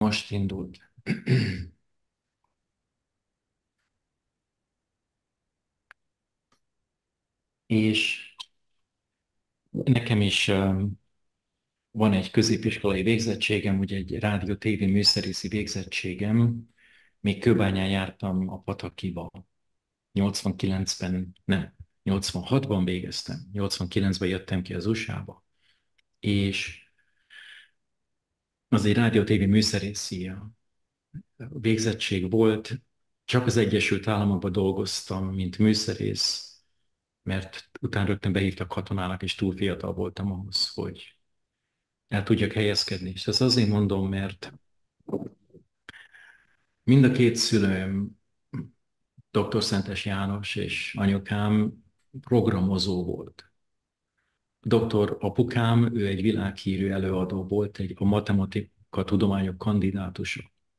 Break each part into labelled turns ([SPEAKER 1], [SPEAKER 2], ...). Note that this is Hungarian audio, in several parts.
[SPEAKER 1] Most indult. És nekem is van egy középiskolai végzettségem, ugye egy rádió-tévé műszerészi végzettségem. Még Kőbányán jártam a Patakiba. 89-ben, nem, 86-ban végeztem. 89-ben jöttem ki az USA-ba. És az egy rádió-tévé műszerészi végzettség volt. Csak az Egyesült Államokban dolgoztam, mint műszerész, mert utána rögtön behívtak katonának, és túl fiatal voltam ahhoz, hogy el tudjak helyezkedni. És ezt azért mondom, mert mind a két szülőm, dr. Szentes János és anyukám programozó volt. Dr. apukám, ő egy világhírű előadó volt, a matematika tudományok kandidátusa.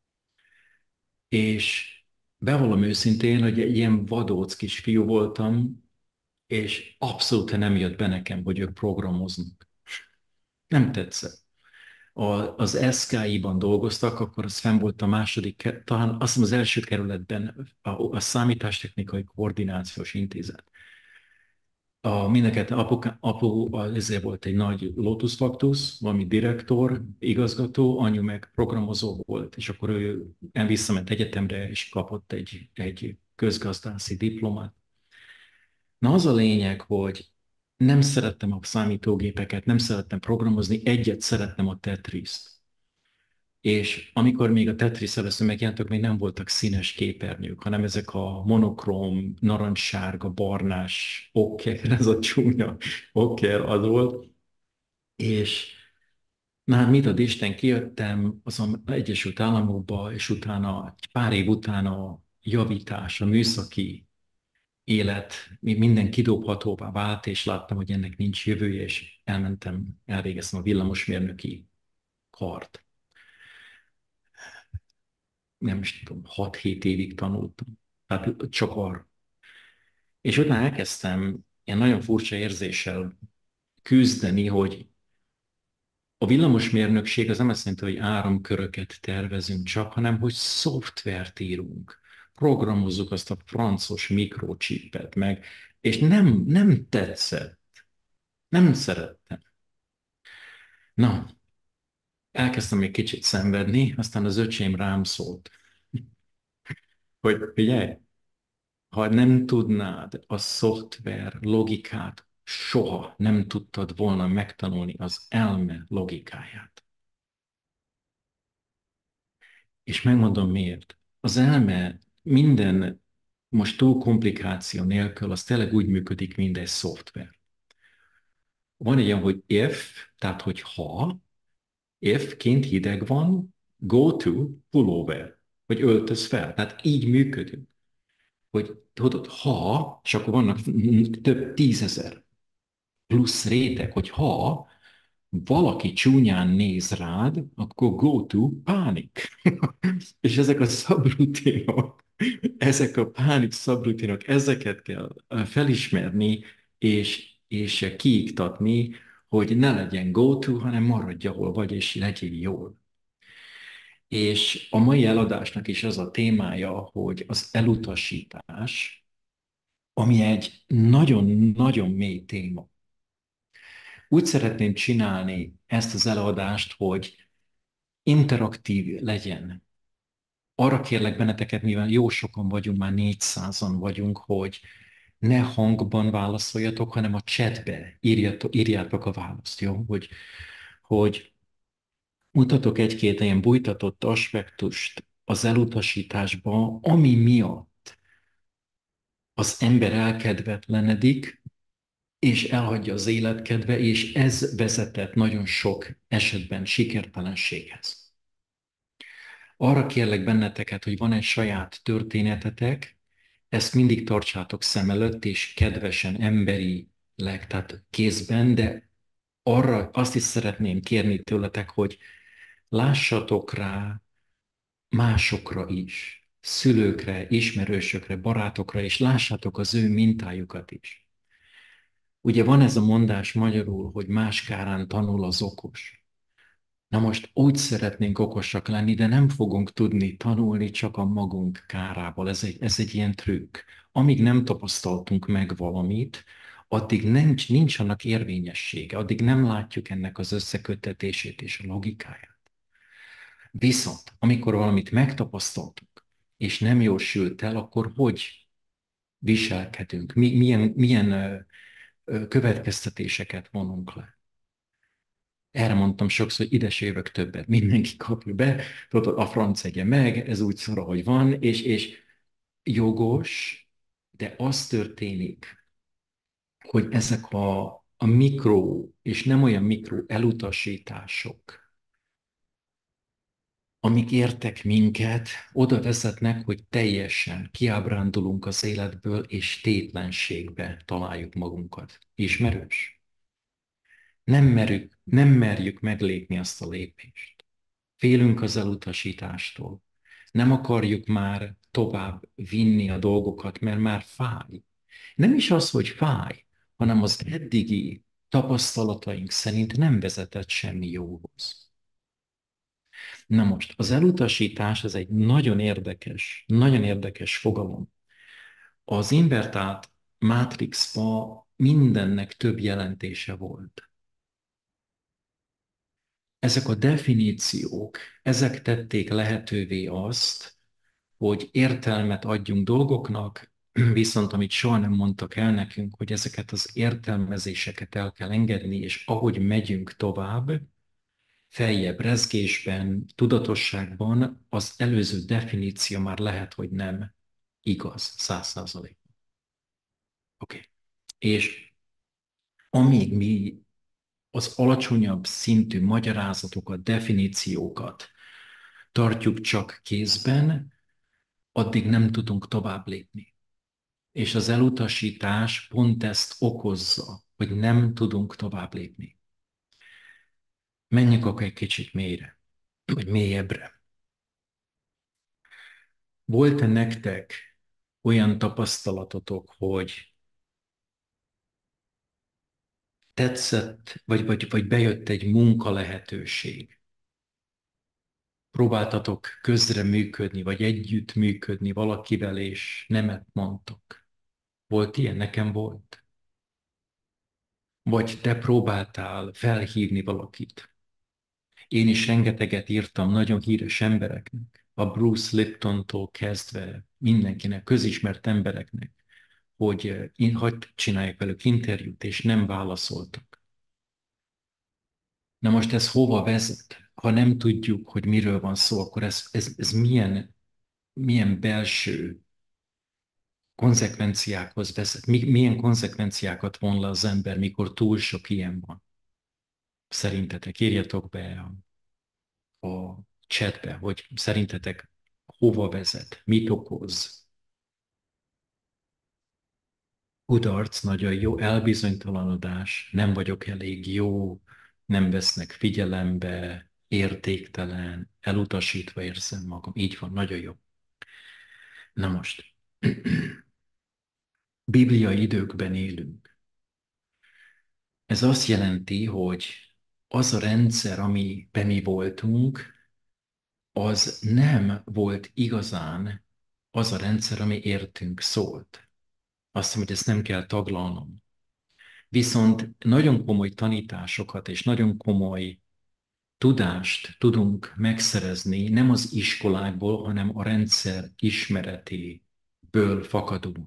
[SPEAKER 1] És bevallom őszintén, hogy egy ilyen vadóc kis fiú voltam, és abszolút nem jött be nekem, hogy ők programoznak. Nem tetszett. Az SKI-ban dolgoztak, akkor az fenn volt a második, talán azt hiszem az első kerületben a Számítástechnikai Koordinációs Intézet. Mindeket ezért volt egy nagy Lotus Factus, valami direktor, igazgató, anyu meg programozó volt, és akkor ő visszament egyetemre, és kapott egy közgazdászi diplomát. Na az a lényeg, hogy nem szerettem a számítógépeket, nem szerettem programozni, egyet szerettem a Tetriszt. És amikor még a Tetris először megjelentek, még nem voltak színes képernyők, hanem ezek a monokróm, narancssárga, barnás, okker, ez a csúnya okker az volt. És na hát mit ad Isten, kijöttem az Egyesült Államokba, és utána, egy pár év után a javítás, a műszaki élet minden kidobhatóvá vált, és láttam, hogy ennek nincs jövője, és elvégeztem a villamosmérnöki kart. Nem is tudom, 6-7 évig tanultam. Tehát csak arra. És utána elkezdtem ilyen nagyon furcsa érzéssel küzdeni, hogy a villamosmérnökség az nem azt jelenti, hogy áramköröket tervezünk csak, hanem hogy szoftvert írunk. Programozzuk azt a francos mikrocsipet meg, és nem tetszett. Nem szerettem. Na, elkezdtem egy kicsit szenvedni, aztán az öcsém rám szólt, hogy figyelj, ha nem tudnád a szoftver logikát, soha nem tudtad volna megtanulni az elme logikáját. És megmondom miért. Az elme minden, most túl komplikáció nélkül, az tényleg úgy működik, mint egy szoftver. Van egy olyan, hogy if, tehát hogy ha, if kint hideg van, go to pullover, hogy öltöz fel. Tehát így működünk. Hogy tudod, ha, és akkor vannak több tízezer plusz réteg, hogy ha valaki csúnyán néz rád, akkor go to pánik. És ezek a szabrutinok, ezek a pánik szabrutinok, ezeket kell felismerni, és kiiktatni, hogy ne legyen go to, hanem maradj, ahol vagy, és legyél jól. És a mai eladásnak is az a témája, hogy az elutasítás, ami egy nagyon-nagyon mély téma. Úgy szeretném csinálni ezt az előadást, hogy interaktív legyen. Arra kérlek benneteket, mivel jó sokan vagyunk, már 400-an vagyunk, hogy ne hangban válaszoljatok, hanem a chatbe írjátok a választ, jó? Hogy mutatok egy-két ilyen bújtatott aspektust az elutasításba, ami miatt az ember elkedvetlenedik, és elhagyja az életkedve, és ez vezetett nagyon sok esetben sikertelenséghez. Arra kérlek benneteket, hogy van egy saját történetetek, ezt mindig tartsátok szem előtt, és kedvesen, emberileg, tehát kézben, de arra azt is szeretném kérni tőletek, hogy lássatok rá másokra is, szülőkre, ismerősökre, barátokra, és lássátok az ő mintájukat is. Ugye van ez a mondás magyarul, hogy más kárán tanul az okos. Na most úgy szeretnénk okosak lenni, de nem fogunk tudni tanulni csak a magunk kárából. Ez egy ilyen trükk. Amíg nem tapasztaltunk meg valamit, addig nincs annak érvényessége, addig nem látjuk ennek az összeköttetését és a logikáját. Viszont, amikor valamit megtapasztaltunk, és nem jól sült el, akkor hogy viselkedünk? Milyen következtetéseket vonunk le? Erre mondtam sokszor, hogy ide se jövök többet, mindenki kapja be, tudod, a franc egye meg, ez úgy szar, ahogy van, és jogos, de az történik, hogy ezek a mikro, és nem olyan mikro elutasítások, amik értek minket, oda vezetnek, hogy teljesen kiábrándulunk az életből, és tétlenségbe találjuk magunkat. Ismerős? Nem merjük meglépni azt a lépést. Félünk az elutasítástól. Nem akarjuk már tovább vinni a dolgokat, mert már fáj. Nem is az, hogy fáj, hanem az eddigi tapasztalataink szerint nem vezetett semmi jóhoz. Na most, az elutasítás, ez egy nagyon érdekes fogalom. Az invertált mátrixba mindennek több jelentése volt. Ezek a definíciók, ezek tették lehetővé azt, hogy értelmet adjunk dolgoknak, viszont amit soha nem mondtak el nekünk, hogy ezeket az értelmezéseket el kell engedni, és ahogy megyünk tovább, feljebb rezgésben, tudatosságban, az előző definíció már lehet, hogy nem igaz 100%. Oké. És amíg mi az alacsonyabb szintű magyarázatokat, definíciókat tartjuk csak kézben, addig nem tudunk tovább lépni. És az elutasítás pont ezt okozza, hogy nem tudunk tovább lépni. Menjünk akkor egy kicsit mélyre, vagy mélyebbre. Volt-e nektek olyan tapasztalatotok, hogy tetszett, vagy bejött egy munka lehetőség? Próbáltatok közreműködni, vagy együttműködni valakivel, és nemet mondtok. Volt ilyen? Nekem volt. Vagy te próbáltál felhívni valakit. Én is rengeteget írtam nagyon híres embereknek, a Bruce Liptontól kezdve mindenkinek, közismert embereknek, hogy hagyd csinálják velük interjút, és nem válaszoltak. Na most ez hova vezet? Ha nem tudjuk, hogy miről van szó, akkor ez milyen belső konzekvenciákhoz vezet? Milyen konzekvenciákat von le az ember, mikor túl sok ilyen van? Szerintetek írjatok be a chatbe, hogy szerintetek hova vezet, mit okoz. Kudarc, nagyon jó, elbizonytalanodás, nem vagyok elég jó, nem vesznek figyelembe, értéktelen, elutasítva érzem magam. Így van, nagyon jó. Na most, bibliai időkben élünk. Ez azt jelenti, hogy az a rendszer, amiben mi voltunk, az nem volt igazán az a rendszer, ami értünk szólt. Azt hiszem, hogy ezt nem kell taglalnom. Viszont nagyon komoly tanításokat és nagyon komoly tudást tudunk megszerezni nem az iskolákból, hanem a rendszer ismeretéből fakadunk.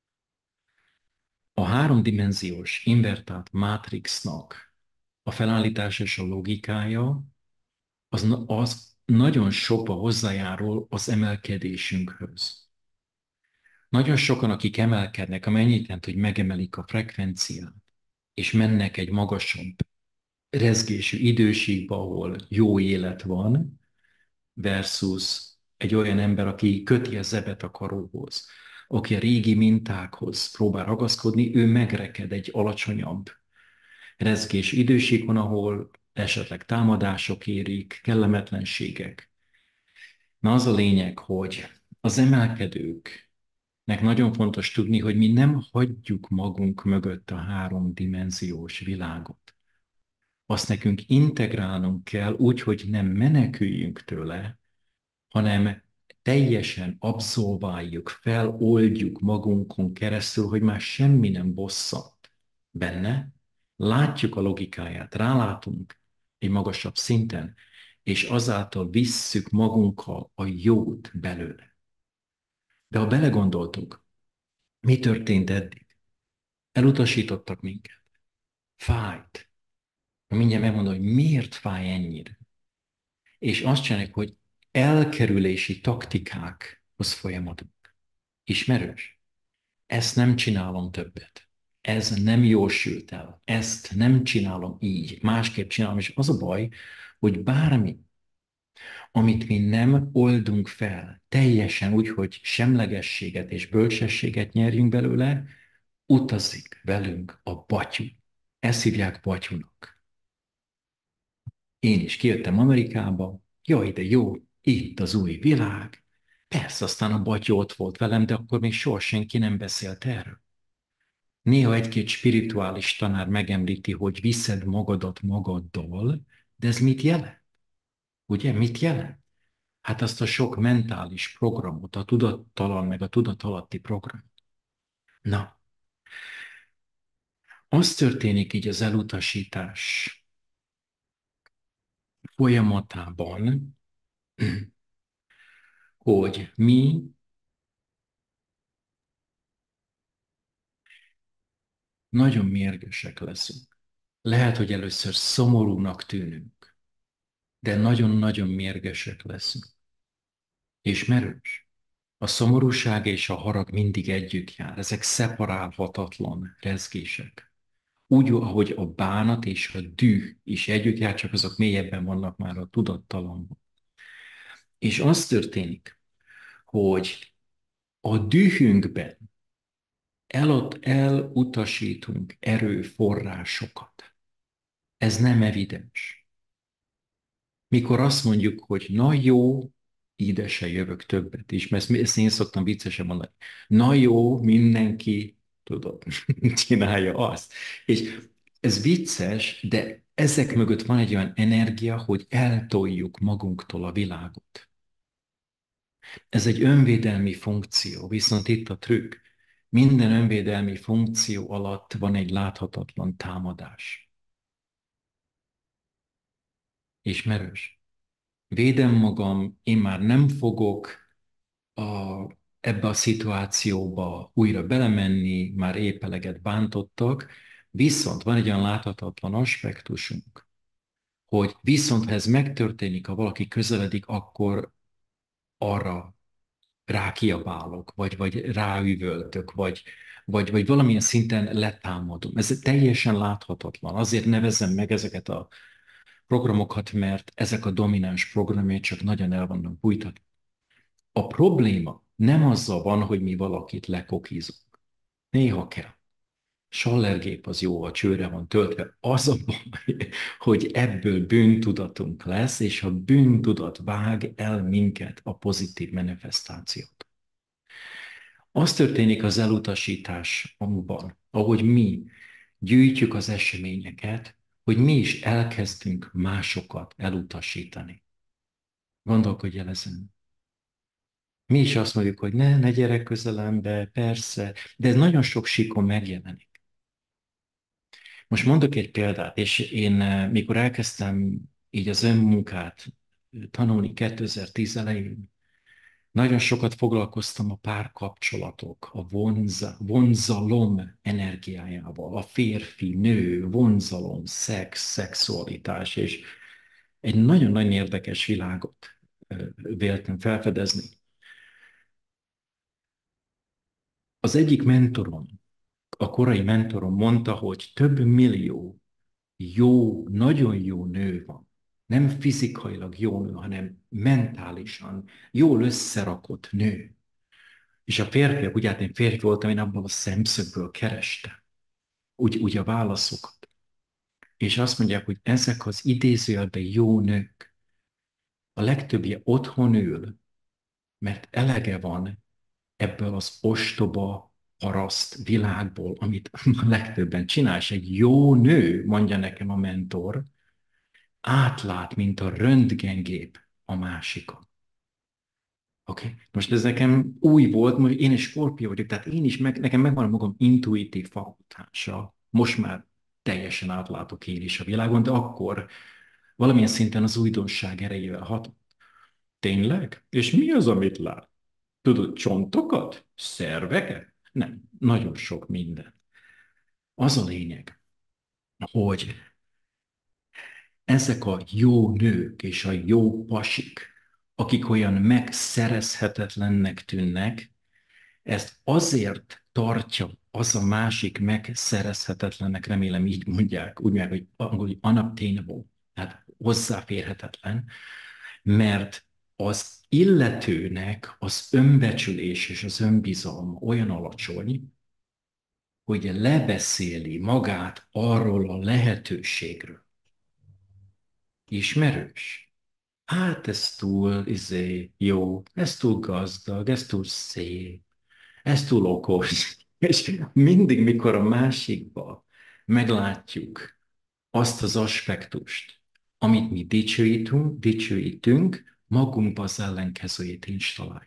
[SPEAKER 1] A háromdimenziós invertált mátrixnak a felállítás és a logikája az nagyon sokba hozzájárul az emelkedésünkhöz. Nagyon sokan, akik emelkednek, amennyit jelent, hogy megemelik a frekvenciát, és mennek egy magasabb rezgésű időségbe, ahol jó élet van, versus egy olyan ember, aki köti a zebet a karóhoz, aki a régi mintákhoz próbál ragaszkodni, ő megreked egy alacsonyabb rezgésű időségon, ahol esetleg támadások érik, kellemetlenségek. Na az a lényeg, hogy az emelkedőknek nagyon fontos tudni, hogy mi nem hagyjuk magunk mögött a háromdimenziós világot. azt nekünk integrálnunk kell úgy, hogy nem meneküljünk tőle, hanem teljesen abszolváljuk, feloldjuk magunkon keresztül, hogy már semmi nem bosszant benne, látjuk a logikáját, rálátunk egy magasabb szinten, és azáltal visszük magunkkal a jót belőle. De ha belegondoltuk, mi történt eddig? Elutasítottak minket. Fájt. Mindjárt megmondom, hogy miért fáj ennyire. És azt csináljuk, hogy elkerülési taktikákhoz folyamodunk. Ismerős? Ezt nem csinálom többet. Ez nem jósült el. Ezt nem csinálom így. Másképp csinálom. És az a baj, hogy bármi, amit mi nem oldunk fel, teljesen úgy, hogy semlegességet és bölcsességet nyerjünk belőle, utazik velünk a batyú. Ezt hívják batyúnak. Én is kijöttem Amerikába, jaj, de jó, itt az új világ. Persze, aztán a batyú ott volt velem, de akkor még soha senki nem beszélt erről. Néha egy-két spirituális tanár megemlíti, hogy viszed magadat magaddal, de ez mit jelent? Ugye, mit jelent? Hát azt a sok mentális programot, a tudattalan meg a tudatalatti program. Na, az történik így az elutasítás folyamatában, hogy mi nagyon mérgesek leszünk. Lehet, hogy először szomorúnak tűnünk, de nagyon-nagyon mérgesek leszünk. És merős. A szomorúság és a harag mindig együtt jár. Ezek szeparálhatatlan rezgések. Úgy, ahogy a bánat és a düh is együtt jár, csak azok mélyebben vannak már a tudattalamban. És az történik, hogy a dühünkben elutasítunk erőforrásokat. Ez nem evidens. Mikor azt mondjuk, hogy na jó, ide se jövök többet is, mert ezt én szoktam viccesen mondani. Na jó, mindenki, tudod, csinálja azt. És ez vicces, de ezek mögött van egy olyan energia, hogy eltoljuk magunktól a világot. Ez egy önvédelmi funkció, viszont itt a trükk. Minden önvédelmi funkció alatt van egy láthatatlan támadás. Ismerős? Védem magam, én már nem fogok ebbe a szituációba újra belemenni, már épp eleget bántottak, viszont van egy olyan láthatatlan aspektusunk, hogy viszont ha ez megtörténik, ha valaki közeledik, akkor arra rákiabálok, vagy ráüvöltök, vagy valamilyen szinten letámadom. Ez teljesen láthatatlan. Azért nevezem meg ezeket a programokat, mert ezek a domináns programjai csak nagyon el vannak bújtatva. A probléma nem azzal van, hogy mi valakit lekokizunk. Néha kell. Sallergép az jó, a csőre van töltve. Az a baj, hogy ebből bűntudatunk lesz, és a bűntudat vág el minket a pozitív manifestációt. Az történik az elutasításban, ahogy mi gyűjtjük az eseményeket, hogy mi is elkezdünk másokat elutasítani. Gondolkodj el ezen. Mi is azt mondjuk, hogy ne gyere közelembe, persze, de ez nagyon sok síkon megjelenik. Most mondok egy példát, és én mikor elkezdtem így az önmunkát tanulni 2010 elején, nagyon sokat foglalkoztam a párkapcsolatok, a vonzalom energiájával, a férfi-nő, vonzalom, szexualitás, és egy nagyon-nagyon érdekes világot véltem felfedezni. Az egyik mentorom, a korai mentorom mondta, hogy több millió jó, nagyon jó nő van. Nem fizikailag jó nő, hanem mentálisan jól összerakott nő. És a férfiak, ugye hát én férfi voltam, én abban a szemszögből kerestem úgy a válaszokat. És azt mondják, hogy ezek az idézőjelben jó nők, a legtöbbje otthon ül, mert elege van ebből az ostoba paraszt világból, amit a legtöbben csinál. És egy jó nő, mondja nekem a mentor, átlát, mint a röntgengép a másikon. Oké? Most ez nekem új volt, most én is Skorpió vagyok, tehát én is, nekem megvan a magam intuitív fakutása. Most már teljesen átlátok én is a világon, de akkor valamilyen szinten az újdonság erejével hat. Tényleg? És mi az, amit lát? Tudod, csontokat? Szerveket? Nem, nagyon sok minden. Az a lényeg, hogy ezek a jó nők és a jó pasik, akik olyan megszerezhetetlennek tűnnek, ezt azért tartja az a másik megszerezhetetlennek, remélem így mondják, úgy mondják, hogy angolul unobtainable, tehát hozzáférhetetlen, mert az illetőnek az önbecsülés és az önbizalma olyan alacsony, hogy lebeszéli magát arról a lehetőségről. Ismerős? Hát ez túl jó, ez túl gazdag, ez túl szép, ez túl okos. És mindig, mikor a másikba meglátjuk azt az aspektust, amit mi dicsőítünk, magunkba az ellenkezőjét installáljuk.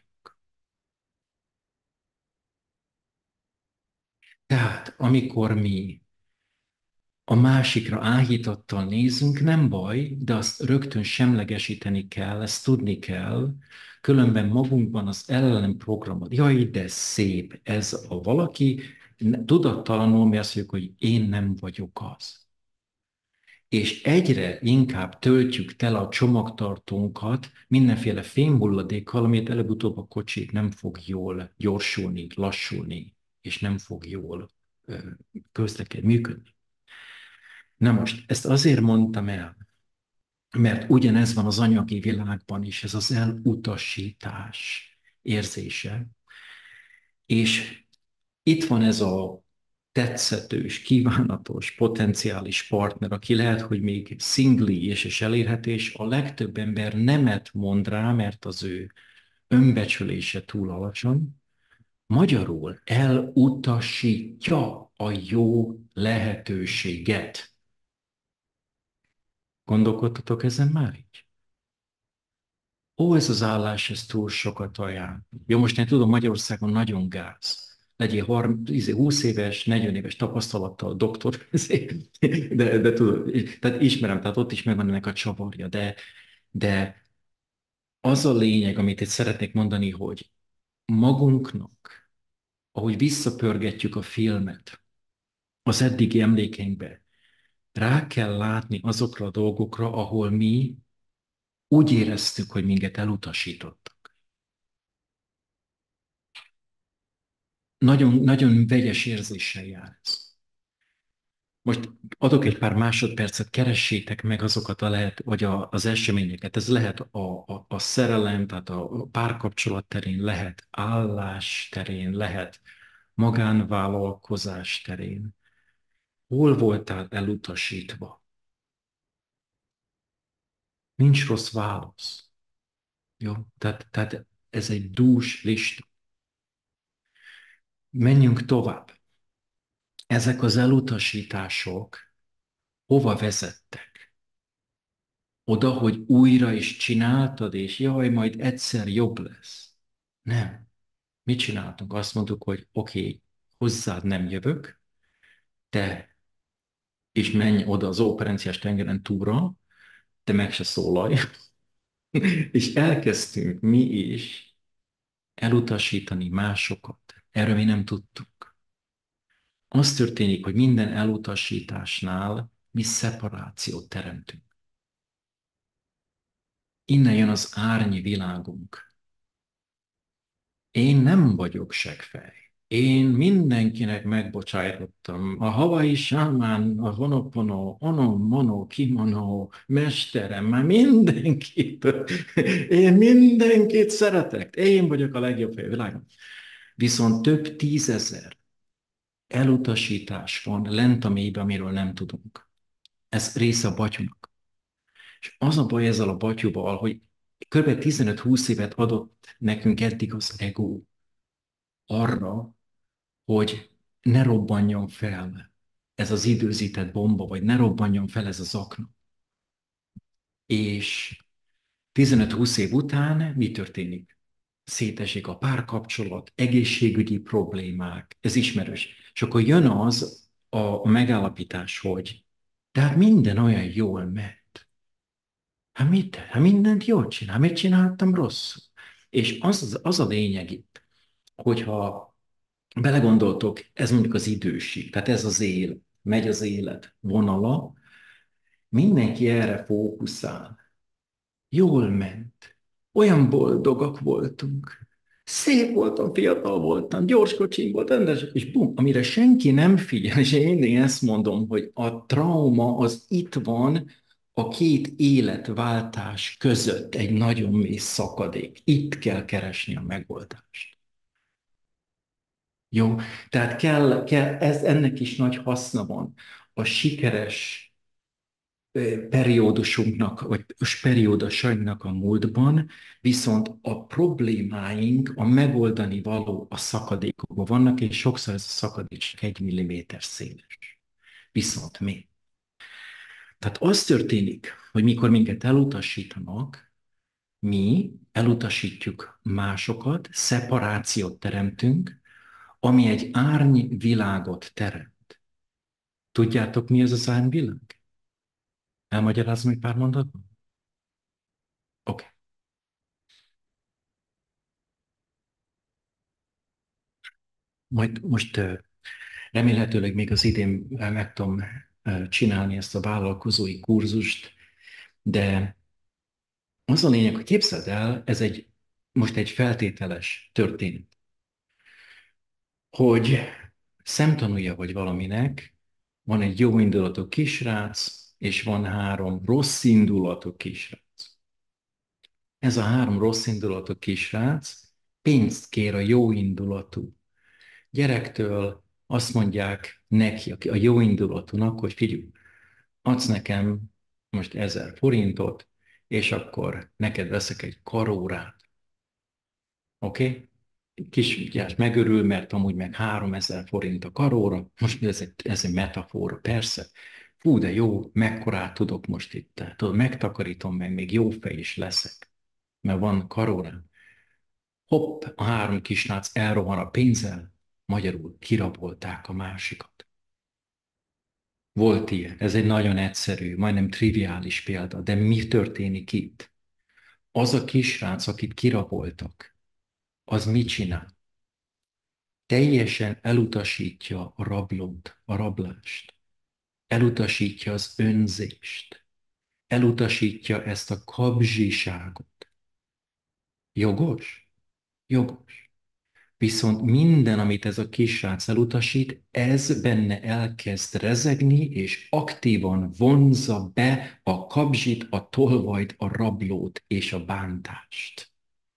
[SPEAKER 1] Tehát, amikor mi a másikra áhítattal nézünk, nem baj, de azt rögtön semlegesíteni kell, ezt tudni kell, különben magunkban az ellenprogramot, jaj, de szép ez a valaki, tudattalanul mi azt mondjuk, hogy én nem vagyok az. És egyre inkább töltjük tele a csomagtartónkat mindenféle fémhulladékkal, amit előbb-utóbb a kocsi nem fog jól gyorsulni, lassulni, és nem fog jól közlekedni, működni. Na most, ezt azért mondtam el, mert ugyanez van az anyagi világban is, ez az elutasítás érzése, és itt van ez a tetszetős, kívánatos, potenciális partner, aki lehet, hogy még szingli és elérhető, és a legtöbb ember nemet mond rá, mert az ő önbecsülése túl alacsony, magyarul elutasítja a jó lehetőséget. Gondolkodtatok ezen már így? Ó, ez az állás, ez túl sokat ajánl. Jó, most én tudom, Magyarországon nagyon gáz. Legyél 20 éves, 40 éves tapasztalattal, doktor, de tudod, tehát ismerem, tehát ott is megvan ennek a csavarja, de az a lényeg, amit itt szeretnék mondani, hogy magunknak, ahogy visszapörgetjük a filmet az eddigi emlékeinkbe, rá kell látni azokra a dolgokra, ahol mi úgy éreztük, hogy minket elutasítottak. Nagyon, nagyon vegyes érzéssel jár ez. Most adok egy pár másodpercet, keressétek meg azokat vagy az eseményeket. Ez lehet a szerelem, tehát a párkapcsolat terén, lehet állás terén, lehet magánvállalkozás terén. Hol voltál elutasítva? Nincs rossz válasz. Jó? Tehát ez egy dús lista. Menjünk tovább. Ezek az elutasítások hova vezettek? Oda, hogy újra is csináltad, és jaj, majd egyszer jobb lesz. Nem. Mit csináltunk? Azt mondtuk, hogy oké, hozzád nem jövök, te is menj oda az operenciás tengeren túlra, te meg se szólalj. És elkezdtünk mi is elutasítani másokat. Erről mi nem tudtunk. Az történik, hogy minden elutasításnál mi szeparációt teremtünk. Innen jön az árnyi világunk. Én nem vagyok seggfej. Én mindenkinek megbocsájtottam. A havai sámán, a honopono, onomono, kimono, mesterem, már mindenkit. Én mindenkit szeretek. Én vagyok a legjobb fej a világon. Viszont több tízezer elutasítás van lent a mélybe, amiről nem tudunk. Ez része a batyunak. És az a baj ezzel a batyuval, hogy kb. 15-20 évet adott nekünk eddig az ego arra, hogy ne robbanjon fel ez az időzített bomba, vagy ne robbanjon fel ez az akna. És 15-20 év után mi történik? Szétesik a párkapcsolat, egészségügyi problémák, ez ismerős. És akkor jön az a megállapítás, hogy tehát minden olyan jól ment. Hát mindent jól csinál, mit csináltam rosszul? És az a lényeg itt, hogyha belegondoltok, ez mondjuk az időség, tehát ez az él, megy az élet vonala, mindenki erre fókuszál. Jól ment. Olyan boldogak voltunk. Szép voltam, fiatal voltam, gyors kocsim volt, rendes, és bum, amire senki nem figyel, és én mindig ezt mondom, hogy a trauma az itt van a két életváltás között egy nagyon mély szakadék. Itt kell keresni a megoldást. Jó, tehát ennek is nagy haszna van. A sikeres periódusunknak, vagy periódusainknak a múltban, viszont a problémáink, a megoldani való a szakadékokban vannak, és sokszor ez a szakadék csak 1 mm széles. Viszont mi? Tehát az történik, hogy mikor minket elutasítanak, mi elutasítjuk másokat, szeparációt teremtünk, ami egy árnyvilágot teremt. Tudjátok, mi ez az árnyvilág? Elmagyarázom egy pár mondatban? Oké. Okay. Majd most remélhetőleg még az idén meg tudom csinálni ezt a vállalkozói kurzust, de az a lényeg, hogy képzeld el, ez most egy feltételes történet, hogy szemtanúja vagy valaminek, van egy jó indulatú kisrác, és van 3 rossz indulatú kisrác. Ez a 3 rossz indulatú kisrác pénzt kér a jó indulatú gyerektől, azt mondják neki, a jó indulatúnak, hogy figyelj, adsz nekem most 1000 forintot, és akkor neked veszek egy karórát. Oké? Okay? Kisfigyás megörül, mert amúgy meg 3000 forint a karóra. Most ez egy metafora, persze. Fú, de jó, mekkorát tudok most itt. Tudod, megtakarítom meg, még jó fej is leszek, mert van karórám. Hopp, a 3 kisrác elrohan a pénzzel, magyarul kirabolták a másikat. Volt ilyen, ez egy nagyon egyszerű, majdnem triviális példa, de mi történik itt? Az a kisrác, akit kiraboltak, az mit csinál? Teljesen elutasítja a rablót, a rablást. Elutasítja az önzést. Elutasítja ezt a kabzsiságot. Jogos? Jogos. Viszont minden, amit ez a kisrác elutasít, ez benne elkezd rezegni, és aktívan vonzza be a kabzsit, a tolvajt, a rablót és a bántást.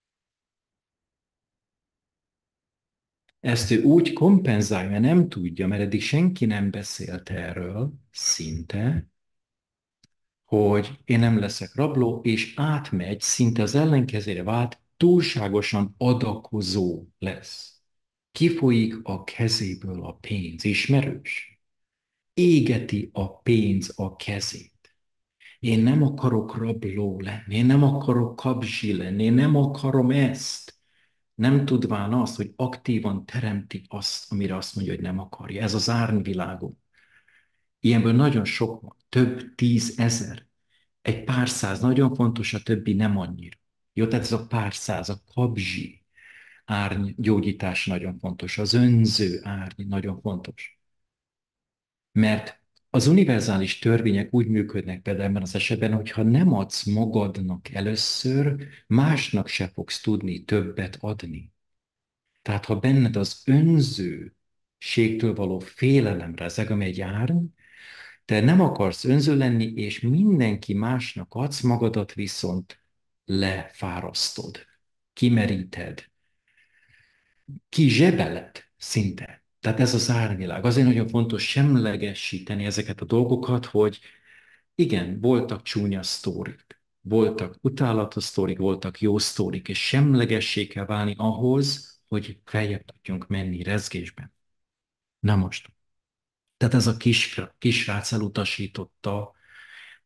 [SPEAKER 1] Ezt ő úgy kompenzálja, mert nem tudja, mert eddig senki nem beszélt erről, szinte, hogy én nem leszek rabló, és átmegy, szinte az ellenkezőre vált, túlságosan adakozó lesz. Kifolyik a kezéből a pénz, ismerős? Égeti a pénz a kezét. Én nem akarok rabló lenni, én nem akarok kabzsi lenni, én nem akarom ezt. Nem tudván azt, hogy aktívan teremti azt, amire azt mondja, hogy nem akarja. Ez az árnyvilágon. Ilyenből nagyon sok van, több 10 000. Egy pár száz nagyon fontos, a többi nem annyira. Jó, tehát ez a pár száz, a kabzsi árnygyógyítás nagyon fontos, az önző árny nagyon fontos. Mert az univerzális törvények úgy működnek például ebben az esetben, hogyha nem adsz magadnak először, másnak se fogsz tudni többet adni. Tehát ha benned az önzőségtől való félelem rezeg, ami egy árny, te nem akarsz önző lenni, és mindenki másnak adsz, magadat viszont lefárasztod, kimeríted, kizsebeled szinte. Tehát ez az árnyvilág. Azért nagyon fontos semlegesíteni ezeket a dolgokat, hogy igen, voltak csúnya sztorik, voltak utálatos sztorik, voltak jó sztorik, és semlegessé kell válni ahhoz, hogy feljebb tudjunk menni rezgésben. Na most. Tehát ez a kisrác elutasította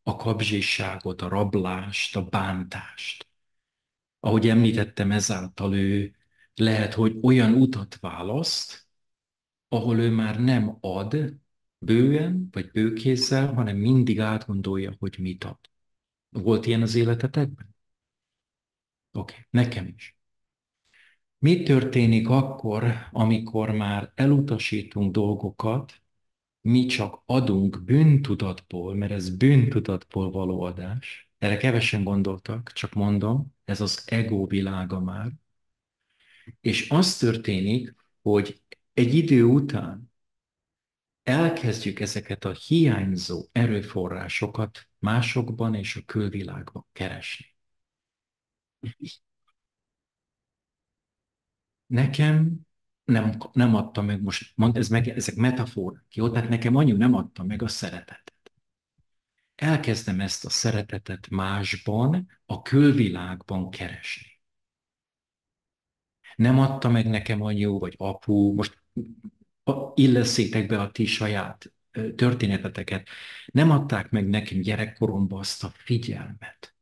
[SPEAKER 1] a kapzsiságot, a rablást, a bántást. Ahogy említettem, ezáltal ő lehet, hogy olyan utat választ, ahol ő már nem ad bően, vagy bőkézzel, hanem mindig átgondolja, hogy mit ad. Volt ilyen az életetekben? Oké, nekem is. Mi történik akkor, amikor már elutasítunk dolgokat, mi csak adunk bűntudatból, mert ez bűntudatból való adás. Erre kevesen gondoltak, csak mondom, ez az ego világa már. És az történik, hogy egy idő után elkezdjük ezeket a hiányzó erőforrásokat másokban és a külvilágban keresni. Nekem nem adta meg, most ezek metaforák, jó? Tehát nekem anyu nem adta meg a szeretetet. Elkezdem ezt a szeretetet másban, a külvilágban keresni. Nem adta meg nekem anyu vagy apu, most illeszétek be a ti saját történeteteket, nem adták meg nekem gyerekkoromban azt a figyelmet.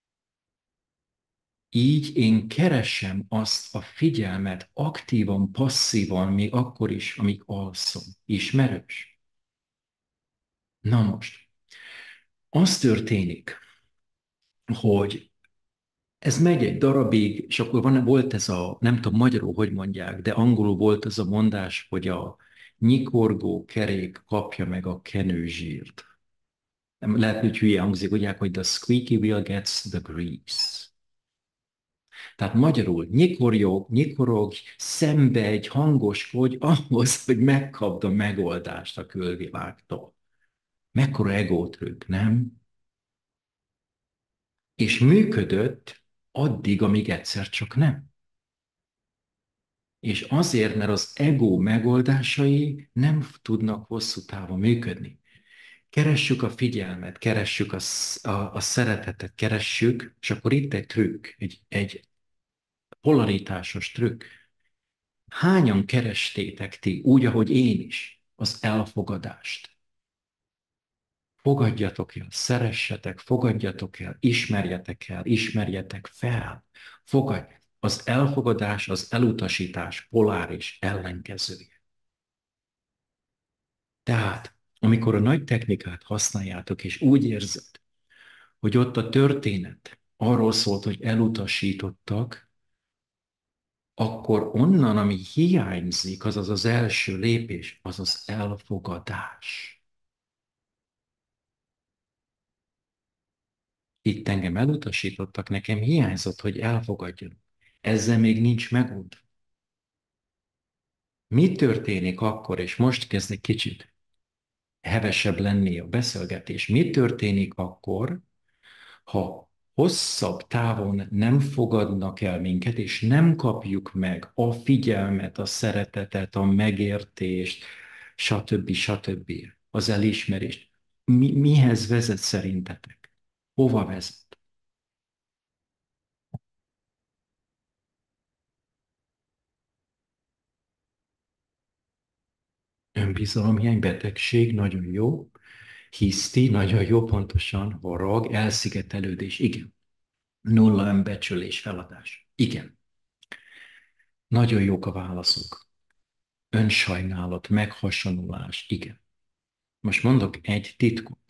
[SPEAKER 1] Így én keresem azt a figyelmet aktívan, passzívan, még akkor is, amíg alszom. Ismerős? Na most, az történik, hogy ez megy egy darabig, és akkor volt ez a, nem tudom magyarul, hogy mondják, de angolul volt ez a mondás, hogy a nyikorgó kerék kapja meg a kenőzsírt. Nem lehet, hogy hülye hangzik, mondják, hogy the squeaky wheel gets the grease. Tehát magyarul nyikorog, szenvedj, hangoskodj ahhoz, hogy megkapd a megoldást a külvilágtól. Mekkora egótrükk, nem? És működött addig, amíg egyszer csak nem. És azért, mert az ego megoldásai nem tudnak hosszú távon működni. Keressük a figyelmet, keressük a szeretetet, keressük, és akkor itt egy trükk, egy polaritásos trükk. Hányan kerestétek ti, úgy, ahogy én is, az elfogadást? Fogadjatok el, szeressetek, fogadjatok el, ismerjetek fel. Fogadj. Az elfogadás, az elutasítás poláris ellenkezője. Tehát, amikor a nagy technikát használjátok, és úgy érzed, hogy ott a történet arról szólt, hogy elutasítottak, akkor onnan, ami hiányzik, azaz az első lépés, az az elfogadás. Itt engem elutasítottak, nekem hiányzott, hogy elfogadjon. Ezzel még nincs megoldva. Mi történik akkor, és most kezd egy kicsit hevesebb lenni a beszélgetés, mi történik akkor, ha hosszabb távon nem fogadnak el minket, és nem kapjuk meg a figyelmet, a szeretetet, a megértést, stb. Az elismerést. Mihez vezet szerintetek? Hova vezet? Önbizalomhiány, betegség, nagyon jó. Hiszti, nagyon jó, pontosan, harag, elszigetelődés, igen. Nulla önbecsülés, feladás. Igen. Nagyon jók a válaszok. Önsajnálat, meghasonulás, igen. Most mondok egy titkot.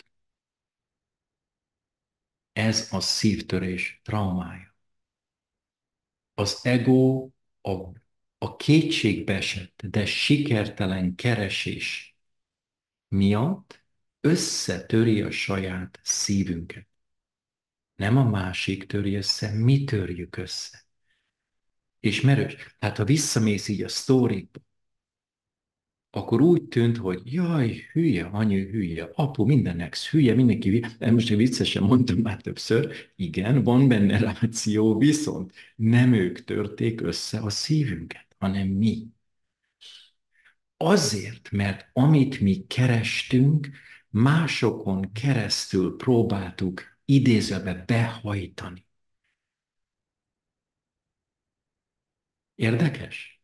[SPEAKER 1] Ez a szívtörés traumája. Az ego a, a kétségbeesett, de sikertelen keresés miatt összetöri a saját szívünket. Nem a másik töri össze, mi törjük össze. Ismerős? Hát ha visszamész így a sztorikba, akkor úgy tűnt, hogy jaj, hülye, anyu hülye, apu mindennek hülye, mindenki hülye. Most egy viccesen mondtam már többször, igen, van benne ráció, viszont nem ők törték össze a szívünket, hanem mi. Azért, mert amit mi kerestünk, másokon keresztül próbáltuk idézőbe behajtani. Érdekes?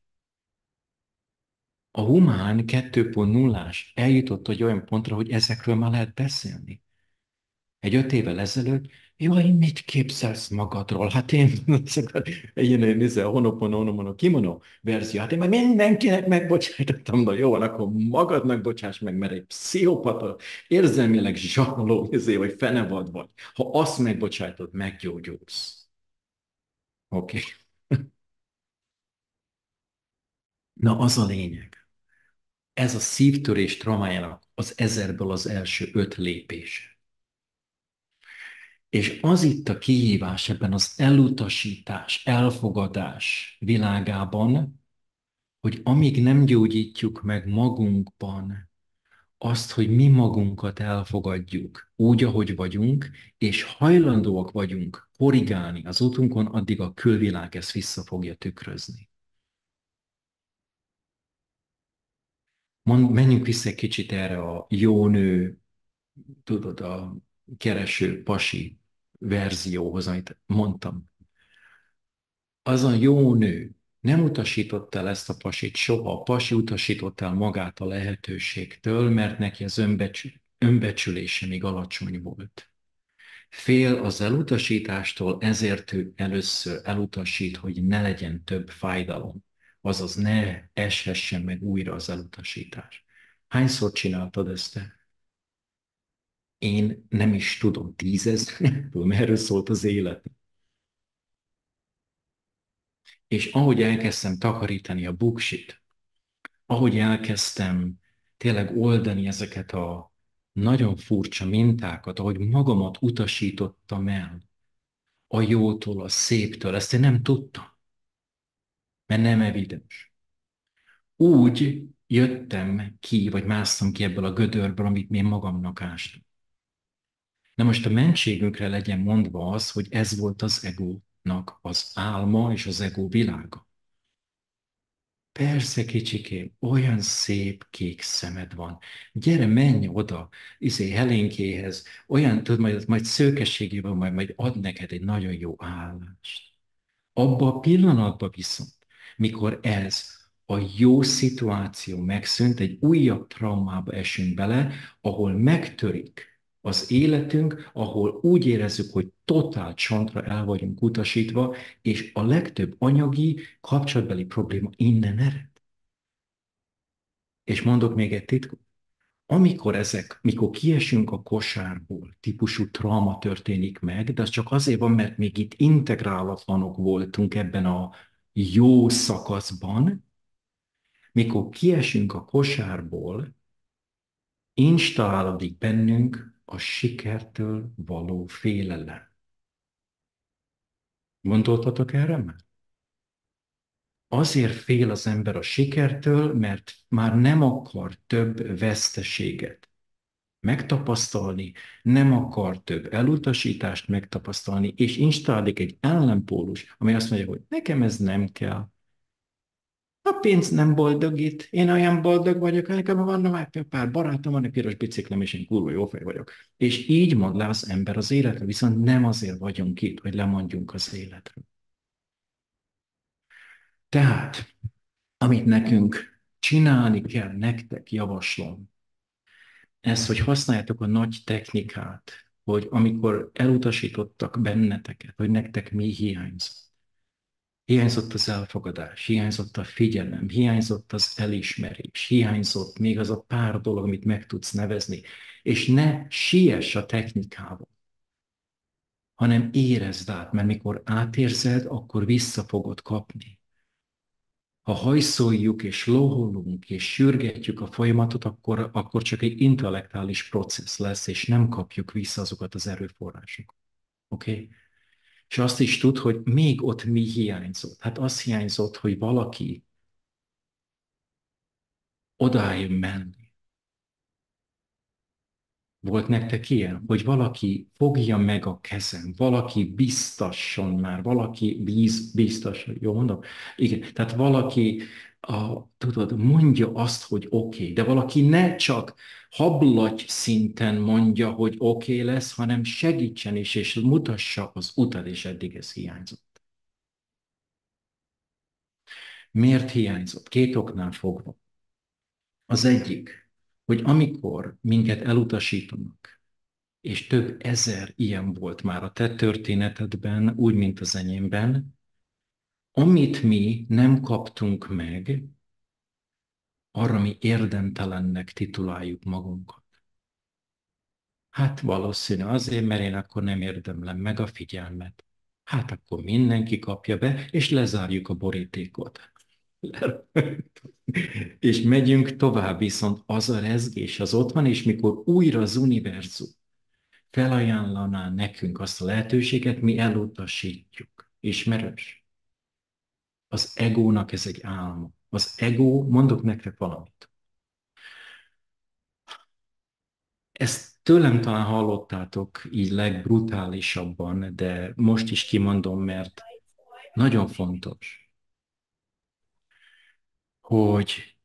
[SPEAKER 1] A humán 2.0-ás eljutott egy olyan pontra, hogy ezekről már lehet beszélni. Egy 5 évvel ezelőtt, jaj, mit képzelsz magadról? Hát én ilyen a Honoponopono kimono verzió, hát én már mindenkinek megbocsájtottam, na jó, akkor magadnak bocsáss meg, mert egy pszichopata, érzelmileg zsaroló, vagy fenevad vagy. Ha azt megbocsájtod, meggyógyulsz. Oké. Okay. Na, az a lényeg. Ez a szívtörés traumájának az 1000-ből az első 5 lépés. És az itt a kihívás ebben az elutasítás, elfogadás világában, hogy amíg nem gyógyítjuk meg magunkban azt, hogy mi magunkat elfogadjuk úgy, ahogy vagyunk, és hajlandóak vagyunk korrigálni az útunkon, addig a külvilág ezt vissza fogja tükrözni. Menjünk vissza egy kicsit erre a jó nő, tudod, a kereső pasi verzióhoz, amit mondtam. Az a jó nő nem utasította el ezt a pasit soha. A pasi utasította el magát a lehetőségtől, mert neki az önbecsülése még alacsony volt. Fél az elutasítástól, ezért ő először elutasít, hogy ne legyen több fájdalom. Azaz ne eshessen meg újra az elutasítás. Hányszor csináltad ezt te? Én nem is tudom, 10 000, erről szólt az élet. És ahogy elkezdtem takarítani a buksit, ahogy elkezdtem tényleg oldani ezeket a nagyon furcsa mintákat, ahogy magamat utasítottam el a jótól, a széptől, ezt én nem tudtam, mert nem evidens. Úgy jöttem ki, vagy másztam ki ebből a gödörből, amit én magamnak ástam. Na most a mentségünkre legyen mondva az, hogy ez volt az egónak az álma és az egó világa. Persze, kicsikém, olyan szép kék szemed van. Gyere, menj oda, Helénkéhez, olyan, tudod, majd szőkességében majd ad neked egy nagyon jó állást. Abba a pillanatban viszont, mikor ez a jó szituáció megszűnt, egy újabb traumába esünk bele, ahol megtörik az életünk, ahol úgy érezzük, hogy totál csontra el vagyunk utasítva, és a legtöbb anyagi, kapcsolatbeli probléma innen ered. És mondok még egy titkot. Mikor kiesünk a kosárból, típusú trauma történik meg, de az csak azért van, mert még itt integrálatlanok voltunk ebben a jó szakaszban, mikor kiesünk a kosárból, installálódik bennünk a sikertől való félelem. Gondoltatok erre már? Azért fél az ember a sikertől, mert már nem akar több veszteséget megtapasztalni, nem akar több elutasítást megtapasztalni, és installálik egy ellenpólus, ami azt mondja, hogy nekem ez nem kell. A pénz nem boldogít, én olyan boldog vagyok, nekem van már pár barátom, van egy piros biciklem, és én kurva jó fej vagyok. És így mond le az ember az életre, viszont nem azért vagyunk itt, hogy lemondjunk az életről. Tehát, amit nekünk csinálni kell, nektek javaslom, ez, hogy használjátok a nagy technikát, hogy amikor elutasítottak benneteket, hogy nektek mi hiányzott. Hiányzott az elfogadás, hiányzott a figyelem, hiányzott az elismerés, hiányzott még az a pár dolog, amit meg tudsz nevezni. És ne siess a technikával, hanem érezd át, mert mikor átérzed, akkor vissza fogod kapni. Ha hajszoljuk és loholunk és sürgetjük a folyamatot, akkor csak egy intellektuális processz lesz, és nem kapjuk vissza azokat az erőforrásokat. Oké? Okay? És azt is tud, hogy még ott mi hiányzott. Hát az hiányzott, hogy valaki odálljon mellé. Volt nektek ilyen, hogy valaki fogja meg a kezem, valaki biztasson már, valaki biztasson, jó mondom? Igen, tehát valaki, tudod, mondja azt, hogy oké, de valaki ne csak hablagy szinten mondja, hogy oké lesz, hanem segítsen is, és mutassa az utat, és eddig ez hiányzott. Miért hiányzott? Két oknál fogva. Az egyik, hogy amikor minket elutasítanak, és több ezer ilyen volt már a te történetedben, úgy, mint az enyémben, amit mi nem kaptunk meg, arra mi érdemtelennek tituláljuk magunkat. Hát valószínű azért, mert én akkor nem érdemlem meg a figyelmet. Hát akkor mindenki kapja be, és lezárjuk a borítékot. És megyünk tovább, viszont az a rezgés az ott van, és mikor újra az univerzum felajánlaná nekünk azt a lehetőséget, mi elutasítjuk. Ismerős? Az egónak ez egy álma. Az ego, mondok nektek valamit. Ezt tőlem talán hallottátok így legbrutálisabban, de most is kimondom, mert nagyon fontos, hogy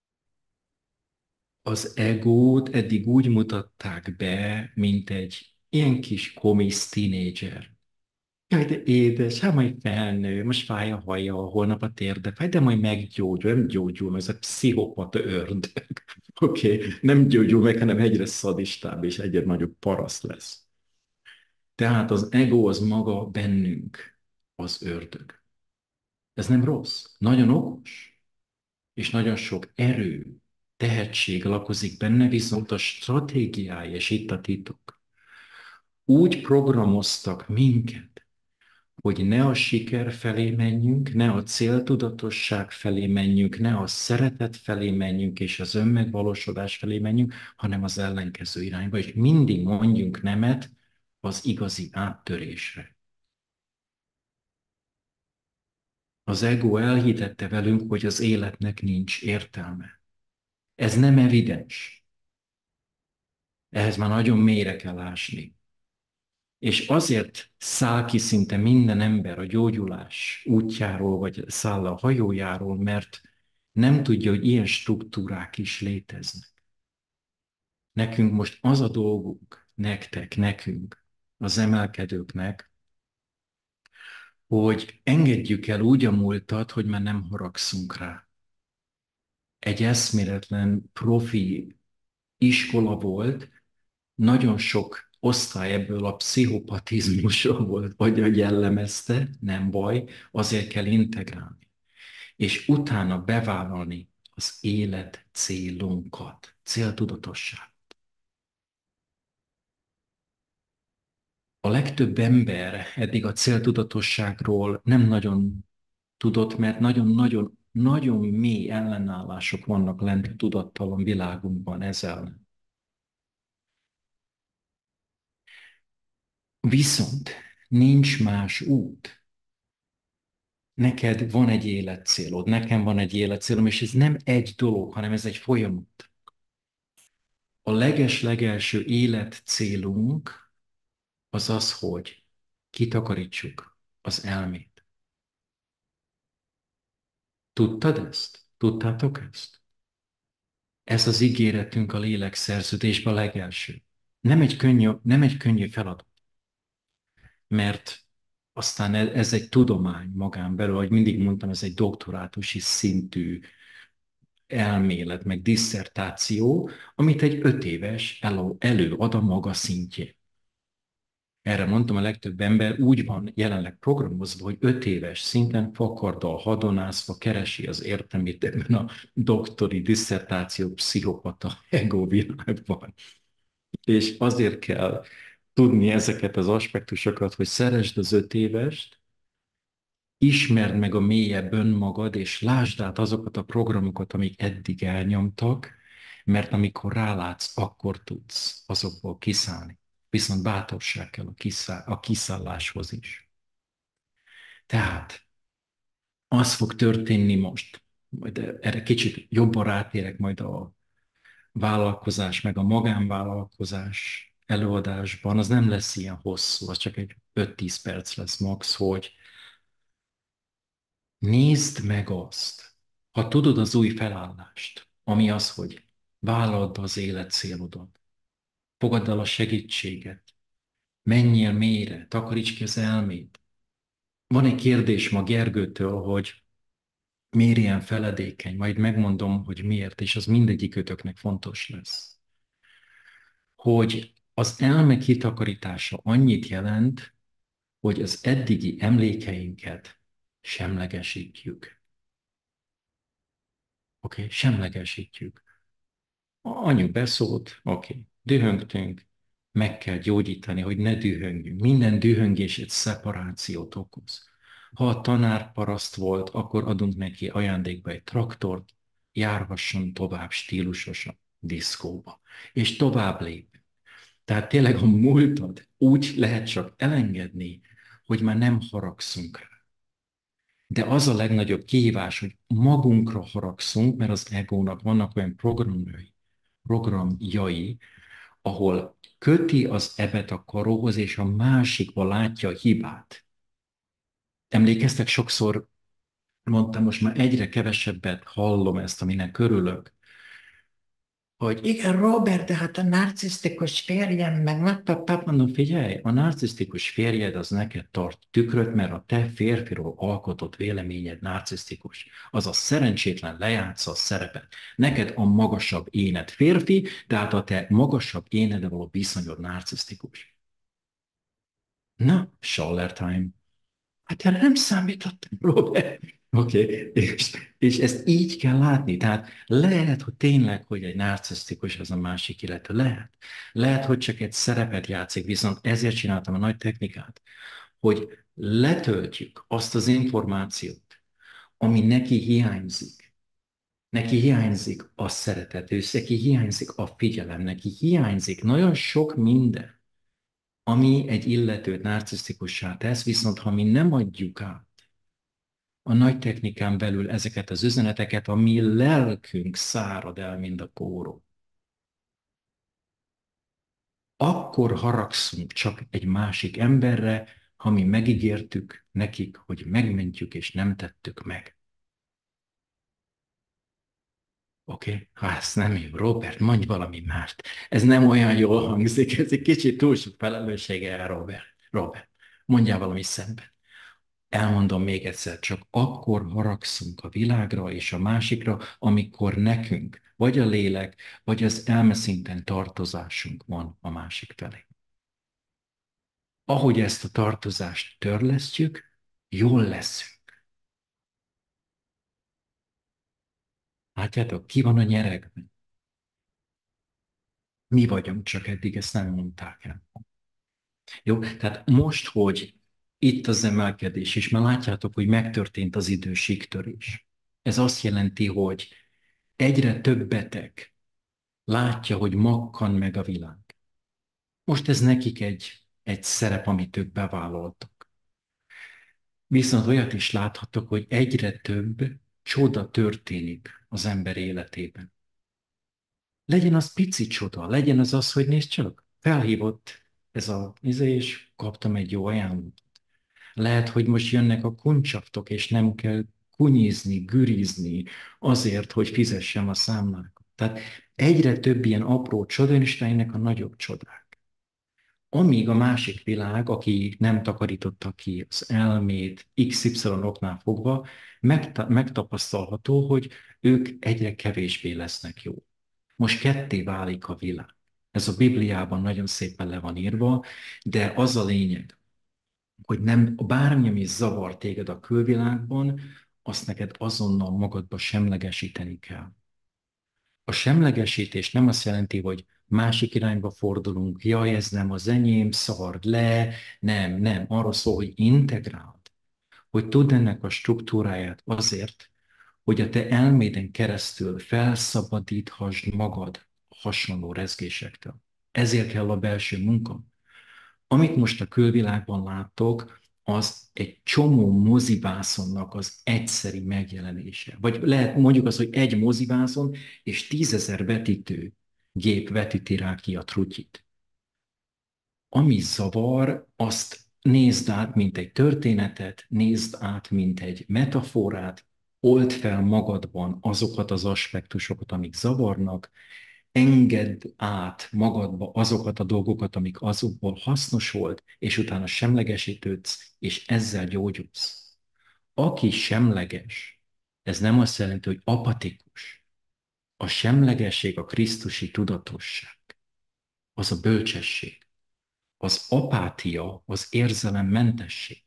[SPEAKER 1] az egót eddig úgy mutatták be, mint egy ilyen kis komisz tínédzser. Jaj, de édes, hát majd felnő, most fáj a haja, holnap a térde fáj, de majd meggyógyul, nem gyógyul, mert ez a pszichopata ördög. Oké, nem gyógyul meg, hanem egyre szadistább és egyre nagyobb paraszt lesz. Tehát az ego az maga bennünk, az ördög. Ez nem rossz, nagyon okos, és nagyon sok erő, tehetség lakozik benne, viszont a stratégiája, és itt a titok, úgy programoztak minket, hogy ne a siker felé menjünk, ne a céltudatosság felé menjünk, ne a szeretet felé menjünk, és az önmegvalósodás felé menjünk, hanem az ellenkező irányba, és mindig mondjunk nemet az igazi áttörésre. Az ego elhitette velünk, hogy az életnek nincs értelme. Ez nem evidens. Ehhez már nagyon mélyre kell ásni. És azért száll ki szinte minden ember a gyógyulás útjáról, vagy száll a hajójáról, mert nem tudja, hogy ilyen struktúrák is léteznek. Nekünk most az a dolgunk, nektek, nekünk, az emelkedőknek, hogy engedjük el úgy a múltat, hogy már nem haragszunk rá. Egy eszméletlen profi iskola volt, nagyon sok osztály ebből a pszichopatizmusról volt, vagy jellemezte, nem baj, azért kell integrálni. És utána bevállalni az élet célunkat, céltudatosság. A legtöbb ember eddig a céltudatosságról nem nagyon tudott, mert nagyon-nagyon nagyon mély ellenállások vannak lent a tudattalan világunkban ezzel. Viszont nincs más út. Neked van egy életcélod, nekem van egy életcélom, és ez nem egy dolog, hanem ez egy folyamat. A leges-legelső életcélunk az az, hogy kitakarítsuk az elmét. Tudtad ezt? Tudtátok ezt? Ez az ígéretünk a lélekszerződésben a legelső. Nem egy könnyű feladat, mert aztán ez egy tudomány magán belül, ahogy mindig mondtam, ez egy doktorátusi szintű elmélet, meg disszertáció, amit egy 5 éves előad a maga szintjén. Erre mondtam, a legtöbb ember úgy van jelenleg programozva, hogy 5 éves szinten fakarddal hadonászva keresi az értelmét ebben a doktori disszertáció pszichopata ego világban. És azért kell tudni ezeket az aspektusokat, hogy szeresd az 5 évest, ismerd meg a mélyebb önmagad, és lásd át azokat a programokat, amik eddig elnyomtak, mert amikor rálátsz, akkor tudsz azokból kiszállni. Viszont bátorság kell a kiszálláshoz is. Tehát az fog történni most, majd erre kicsit jobban rátérek majd a vállalkozás, meg a magánvállalkozás előadásban, az nem lesz ilyen hosszú, az csak egy 5-10 perc lesz max, hogy nézd meg azt, ha tudod az új felállást, ami az, hogy vállald be az élet célodat, fogadd el a segítséget, menjél mélyre, takaríts ki az elmét. Van egy kérdés ma Gergőtől, hogy miért ilyen feledékeny, majd megmondom, hogy miért, és az mindegyik ötöknek fontos lesz. Hogy Az elme kitakarítása annyit jelent, hogy az eddigi emlékeinket semlegesítjük. Oké? Semlegesítjük. Anyu beszólt, oké, dühöngtünk, meg kell gyógyítani, hogy ne dühöngjünk. Minden dühöngés egy szeparációt okoz. Ha a tanár paraszt volt, akkor adunk neki ajándékba egy traktort, járhasson tovább stílusosan diszkóba, és tovább lép. Tehát tényleg a múltat úgy lehet csak elengedni, hogy már nem haragszunk rá. De az a legnagyobb kihívás, hogy magunkra haragszunk, mert az egónak vannak olyan programjai, ahol köti az ebet a karóhoz, és a másikba látja a hibát. Emlékeztek, sokszor mondtam, most már egyre kevesebbet hallom ezt, aminek örülök, hogy igen, Robert, de hát a narcisztikus férjem, meg mondom, figyelj, a narcisztikus férjed az neked tart tükröt, mert a te férfiról alkotott véleményed narcisztikus. Azaz szerencsétlen lejátsza a szerepet. Neked a magasabb éned férfi, tehát a te magasabb énedre való viszonyod narcisztikus. Na, Schaller time. Hát erre nem számítottam, Robert. Oké, és ezt így kell látni. Tehát lehet, hogy tényleg, hogy egy narcisztikus az a másik illető. Lehet, hogy csak egy szerepet játszik, viszont ezért csináltam a nagy technikát, hogy letöltjük azt az információt, ami neki hiányzik. Neki hiányzik a szeretet, neki hiányzik a figyelem, neki hiányzik nagyon sok minden, ami egy illetőt narcisztikussá tesz, viszont ha mi nem adjuk át a nagy technikán belül ezeket az üzeneteket, a mi lelkünk szárad el, mint a kóró. Akkor haragszunk csak egy másik emberre, ha mi megígértük nekik, hogy megmentjük, és nem tettük meg. Oké? Ha ez nem jó, Robert, mondj valami mást. Ez nem olyan jól hangzik, ez egy kicsit túl sok felelőssége el, Robert, mondjál valami szemben. Elmondom még egyszer, csak akkor haragszunk a világra és a másikra, amikor nekünk, vagy a lélek, vagy az elmeszinten tartozásunk van a másik felé. Ahogy ezt a tartozást törlesztjük, jól leszünk. Látjátok, ki van a nyeregben? Mi vagyunk, csak eddig ezt nem mondták el. Jó, tehát most, hogy itt az emelkedés, és már látjátok, hogy megtörtént az idősíktörés. Ez azt jelenti, hogy egyre több beteg látja, hogy makkan meg a világ. Most ez nekik egy szerep, amit ők bevállaltak. Viszont olyat is láthatok, hogy egyre több csoda történik az ember életében. Legyen az pici csoda, legyen az, hogy nézd csak, felhívott ez a és kaptam egy jó ajánlót. Lehet, hogy most jönnek a kuncsaftok, és nem kell kunyizni, gürizni azért, hogy fizessem a számlákat. Tehát egyre több ilyen apró csoda, és ennek a nagyobb csodák. Amíg a másik világ, aki nem takarította ki az elmét XY oknál fogva, megtapasztalható, hogy ők egyre kevésbé lesznek jó. Most ketté válik a világ. Ez a Bibliában nagyon szépen le van írva, de az a lényeg, hogy nem bármi, ami zavar téged a külvilágban, azt neked azonnal magadba semlegesíteni kell. A semlegesítés nem azt jelenti, hogy másik irányba fordulunk, jaj, ez nem az enyém, szard le, nem, arról szól, hogy integráld, hogy tudd ennek a struktúráját azért, hogy a te elméden keresztül felszabadíthasd magad hasonló rezgésektől. Ezért kell a belső munka. Amit most a külvilágban láttok, az egy csomó mozivászonnak az egyszeri megjelenése. Vagy lehet mondjuk az, hogy egy mozivászon és 10 000 vetítő gép vetíti rá ki a trutyit. Ami zavar, azt nézd át, mint egy történetet, nézd át, mint egy metaforát, old fel magadban azokat az aspektusokat, amik zavarnak, engedd át magadba azokat a dolgokat, amik azokból hasznos volt, és utána semlegesítődsz, és ezzel gyógyulsz. Aki semleges, ez nem azt jelenti, hogy apatikus. A semlegesség a krisztusi tudatosság. az a bölcsesség. Az apátia az érzelemmentesség.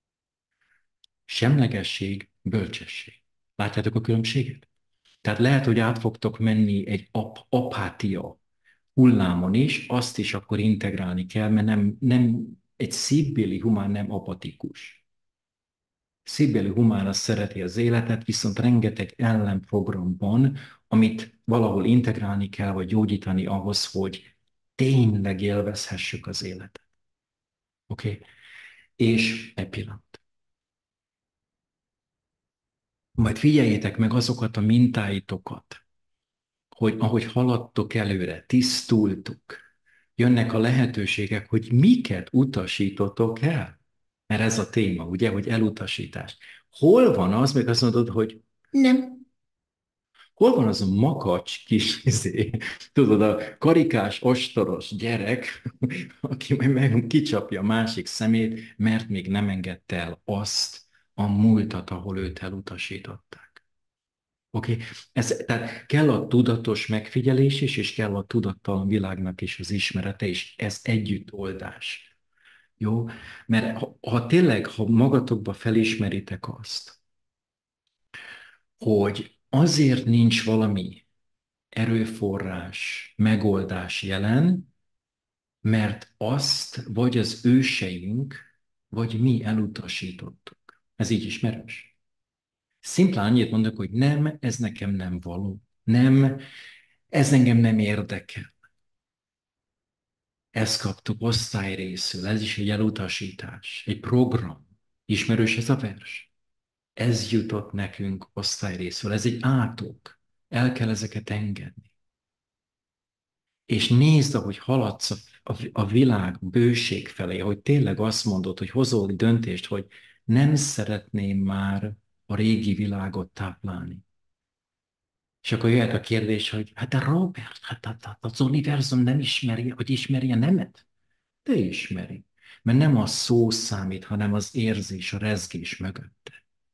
[SPEAKER 1] Semlegesség, bölcsesség. Látjátok a különbséget? Tehát lehet, hogy át fogtok menni egy apátia hullámon is, azt is akkor integrálni kell, mert nem egy szívbéli humán nem apatikus. Szívbéli humán az szereti az életet, viszont rengeteg ellenprogram van, amit valahol integrálni kell, vagy gyógyítani ahhoz, hogy tényleg élvezhessük az életet. Oké? Okay? És egy pillanat. Majd figyeljétek meg azokat a mintáitokat, hogy ahogy haladtok előre, tisztultuk, jönnek a lehetőségek, hogy miket utasítotok el. Mert ez a téma, ugye, hogy elutasítás. Hol van az, még azt mondod, hogy nem. Hol van az a makacs kis, tudod, a karikás, ostoros gyerek, aki meg kicsapja a másik szemét, mert még nem engedte el azt a múltat, ahol őt elutasították. Oké? Tehát kell a tudatos megfigyelés is, és kell a tudattalan világnak is az ismerete, és ez együtt oldás. Jó? Mert ha tényleg, ha magatokba felismeritek azt, hogy azért nincs valami erőforrás, megoldás jelen, mert azt vagy az őseink, vagy mi elutasítottuk. Ez így ismerős. Szimplán annyit mondok, hogy nem, ez nekem nem való. Nem, ez engem nem érdekel. Ezt kaptuk osztályrészül, ez is egy elutasítás, egy program. Ismerős ez a vers? Ez jutott nekünk osztályrészül, ez egy átok. El kell ezeket engedni. És nézd, ahogy haladsz a világ bőség felé, hogy tényleg azt mondod, hogy hozol egy döntést, hogy nem szeretném már a régi világot táplálni. És akkor jöhet a kérdés, hogy hát de Robert, hát az univerzum nem ismeri, hogy ismeri a nemet? De ismeri. Mert nem a szó számít, hanem az érzés, a rezgés mögötte.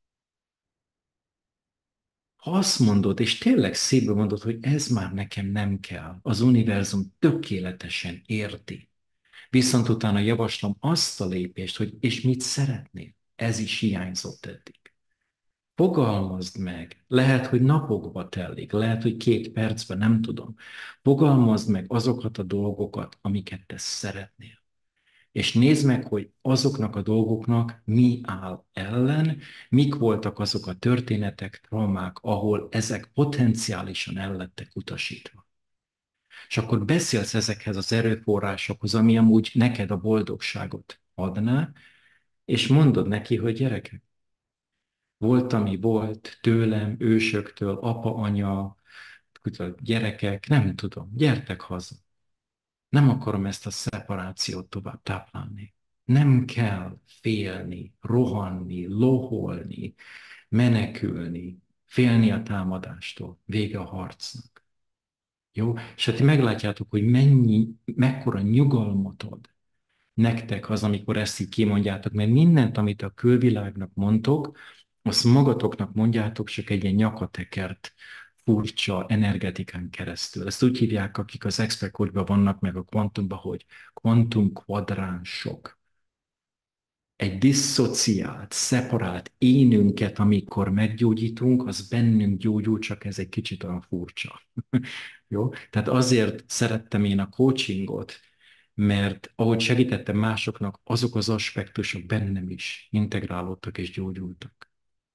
[SPEAKER 1] Ha azt mondod, és tényleg szépben mondod, hogy ez már nekem nem kell, az univerzum tökéletesen érti. Viszont utána javaslom azt a lépést, hogy és mit szeretnél. Ez is hiányzott eddig. Fogalmazd meg, lehet, hogy napokba telik, lehet, hogy 2 percben, nem tudom. Fogalmazd meg azokat a dolgokat, amiket te szeretnél. És nézd meg, hogy azoknak a dolgoknak mi áll ellen, mik voltak azok a történetek, traumák, ahol ezek potenciálisan el lettek utasítva. És akkor beszélsz ezekhez az erőforrásokhoz, ami amúgy neked a boldogságot adná, és mondod neki, hogy gyerekek, volt, ami volt tőlem, ősöktől, apa, anya, gyerekek, nem tudom, gyertek haza. Nem akarom ezt a szeparációt tovább táplálni. Nem kell félni, rohanni, loholni, menekülni, félni a támadástól. Vége a harcnak. Jó? És hát ti meglátjátok, hogy mekkora nyugalmat ad nektek az, amikor ezt így kimondjátok, mert mindent, amit a külvilágnak mondtok, azt magatoknak mondjátok, csak egy ilyen nyakatekert furcsa energetikán keresztül. Ezt úgy hívják, akik az expert vannak, meg a kvantumban, hogy kvantumkvadránsok. Egy disszociált, szeparált énünket, amikor meggyógyítunk, az bennünk gyógyul, csak ez egy kicsit olyan furcsa. Jó? Tehát azért szerettem én a coachingot, mert ahogy segítettem másoknak, azok az aspektusok bennem is integrálódtak és gyógyultak.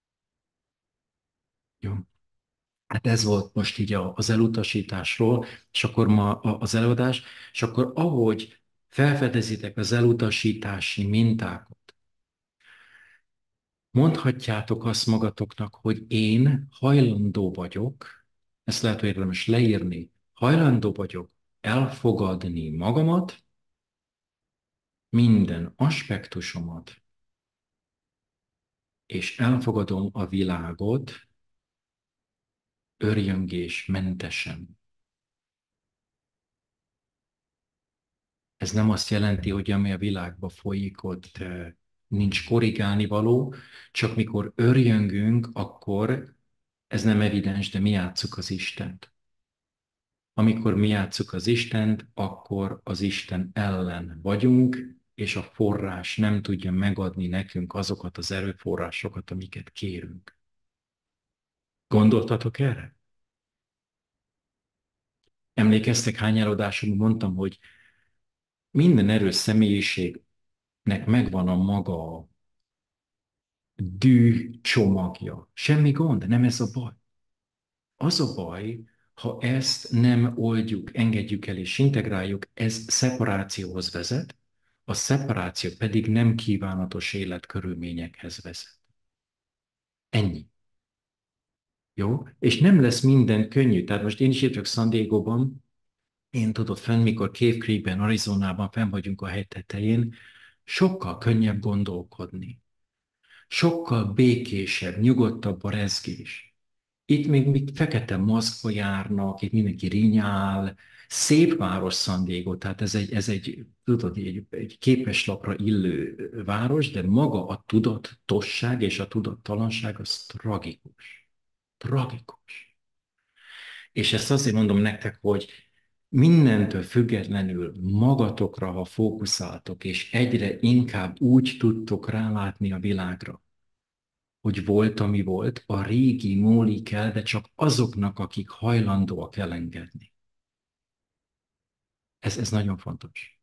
[SPEAKER 1] Jó? Hát ez volt most így az elutasításról, és akkor ma az előadás, és akkor ahogy felfedezitek az elutasítási mintákat, mondhatjátok azt magatoknak, hogy én hajlandó vagyok, ezt lehet, hogy érdemes leírni, hajlandó vagyok elfogadni magamat, minden aspektusomat, és elfogadom a világot örjöngés mentesen. Ez nem azt jelenti, hogy ami a világban folyik, ott nincs korrigálni való, csak mikor örjöngünk, akkor ez nem evidens, de mi játsszuk az Istent. Amikor mi játsszuk az Istent, akkor az Isten ellen vagyunk, és a forrás nem tudja megadni nekünk azokat az erőforrásokat, amiket kérünk. Gondoltatok erre? Emlékeztek, hány előadásomban mondtam, hogy minden erős személyiségnek megvan a maga dű csomagja. Semmi gond, nem ez a baj. Az a baj, ha ezt nem oldjuk, engedjük el és integráljuk, ez szeparációhoz vezet, a szeparáció pedig nem kívánatos életkörülményekhez vezet. Ennyi. Jó? És nem lesz minden könnyű. Tehát most én is itt vagyok San Diego-ban, én tudod fenn, mikor Cave Creekben, Arizonában fenn vagyunk a hegy tetején, sokkal könnyebb gondolkodni. Sokkal békésebb, nyugodtabb a rezgés. Itt még fekete maszkba járnak, itt mindenki rinyál, szép város San Diego, tehát ez egy tudod, egy képeslapra illő város, de maga a tudatosság és a tudattalanság az tragikus. Tragikus. És ezt azért mondom nektek, hogy mindentől függetlenül magatokra, ha fókuszáltok, és egyre inkább úgy tudtok rálátni a világra, hogy volt, ami volt, a régi múlik el, de csak azoknak, akik hajlandóak elengedni. Ez nagyon fontos.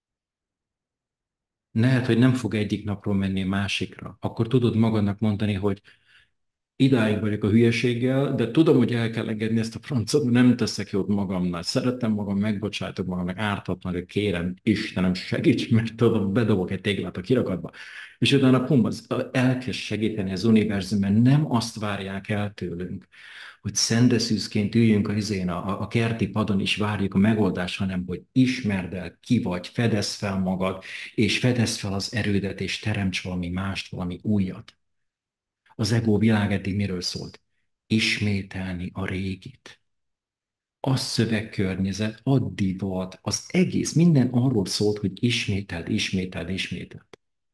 [SPEAKER 1] Lehet, hogy nem fog egyik napról menni másikra. Akkor tudod magadnak mondani, hogy idáig vagyok a hülyeséggel, de tudom, hogy el kell engedni ezt a francot, nem teszek jót magamnál. Szeretem magam, megbocsájtok magamnak, ártatlan, kérem, Istenem, segíts, mert tudom, bedobok egy téglát a kirakatba. És utána pum, elkezd segíteni az univerzum, mert nem azt várják el tőlünk, hogy szendeszűzként üljünk a kerti padon és várjuk a megoldást, hanem hogy ismerd el, ki vagy, fedezd fel magad, és fedezd fel az erődet, és teremts valami mást, valami újat. Az ego világ eddig miről szólt? Ismételni a régit. A szövegkörnyezet, a divat, az egész, minden arról szólt, hogy ismételd, ismételd, ismételd.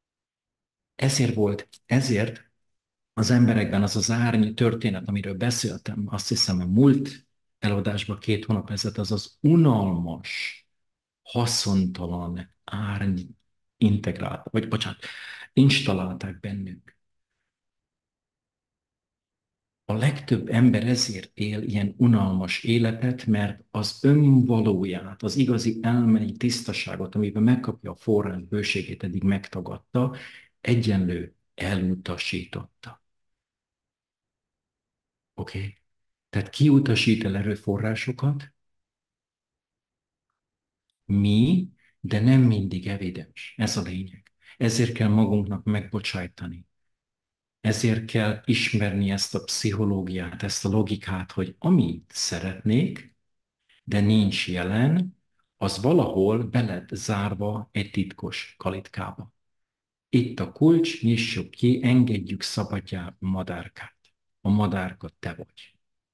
[SPEAKER 1] Ezért az emberekben az az árny történet, amiről beszéltem, azt hiszem a múlt előadásban 2 hónap ezelőtt, az az unalmas, haszontalan árny integrált, vagy bocsánat, installálták bennünk. A legtöbb ember ezért él ilyen unalmas életet, mert az önvalóját, az igazi elmei tisztaságot, amiben megkapja a forrás bőségét, eddig megtagadta, egyenlő elutasította. Oké? Tehát ki utasít el erőforrásokat? Mi, de nem mindig evidens. Ez a lényeg. Ezért kell magunknak megbocsájtani. Ezért kell ismerni ezt a pszichológiát, ezt a logikát, hogy amit szeretnék, de nincs jelen, az valahol be lett zárva egy titkos kalitkába. Itt a kulcs, nyissuk ki, engedjük szabadjába a madárkát. A madárka te vagy.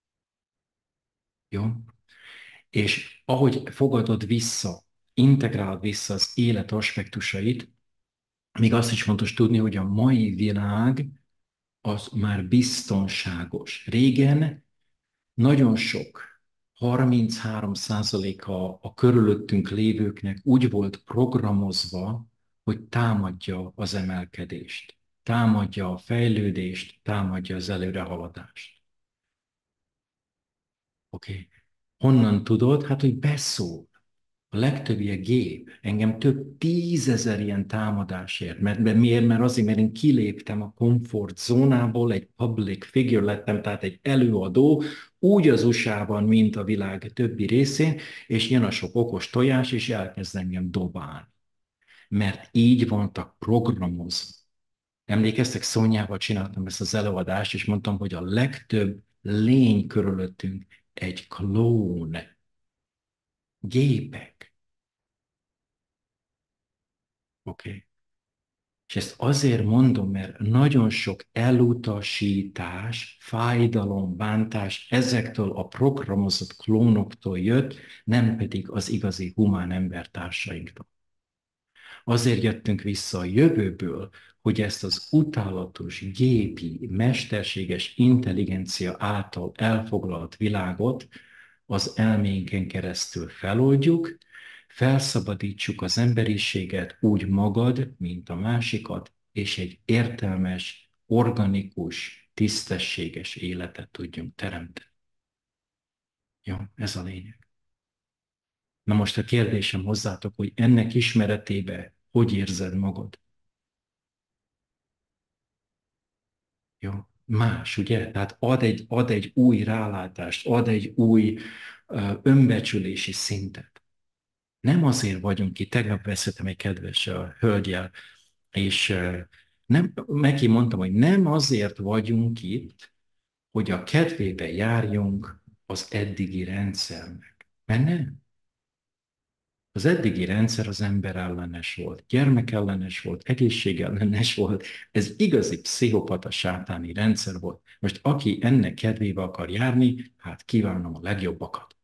[SPEAKER 1] Jó? És ahogy fogadod vissza, integrálod vissza az élet aspektusait, még azt is fontos tudni, hogy a mai világ az már biztonságos. Régen nagyon sok, 33%-a a körülöttünk lévőknek úgy volt programozva, hogy támadja az emelkedést, támadja a fejlődést, támadja az előrehaladást. Oké. Honnan tudod? Hát, hogy beszól. A legtöbbje gép. Engem több 10 000 ilyen támadás ért. Miért? Mert azért, mert én kiléptem a comfort zónából, egy public figure lettem, tehát egy előadó, úgy az USA-ban, mint a világ többi részén, és jön a sok okos tojás, és elkezd engem dobálni. Mert így voltak programozva. Emlékeztek, Szonyával csináltam ezt az előadást, és mondtam, hogy a legtöbb lény körülöttünk egy klón. Gépek. Oké. És ezt azért mondom, mert nagyon sok elutasítás, fájdalom, bántás ezektől a programozott klónoktól jött, nem pedig az igazi humán embertársainktól. Azért jöttünk vissza a jövőből, hogy ezt az utálatos, gépi, mesterséges intelligencia által elfoglalt világot az elménken keresztül feloldjuk, felszabadítsuk az emberiséget, úgy magad, mint a másikat, és egy értelmes, organikus, tisztességes életet tudjunk teremteni. Jó, ez a lényeg. Na most a kérdésem hozzátok, hogy ennek ismeretébe hogy érzed magad? Jó, más, ugye? Tehát ad egy új rálátást, ad egy új önbecsülési szintet. Nem azért vagyunk itt, tegnap beszéltem egy kedves hölgyel, és neki mondtam, hogy nem azért vagyunk itt, hogy a kedvébe járjunk az eddigi rendszernek. Mert nem. Az eddigi rendszer az ember ellenes volt, gyermekellenes volt, egészségellenes volt, ez igazi pszichopata sátáni rendszer volt. Most aki ennek kedvébe akar járni, hát kívánom a legjobbakat.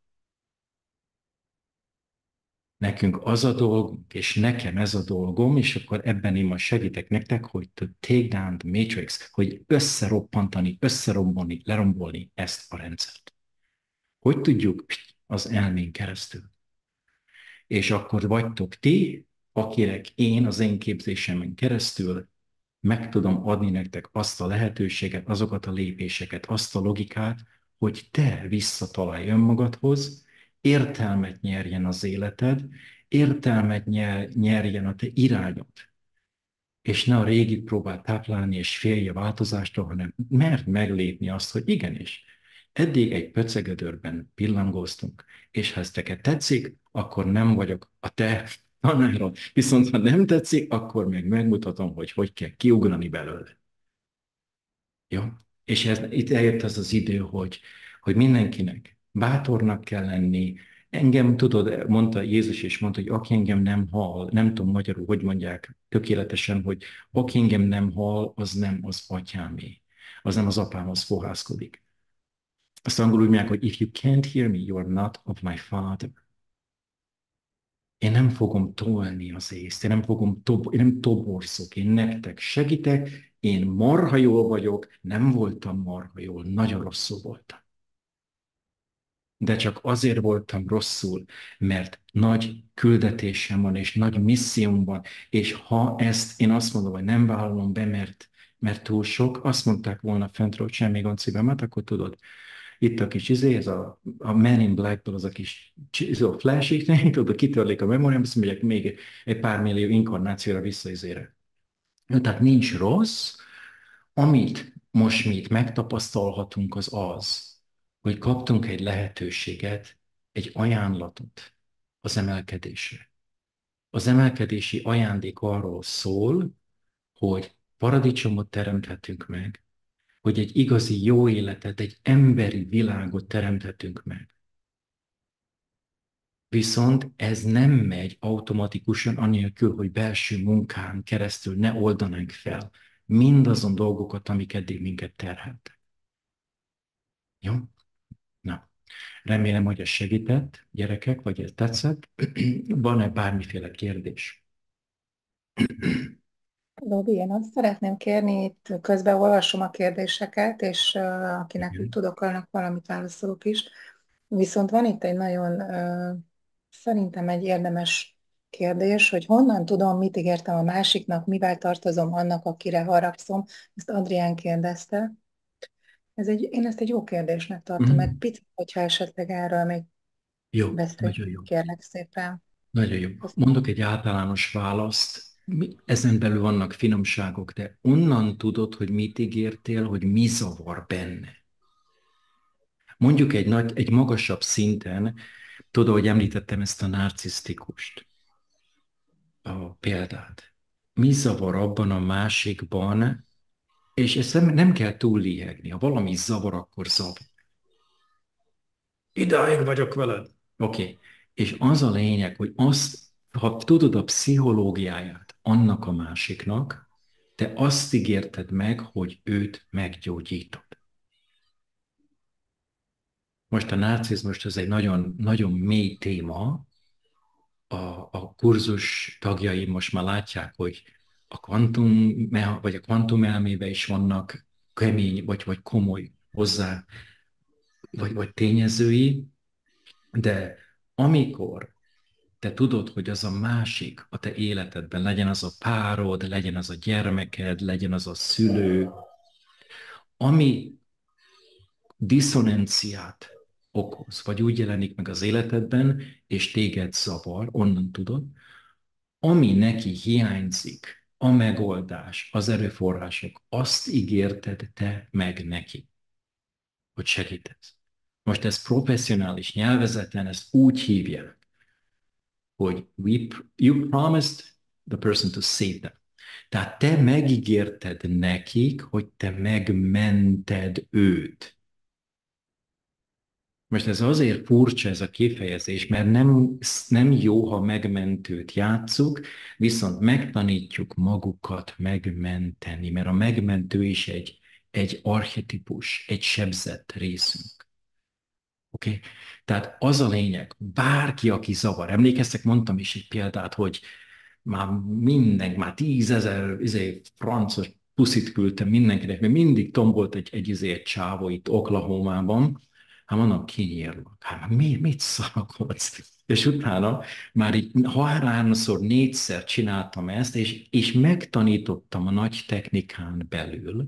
[SPEAKER 1] Nekünk az a dolgunk, és nekem ez a dolgom, és akkor ebben én most segítek nektek, hogy to take down the matrix, hogy összeroppantani, összerombolni, lerombolni ezt a rendszert. Hogy tudjuk? Az elmén keresztül. És akkor vagytok ti, akinek én az én képzésemen keresztül meg tudom adni nektek azt a lehetőséget, azokat a lépéseket, azt a logikát, hogy te visszatalálj önmagadhoz, értelmet nyerjen az életed, értelmet nyerjen a te irányod, és ne a régit próbál táplálni és félj a változástól, hanem mert meglépni azt, hogy igenis, eddig egy pöcegödörben pillangóztunk, és ha ez neked tetszik, akkor nem vagyok a te tanárod. Viszont ha nem tetszik, akkor meg megmutatom, hogy hogy kell kiugrani belőle. Jó? És itt eljött az az idő, hogy mindenkinek bátornak kell lenni. Engem, tudod, mondta Jézus, és mondta, hogy aki engem nem hall, nem tudom magyarul, hogy mondják tökéletesen, hogy aki engem nem hall, az nem az atyámé, az nem az apámhoz fohászkodik. Azt angolul úgy mondják, hogy if you can't hear me, you're not of my father. Én nem fogom tolni az észt, én nem toborzok, én nektek segítek, én marha jól vagyok, nem voltam marha jól, nagyon rosszul voltam. De csak azért voltam rosszul, mert nagy küldetésem van, és nagy misszióm van, és ha ezt én azt mondom, hogy nem vállalom be, mert túl sok, azt mondták volna fentről, semmi gond szívemet, akkor tudod, itt a kis ez a Man in Blackből az a kis a flash, tudod, kitörlik a memóriám, azt mondják, még egy pár millió inkarnációra vissza izére. Tehát nincs rossz, amit most mi itt megtapasztalhatunk az, hogy kaptunk egy lehetőséget, egy ajánlatot az emelkedésre. Az emelkedési ajándék arról szól, hogy paradicsomot teremthetünk meg, hogy egy igazi jó életet, egy emberi világot teremthetünk meg. Viszont ez nem megy automatikusan, anélkül, hogy belső munkán keresztül ne oldanánk fel mindazon dolgokat, amik eddig minket terheltek. Jó? Na, remélem, hogy ez segített, gyerekek, vagy ez tetszett. Van-e bármiféle kérdés?
[SPEAKER 2] Robi, én azt szeretném kérni, itt közben olvasom a kérdéseket, és akinek
[SPEAKER 1] Igen.
[SPEAKER 2] tudok, annak valamit válaszolok is. Viszont van itt egy nagyon, szerintem egy érdemes kérdés, hogy honnan tudom, mit ígértem a másiknak, mivel tartozom annak, akire haragszom. Ezt Adrián kérdezte. Én ezt egy jó kérdésnek tartom, meg
[SPEAKER 1] Mhm.
[SPEAKER 2] picit, hogyha esetleg erről még
[SPEAKER 1] Jó,
[SPEAKER 2] beszélj,
[SPEAKER 1] nagyon jó.
[SPEAKER 2] kérlek szépen.
[SPEAKER 1] Nagyon jó. Mondok egy általános választ. Ezen belül vannak finomságok, de onnan tudod, hogy mit ígértél, hogy mi zavar benne. Mondjuk egy magasabb szinten, tudod, hogy említettem ezt a narcisztikust, a példát. Mi zavar abban a másikban, és ezt nem kell túl lihegni. Ha valami zavar, akkor zavar. Idáig vagyok veled. Oké. Okay. És az a lényeg, hogy ha tudod a pszichológiáját annak a másiknak, te azt ígérted meg, hogy őt meggyógyítod. Most a narcizmus ez egy nagyon, nagyon mély téma. A kurzus tagjai most már látják, hogy a vagy a kvantum elmébe is vannak kemény, vagy komoly hozzá, vagy tényezői, De amikor te tudod, hogy az a másik a te életedben, legyen az a párod, legyen az a gyermeked, legyen az a szülő, ami diszonanciát okoz, vagy úgy jelenik meg az életedben, és téged zavar, onnan tudod, ami neki hiányzik, a megoldás, az erőforrások, azt ígérted te meg neki, hogy segítesz. Most ez professzionális nyelvezeten, ezt úgy hívják, hogy you promised the person to save them. Tehát te megígérted nekik, hogy te megmented őt. Most ez azért furcsa ez a kifejezés, mert nem jó, ha megmentőt játsszuk, viszont megtanítjuk magukat megmenteni, mert a megmentő is egy archetipus, egy sebzett részünk. Oké? Tehát az a lényeg, bárki, aki zavar. Emlékeztek, mondtam is egy példát, hogy már 10 000 francos puszit küldtem mindenkinek, mert mindig tombolt egy csávó itt Oklahomában. Hát mondom, kinyírlak. Hát mit szarakodsz? És utána már így 3-szor, 4-szer csináltam ezt, és megtanítottam a nagy technikán belül,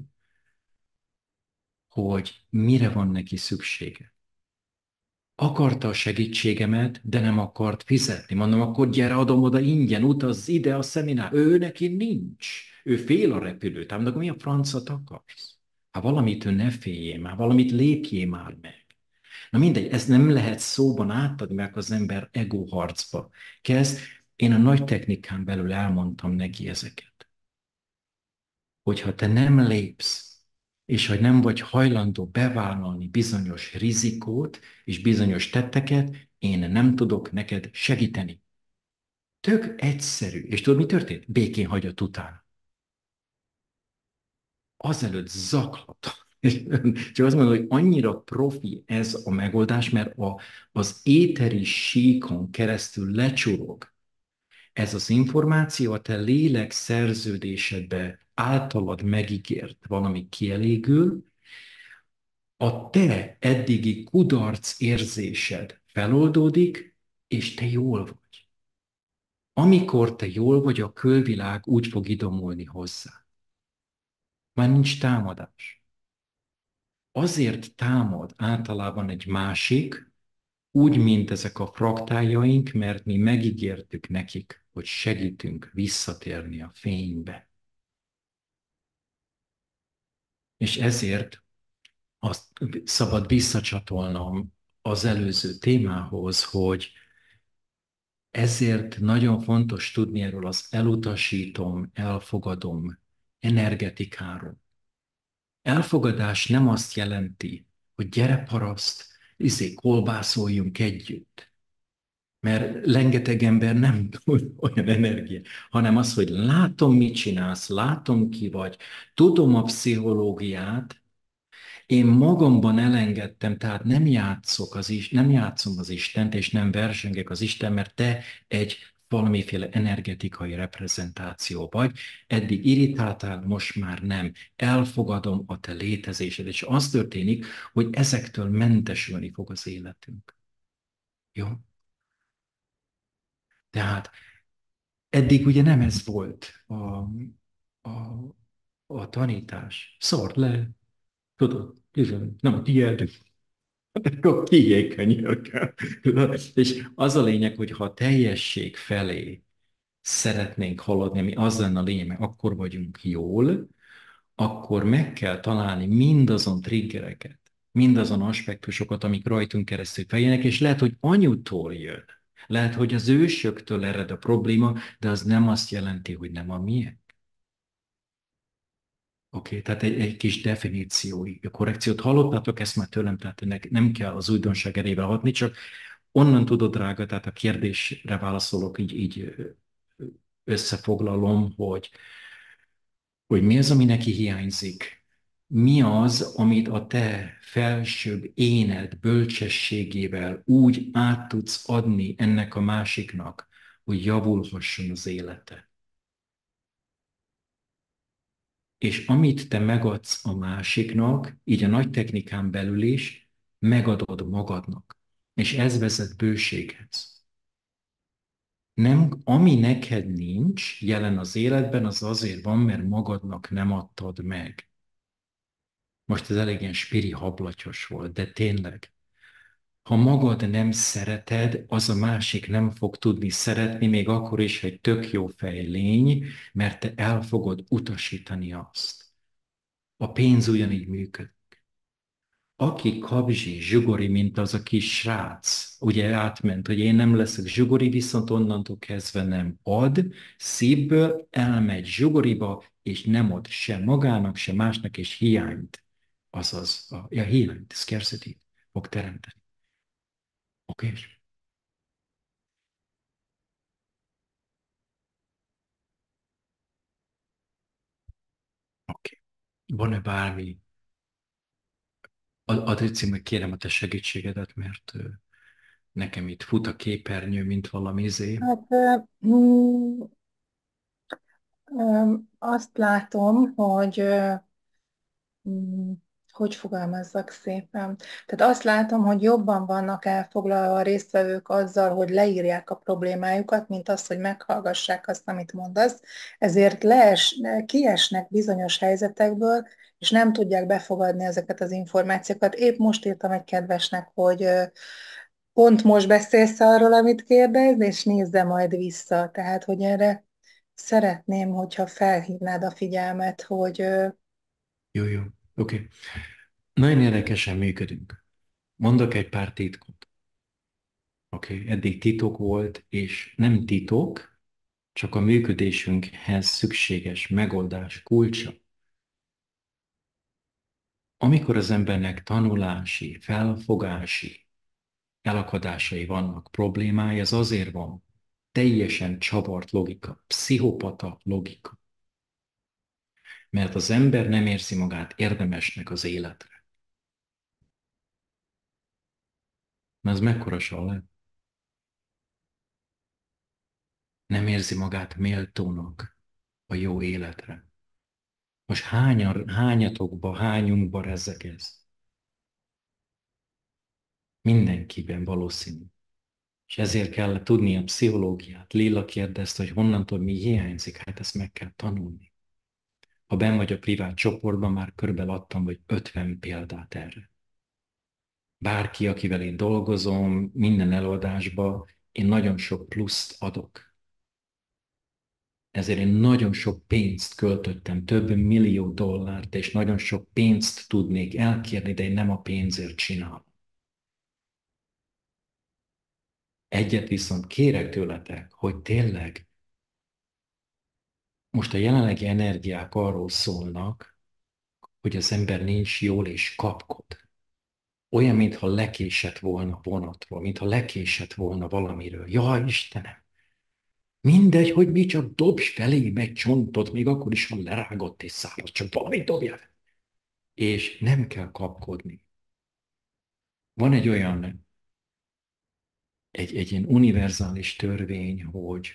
[SPEAKER 1] hogy mire van neki szüksége. Akarta a segítségemet, de nem akart fizetni. Mondom, akkor gyere, adom oda ingyen, utazz ide a szeminár. Ő neki nincs. Ő fél a repülőt. Hát mondom, mi a francot akarsz? Hát valamit ő ne féljél már, valamit lépjél már meg. Na mindegy, ez nem lehet szóban átadni, mert az ember ego harcba kezd. Én a nagy technikán belül elmondtam neki ezeket. Hogyha te nem lépsz, és hogy nem vagy hajlandó bevállalni bizonyos rizikót és bizonyos tetteket, én nem tudok neked segíteni. Tök egyszerű. És tudod, mi történt? Békén hagyott utána. Azelőtt zaklatta. Csak azt mondom, hogy annyira profi ez a megoldás, mert az éteri síkon keresztül lecsurog ez az információ a te lélek szerződésedbe általad megígért valami kielégül, a te eddigi kudarc érzésed feloldódik, és te jól vagy. Amikor te jól vagy, a külvilág úgy fog idomulni hozzá. Már nincs támadás. Azért támad általában egy másik, úgy, mint ezek a fraktáljaink, mert mi megígértük nekik, hogy segítünk visszatérni a fénybe. És ezért azt szabad visszacsatolnom az előző témához, hogy ezért nagyon fontos tudni erről az elutasítom, elfogadom energetikáról. Elfogadás nem azt jelenti, hogy gyere paraszt, kolbászoljunk együtt. Mert rengeteg ember nem tud olyan energia, hanem az, hogy látom, mit csinálsz, látom, ki vagy, tudom a pszichológiát, én magamban elengedtem, tehát nem játszom az Istent, és nem versengek az Isten, mert te egy valamiféle energetikai reprezentáció vagy. Eddig irritáltál, most már nem. Elfogadom a te létezésed, és az történik, hogy ezektől mentesülni fog az életünk. Jó? Tehát eddig ugye nem ez volt a, a tanítás. Szord le, tudod, nem a tiéd, akkor kiékenyülkel. És az a lényeg, hogy ha a teljesség felé szeretnénk haladni, ami az lenne a lényeg, mert akkor vagyunk jól, akkor meg kell találni mindazon triggereket, mindazon aspektusokat, amik rajtunk keresztül fejjenek, és lehet, hogy anyutól jön. Lehet, hogy az ősöktől ered a probléma, de az nem azt jelenti, hogy nem a miénk. Oké, tehát egy kis definíciói korrekciót hallottátok, ezt már tőlem, tehát ennek nem kell az újdonság erével hatni, csak onnan tudod, drága, tehát a kérdésre válaszolok, így összefoglalom, hogy mi az, ami neki hiányzik. Mi az, amit a te felsőbb éned bölcsességével úgy át tudsz adni ennek a másiknak, hogy javulhasson az élete. És amit te megadsz a másiknak, így a nagy technikán belül is, megadod magadnak. És ez vezet bőséghez. Nem, ami neked nincs jelen az életben, az azért van, mert magadnak nem adtad meg. Most ez elég ilyen spiri hablatyos volt, de tényleg. Ha magad nem szereted, az a másik nem fog tudni szeretni, még akkor is, hogy tök jó fejlény, mert te el fogod utasítani azt. A pénz ugyanígy működik. Aki kapzsi, zsugori, mint az a kis srác, ugye átment, hogy én nem leszek zsugori, viszont onnantól kezdve nem ad, szívből elmegy zsugoriba, és nem ad se magának, se másnak, és hiányt, azaz, hiányt, scarcity fog teremteni. Oké? Oké. Van-e bármi? Adj meg kérem a te segítségedet, mert nekem itt fut a képernyő, mint valami izé.
[SPEAKER 2] Hát azt látom, hogy Mm, hogy fogalmazzak szépen? Tehát azt látom, hogy jobban vannak elfoglalva a résztvevők azzal, hogy leírják a problémájukat, mint az, hogy meghallgassák azt, amit mondasz. Ezért kiesnek bizonyos helyzetekből, és nem tudják befogadni ezeket az információkat. Épp most írtam egy kedvesnek, hogy pont most beszélsz arról, amit kérdez, és nézze majd vissza. Tehát, hogy erre szeretném, hogyha felhívnád a figyelmet, hogy
[SPEAKER 1] Jó, jó, oké. Nagyon érdekesen működünk. Mondok egy pár titkot. Oké, eddig titok volt, és nem titok, csak a működésünkhez szükséges megoldás kulcsa. Amikor az embernek tanulási, felfogási elakadásai vannak, problémái, az azért van. Teljesen csavart logika, pszichopata logika. Mert az ember nem érzi magát érdemesnek az életre. Mert ez mekkora sal? Nem érzi magát méltónak a jó életre. Most hányatokba, hányunkba rezeg ez? Mindenkiben valószínű. És ezért kell tudni a pszichológiát. Lilla kérdezte, hogy honnantól mi hiányzik, hát ezt meg kell tanulni. Ha benn vagy a privát csoportban, már körülbelül adtam vagy 50 példát erre. Bárki, akivel én dolgozom, minden előadásban én nagyon sok pluszt adok. Ezért én nagyon sok pénzt költöttem, több millió dollárt, és nagyon sok pénzt tudnék elkérni, de én nem a pénzért csinálom. Egyet viszont kérek tőletek, hogy tényleg most a jelenlegi energiák arról szólnak, hogy az ember nincs jól és kapkod. Olyan, mintha lekésett volna vonatról, mintha lekésett volna valamiről. Jaj, Istenem! Mindegy, hogy mi csak dobs felé meg csontot, még akkor is, ha lerágott és száraz, csak valamit dobjál. És nem kell kapkodni. Van egy olyan, egy ilyen univerzális törvény, hogy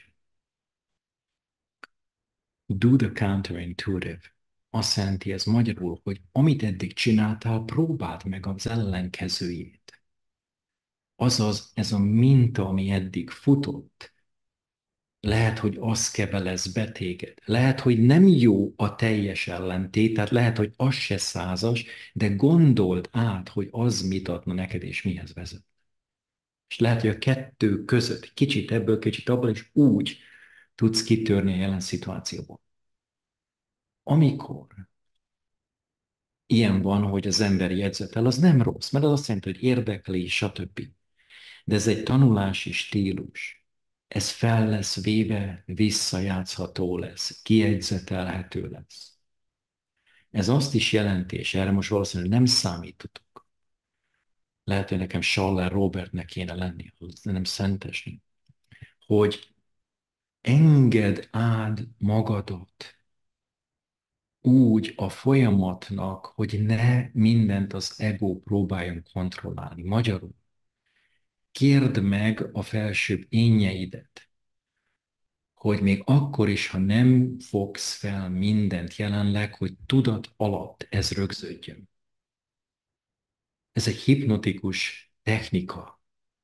[SPEAKER 1] do the counterintuitive. Azt jelenti ez magyarul, hogy amit eddig csináltál, próbáld meg az ellenkezőjét. Azaz, ez a minta, ami eddig futott, lehet, hogy az kebelez be téged. Lehet, hogy nem jó a teljes ellentét, tehát lehet, hogy az se százas, de gondold át, hogy az mit adna neked, és mihez vezet. És lehet, hogy a kettő között kicsit ebből, kicsit abból, és úgy tudsz kitörni a jelen szituációból. Amikor ilyen van, hogy az ember jegyzetel, az nem rossz, mert az azt jelenti, hogy érdekli, stb. De ez egy tanulási stílus. Ez fel lesz véve, visszajátszható lesz, kijegyzetelhető lesz. Ez azt is jelenti, és erre most valószínűleg nem számítotok. Lehet, hogy nekem Schaller Robertnek kéne lenni, nem Szentesnek, hogy engedd át magadat úgy a folyamatnak, hogy ne mindent az ego próbáljon kontrollálni. Magyarul, kérd meg a felsőbb énjeidet, hogy még akkor is, ha nem fogsz fel mindent jelenleg, hogy tudat alatt ez rögződjön. Ez egy hipnotikus technika.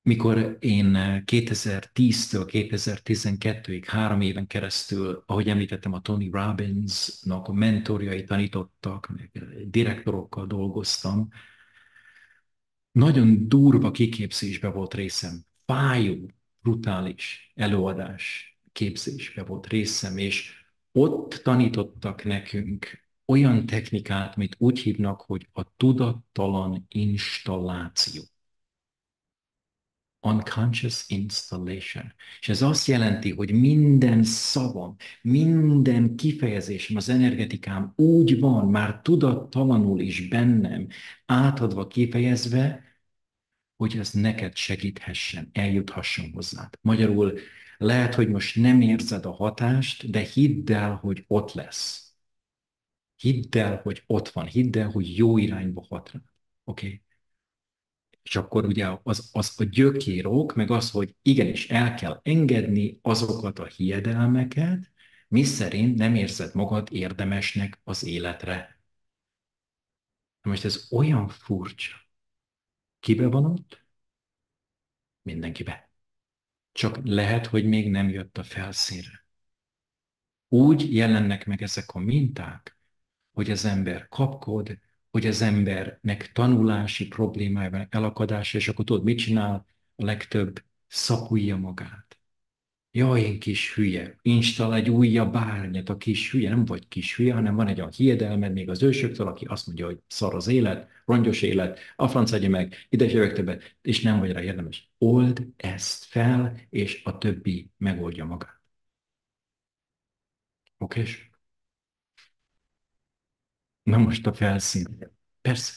[SPEAKER 1] Mikor én 2010-től 2012-ig 3 éven keresztül, ahogy említettem, a Tony Robbins-nak a mentorjai tanítottak, meg direktorokkal dolgoztam, nagyon durva kiképzésbe volt részem. Fájó, brutális előadás képzésbe volt részem, és ott tanítottak nekünk olyan technikát, amit úgy hívnak, hogy a tudattalan installáció. Unconscious installation. És ez azt jelenti, hogy minden szavam, minden kifejezésem, az energetikám úgy van, már tudattalanul is bennem, átadva, kifejezve, hogy ez neked segíthessen, eljuthasson hozzád. Magyarul lehet, hogy most nem érzed a hatást, de hidd el, hogy ott lesz. Hidd el, hogy ott van. Hidd el, hogy jó irányba hat rá. Oké? Okay? És akkor ugye az a gyökérok, meg az, hogy igenis el kell engedni azokat a hiedelmeket, miszerint nem érzed magad érdemesnek az életre. Na most ez olyan furcsa. Kibe van ott? Mindenkibe. Csak lehet, hogy még nem jött a felszínre. Úgy jelennek meg ezek a minták, hogy az ember kapkod, hogy az embernek tanulási problémája van, elakadása, és akkor tudod, mit csinál? A legtöbb szapulja magát. Jaj, én kis hülye, install egy újabb bárnyat, a kis hülye, nem vagy kis hülye, hanem van egy olyan hiedelmed még az ősöktől, aki azt mondja, hogy szar az élet, rongyos élet, a franc egye meg, ide jövök többet, és nem vagy rá érdemes. Old ezt fel, és a többi megoldja magát. Okés? Na most a felszín. Persze.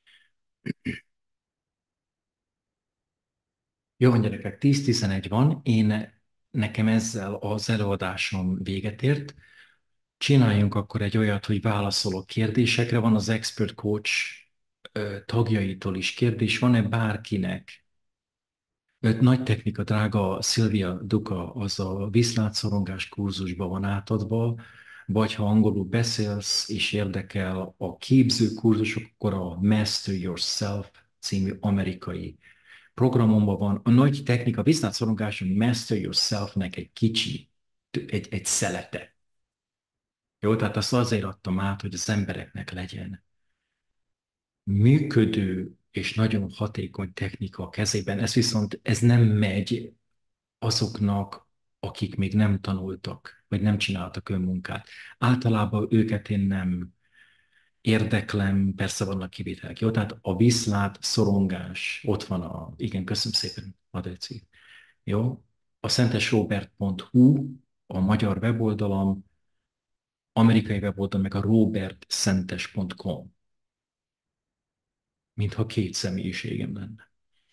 [SPEAKER 1] Jó, gyerekek, 10-11 van, nekem ezzel az előadásom véget ért. Csináljunk akkor egy olyat, hogy válaszolok kérdésekre. Van az Expert Coach tagjaitól is kérdés. Van-e bárkinek? Nagy technika, drága Szilvia Duka, az a viszlátszorongás kurzusba van átadva, vagy ha angolul beszélsz és érdekel a képző kurzusok, akkor a Master Yourself című amerikai programomban van. A nagy technika, viszlátszorongás, Master Yourself-nek egy kicsi, egy szelete. Jó, tehát azt azért adtam át, hogy az embereknek legyen működő és nagyon hatékony technika a kezében. Ez nem megy azoknak, akik még nem tanultak, vagy nem csináltak önmunkát. Általában őket én nem érdeklem, persze vannak kivételek. Jó, tehát a viszlát, szorongás, ott van igen, köszönöm szépen, Adeci. Jó, a szentesrobert.hu, a magyar weboldalam, amerikai weboldal, meg a robertszentes.com. Mintha két személyiségem lenne.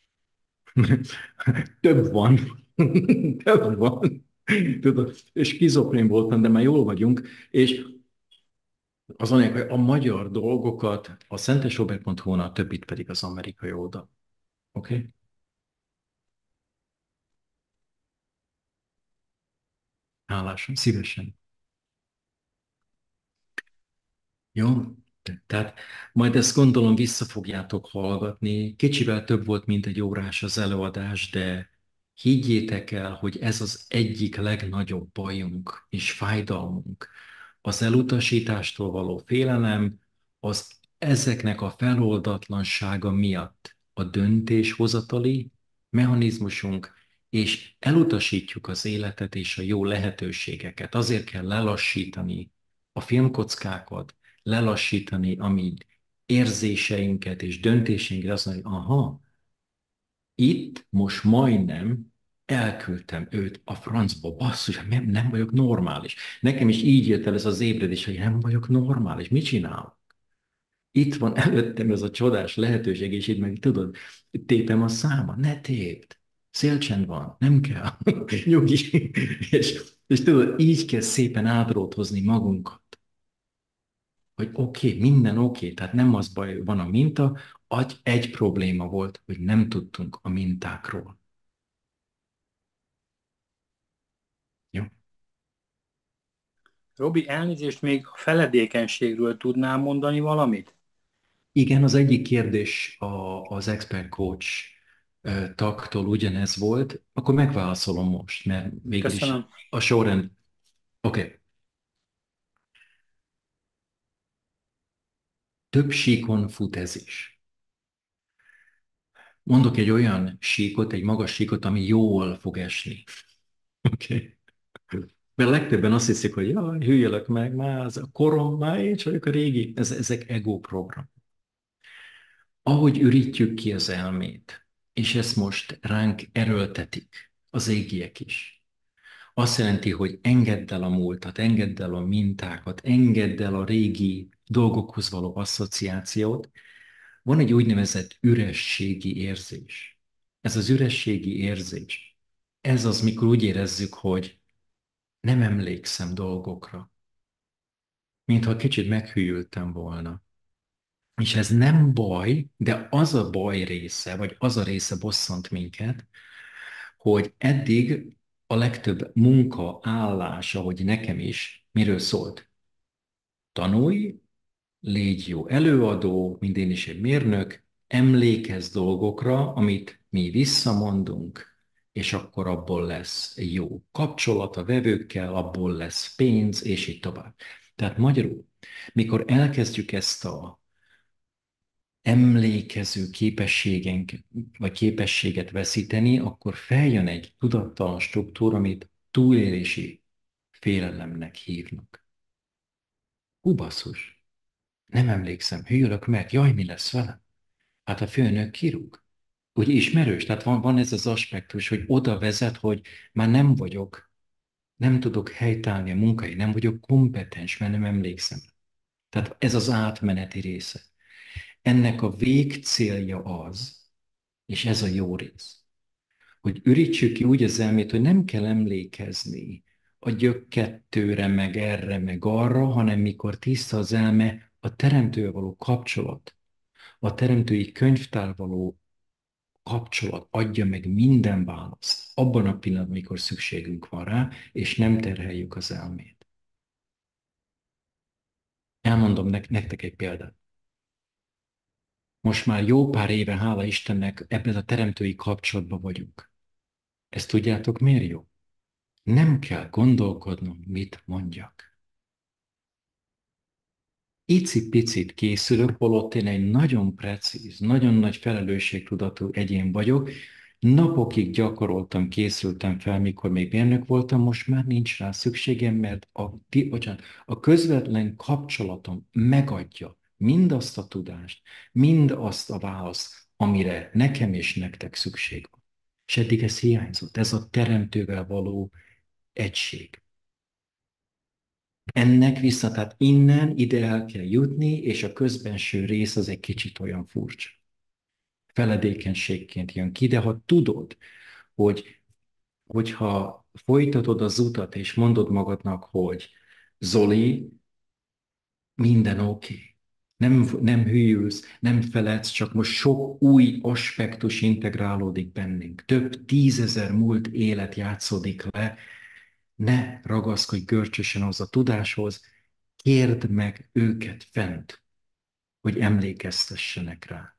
[SPEAKER 1] Több van. Több van. Tudod, skizofrén voltam, de már jól vagyunk, és az anyag, hogy a magyar dolgokat a szentesrobert.hu-n, a többit pedig az amerikai oldal. Oké? Okay? Hálásan, szívesen. Jó? Tehát majd ezt gondolom vissza fogjátok hallgatni. Kicsivel több volt, mint egy órás az előadás, de higgyétek el, hogy ez az egyik legnagyobb bajunk és fájdalmunk. Az elutasítástól való félelem, az ezeknek a feloldatlansága miatt a döntéshozatali mechanizmusunk, és elutasítjuk az életet és a jó lehetőségeket. Azért kell lelassítani a filmkockákat, lelassítani a mi érzéseinket és döntéseinket, azt mondani, aha, itt most majdnem elküldtem őt a francba, basszus, nem vagyok normális. Nekem is így jött el ez az ébredés, hogy nem vagyok normális, mit csinálok? Itt van előttem ez a csodás lehetőség, és itt meg tudod, tépem a száma, ne tépd, szélcsend van, nem kell, nyugi. És tudod, így kell szépen átról hozni magunkat, hogy oké, minden oké, tehát nem az baj, van a minta, egy probléma volt, hogy nem tudtunk a mintákról. Jó?
[SPEAKER 3] Robi, elnézést, még a feledékenységről tudnál mondani valamit?
[SPEAKER 1] Igen, az egyik kérdés az expert coach taktól ugyanez volt, akkor megválaszolom most, mert végül is
[SPEAKER 3] Köszönöm.
[SPEAKER 1] a sorrend. Oké. Több síkon fut ez is. Mondok egy olyan síkot, egy magas síkot, ami jól fog esni. Oké. Mert legtöbben azt hiszik, hogy jaj, hülyelek meg, már az a korom, már én csak vagyok a régi. Ezek ego program. Ahogy ürítjük ki az elmét, és ezt most ránk erőltetik az égiek is. Azt jelenti, hogy engedd el a múltat, engedd el a mintákat, engedd el a régi dolgokhoz való asszociációt. Van egy úgynevezett ürességi érzés. Ez az ürességi érzés, ez az, mikor úgy érezzük, hogy nem emlékszem dolgokra, mintha kicsit meghűltem volna. És ez nem baj, de az a baj része, vagy az a része bosszant minket, hogy eddig a legtöbb munka, állás, ahogy nekem is, miről szólt? Tanulj, légy jó előadó, mint én is egy mérnök, emlékezz dolgokra, amit mi visszamondunk, és akkor abból lesz jó kapcsolat a vevőkkel, abból lesz pénz, és így tovább. Tehát magyarul, mikor elkezdjük ezt a emlékező vagy képességet veszíteni, akkor feljön egy tudattalan struktúra, amit túlélési félelemnek hívnak. Hú, basszus, nem emlékszem, hűlök meg, jaj, mi lesz vele? Hát a főnök kirúg. Ugye ismerős, tehát van ez az aspektus, hogy oda vezet, hogy már nem tudok helytállni a munkai, nem vagyok kompetens, mert nem emlékszem. Tehát ez az átmeneti része. Ennek a végcélja az, és ez a jó rész, hogy ürítsük ki úgy az elmét, hogy nem kell emlékezni a gyökkettőre, meg erre, meg arra, hanem mikor tiszta az elme, a teremtővel való kapcsolat, a teremtői könyvtár való kapcsolat adja meg minden választ abban a pillanatban, amikor szükségünk van rá, és nem terheljük az elmét. Elmondom nektek egy példát. Most már jó pár éve, hála Istennek, ebben a teremtői kapcsolatban vagyunk. Ezt tudjátok, miért jó? Nem kell gondolkodnom, mit mondjak. Icipicit készülök, holott én egy nagyon precíz, nagyon nagy felelősségtudatú egyén vagyok. Napokig gyakoroltam, készültem fel, mikor még mérnök voltam, most már nincs rá szükségem, mert a közvetlen kapcsolatom megadja mindazt a tudást, mindazt a választ, amire nekem és nektek szükség van. És eddig ez hiányzott, ez a teremtővel való egység. Ennek vissza, tehát innen ide el kell jutni, és a közbenső rész az egy kicsit olyan furcsa. Feledékenységként jön ki, de ha tudod, hogyha folytatod az utat, és mondod magadnak, hogy Zoli, minden oké. Nem hűlsz, nem feledsz, csak most sok új aspektus integrálódik bennünk. Több 10 000 múlt élet játszódik le. Ne ragaszkodj görcsösen az a tudáshoz, kérd meg őket fent, hogy emlékeztessenek rá.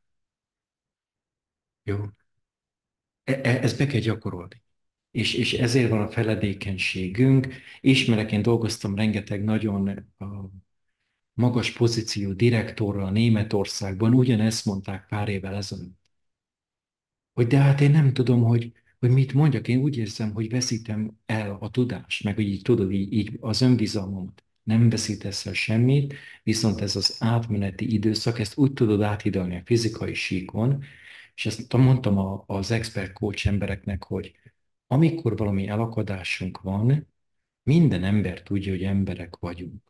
[SPEAKER 1] Jó? Ezt be kell gyakorolni. És ezért van a feledékenységünk. Ismerek, én dolgoztam rengeteg nagyon magas pozíció direktorral Németországban, ugyanezt mondták pár évvel ezelőtt. Hogy de hát én nem tudom, hogy mit mondjak, én úgy érzem, hogy veszítem el a tudást, meg hogy így tudod, így az önbizalmamat. Nem veszítesz el semmit, viszont ez az átmeneti időszak, ezt úgy tudod áthidalni a fizikai síkon, és ezt mondtam az expert coach embereknek, hogy amikor valami elakadásunk van, minden ember tudja, hogy emberek vagyunk.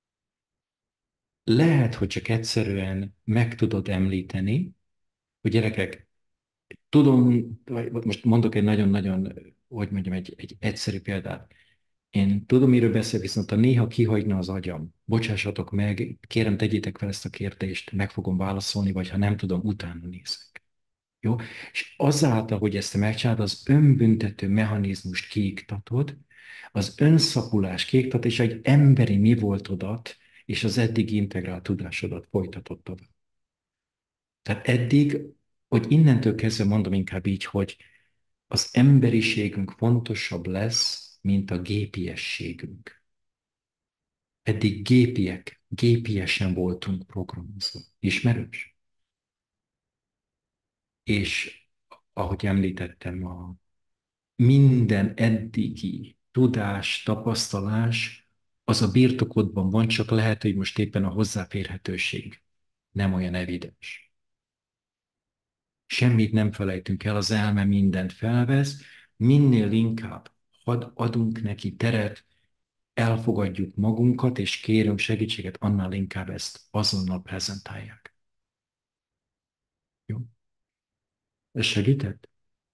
[SPEAKER 1] Lehet, hogy csak egyszerűen meg tudod említeni, hogy gyerekek, tudom, most mondok egy nagyon-nagyon, hogy mondjam, egy egyszerű példát. Én tudom, miről beszél, viszont ha néha kihagyna az agyam, bocsássatok meg, kérem, tegyétek fel ezt a kérdést, meg fogom válaszolni, vagy ha nem tudom, utána nézek. Jó? És azáltal, hogy ezt megcsinálod, az önbüntető mechanizmust kiiktatod, az önszapulás kiiktat, és egy emberi mi voltodat, és az eddigi integrált tudásodat folytatod tovább. Tehát eddig hogy innentől kezdve mondom inkább így, hogy az emberiségünk fontosabb lesz, mint a gépiességünk. Eddig gépiesen voltunk programozva. Ismerős? És ahogy említettem, minden eddigi tudás, tapasztalás, az a birtokodban van, csak lehet, hogy most éppen a hozzáférhetőség nem olyan evidens. Semmit nem felejtünk el, az elme mindent felvesz, minél inkább adunk neki teret, elfogadjuk magunkat, és kérünk segítséget, annál inkább ezt azonnal prezentálják. Jó? Ez segített?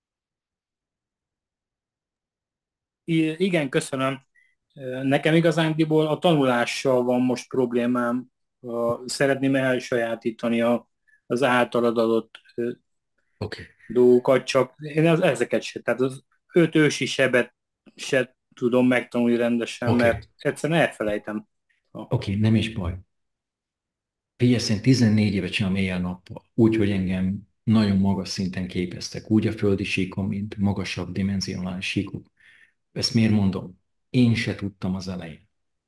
[SPEAKER 3] Igen, köszönöm. Nekem igazándiból a tanulással van most problémám. Szeretném elsajátítani az általad adott
[SPEAKER 1] Oké.
[SPEAKER 3] dolgokat, csak én ezeket se, tehát az 5 ősi sebet se tudom megtanulni rendesen,
[SPEAKER 1] Oké.
[SPEAKER 3] mert egyszerűen elfelejtem.
[SPEAKER 1] Oké, nem is baj. Figyelj, én 14 évet csinálom éjjel-nappal, úgy, hogy engem nagyon magas szinten képeztek, úgy a földi síkon, mint magasabb dimenzionális síkok. Ezt miért mondom? Én se tudtam az elején.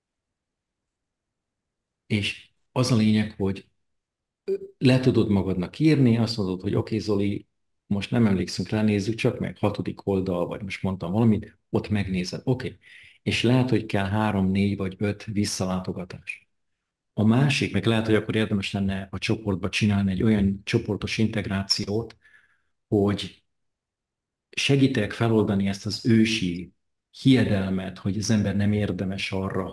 [SPEAKER 1] És az a lényeg, hogy le tudod magadnak írni, azt mondod, hogy oké, Zoli, most nem emlékszünk rá, nézzük csak meg, 6. oldal, vagy most mondtam valamit, ott megnézed, oké. És lehet, hogy kell 3, 4 vagy 5 visszalátogatás. A másik, meg lehet, hogy akkor érdemes lenne a csoportba csinálni egy olyan csoportos integrációt, hogy segítek feloldani ezt az ősi hiedelmet, hogy az ember nem érdemes arra,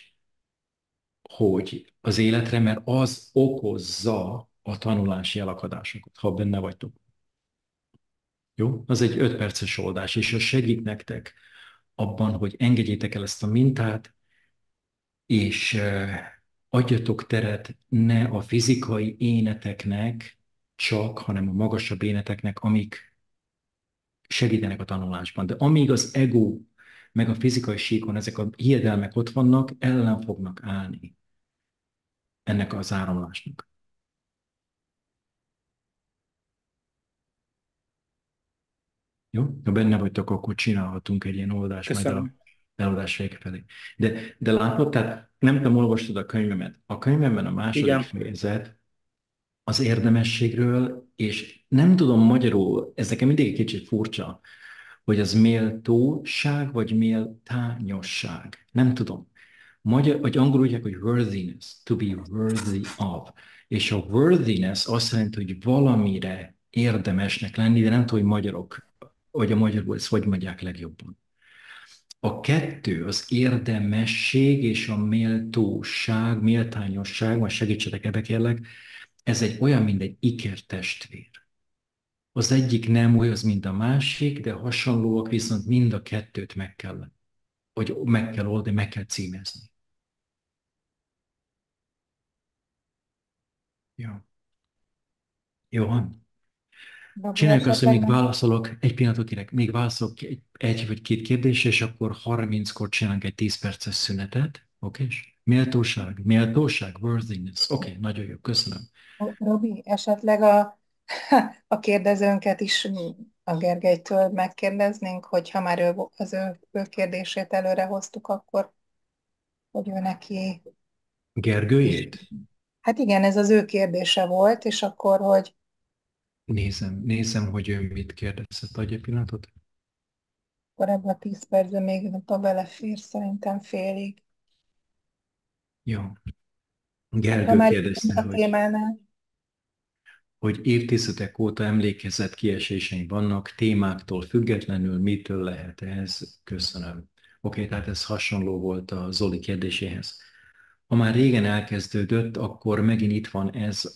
[SPEAKER 1] hogy az életre, mert az okozza a tanulási elakadásokat, ha benne vagytok. Jó? Az egy 5 perces oldás, és az segít nektek abban, hogy engedjétek el ezt a mintát, és adjatok teret ne a fizikai éneteknek csak, hanem a magasabb éneteknek, amik segítenek a tanulásban. De amíg az ego meg a fizikai síkon ezek a hiedelmek ott vannak, ellen fognak állni ennek az áramlásnak. Jó? Ha benne vagytok, akkor csinálhatunk egy ilyen oldást majd a
[SPEAKER 3] Köszönöm.
[SPEAKER 1] eladás vége felé. De látod, tehát nem tudom, olvastad a könyvemet. A könyvemben a második
[SPEAKER 3] Igen.
[SPEAKER 1] fejezet az érdemességről, és nem tudom magyarul, ez nekem mindig egy kicsit furcsa, hogy az méltóság, vagy méltányosság. Nem tudom. Magyar, vagy angolul mondják, hogy worthiness, to be worthy of. És a worthiness azt jelenti, hogy valamire érdemesnek lenni, de nem tudom, hogy magyarok, vagy a magyarul ezt hogy mondják legjobban. A kettő, az érdemesség és a méltóság, méltányosság, majd segítsetek ebbe kérlek, ez egy olyan, mint egy ikertestvér. Az egyik nem olyan, mint a másik, de hasonlóak, viszont mind a kettőt meg kell oldani, meg kell címezni. Jó. Jó van.
[SPEAKER 2] Robi,
[SPEAKER 1] Csináljuk azt, hogy még
[SPEAKER 2] esetleg
[SPEAKER 1] válaszolok, egy pillanatot kérek, még válaszolok egy vagy két kérdésre, és akkor 30-kor csinálunk egy 10 perces szünetet. Oké? Méltóság, worthiness. Oké, nagyon jó, köszönöm.
[SPEAKER 2] Robi, esetleg a kérdezőnket is a Gergelytől megkérdeznénk, hogy ha már ő kérdését előre hoztuk, akkor hogy ő neki is.
[SPEAKER 1] Gergőjét?
[SPEAKER 2] Hát igen, ez az ő kérdése volt, és akkor, hogy
[SPEAKER 1] Nézem, hogy ő mit kérdezett. Adj egy pillanatot.
[SPEAKER 2] akkor ebben a 10 percben még ha belefér, szerintem félig.
[SPEAKER 1] Jó.
[SPEAKER 2] Ha
[SPEAKER 1] Gergő
[SPEAKER 2] már
[SPEAKER 1] kérdezte,
[SPEAKER 2] a témánál.
[SPEAKER 1] hogy évtizedek óta emlékezett kiesései vannak, témáktól függetlenül, mitől lehet ez? Köszönöm. Oké, tehát ez hasonló volt a Zoli kérdéséhez. Ha már régen elkezdődött, akkor megint itt van ez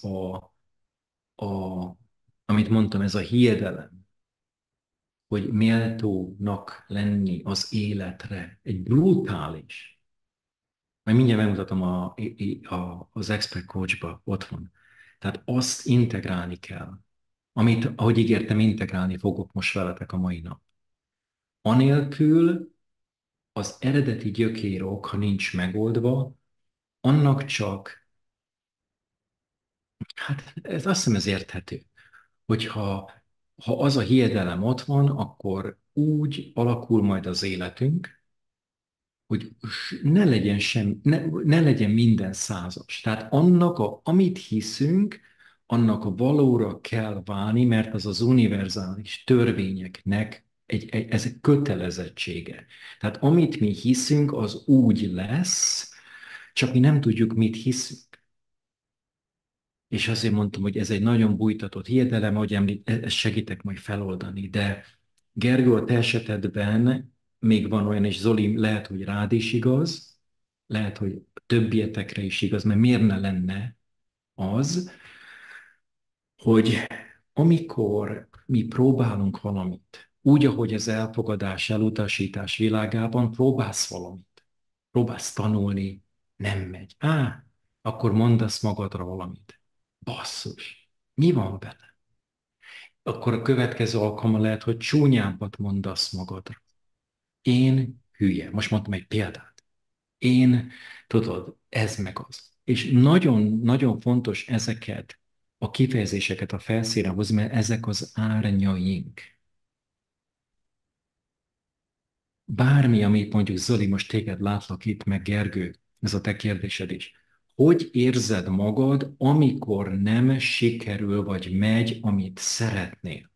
[SPEAKER 1] amit mondtam, ez a hiedelem, hogy méltónak lenni az életre. Egy brutális. Majd mindjárt megmutatom az Expert Coachba, ott van. Tehát azt integrálni kell, amit, ahogy ígértem, integrálni fogok most veletek a mai nap. Anélkül az eredeti gyökérok, ha nincs megoldva, annak csak, hát ez azt hiszem ez érthető. hogyha az a hiedelem ott van, akkor úgy alakul majd az életünk, hogy ne legyen minden százas. Tehát amit hiszünk, annak a valóra kell válni, mert az univerzális törvényeknek ez egy kötelezettsége. Tehát amit mi hiszünk, az úgy lesz, csak mi nem tudjuk, mit hiszünk. És azért mondtam, hogy ez egy nagyon bújtatott hiedelem, ahogy ezt segítek majd feloldani, de Gergő, a te esetedben még van olyan, és Zoli, lehet, hogy rád is igaz, lehet, hogy többietekre is igaz, mert miért ne lenne az, hogy amikor mi próbálunk valamit, úgy, ahogy az elfogadás, elutasítás világában próbálsz valamit, próbálsz tanulni, nem megy. Akkor mondasz magadra valamit. Basszus, mi van vele? Akkor a következő alkalommal lehet, hogy csúnyábbat mondasz magadra. Én hülye. Most mondtam egy példát. Én, tudod, ez meg az. És nagyon fontos ezeket a kifejezéseket a felszínre hozni, mert ezek az árnyaink. Bármi, amit mondjuk Zoli, most téged látlak itt, meg Gergő, ez a te kérdésed is. Hogy érzed magad, amikor nem sikerül, vagy megy, amit szeretnél?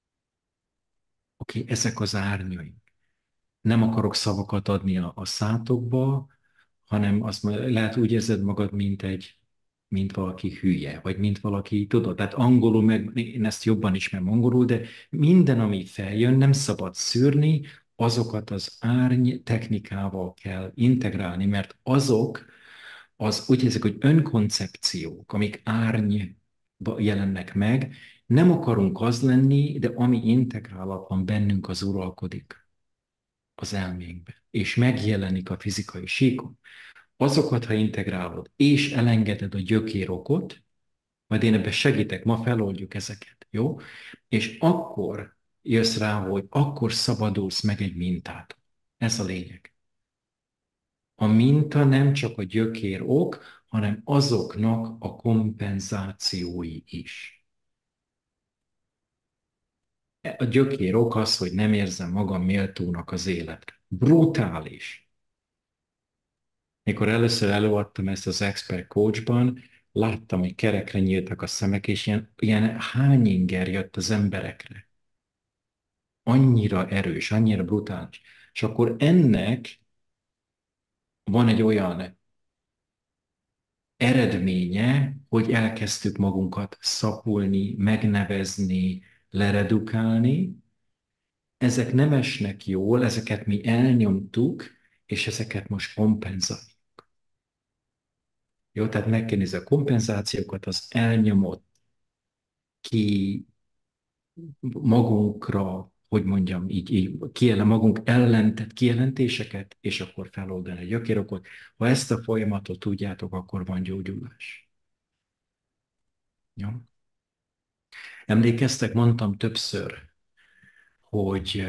[SPEAKER 1] Oké, ezek az árnyaink. Nem akarok szavakat adni a szátokba, hanem azt lehet úgy érzed magad, mint valaki hülye, vagy mint valaki, tudod, tehát angolul, meg én ezt jobban ismerem angolul, de minden, ami feljön, nem szabad szűrni, azokat az árny technikával kell integrálni, mert úgy ezek, hogy önkoncepciók, amik árnyba jelennek meg, nem akarunk az lenni, de ami integrálatlan bennünk az uralkodik az elménkben, és megjelenik a fizikai síkon. Azokat, ha integrálod, és elengeded a gyökérokot, majd én ebben segítek, ma feloldjuk ezeket, jó? És akkor jössz rá, hogy akkor szabadulsz meg egy mintát. Ez a lényeg. A minta nem csak a gyökérok, hanem azoknak a kompenzációi is. A gyökérok az, hogy nem érzem magam méltónak az életre. Brutális. Mikor először előadtam ezt az Expert Coachban, láttam, hogy kerekre nyíltak a szemek, és ilyen hányinger jött az emberekre. Annyira erős, annyira brutális. És akkor ennek van egy olyan eredménye, hogy elkezdtük magunkat szapulni, megnevezni, leredukálni. Ezek nem esnek jól, ezeket mi elnyomtuk, és ezeket most kompenzáljuk. Jó, tehát meg kell nézni a kompenzációkat, az elnyomott ki magunkra, hogy mondjam, így magunk ellentett kijelentéseket, és akkor feloldani a gyökérokot. Ha ezt a folyamatot tudjátok, akkor van gyógyulás. Jó? Emlékeztek, mondtam többször, hogy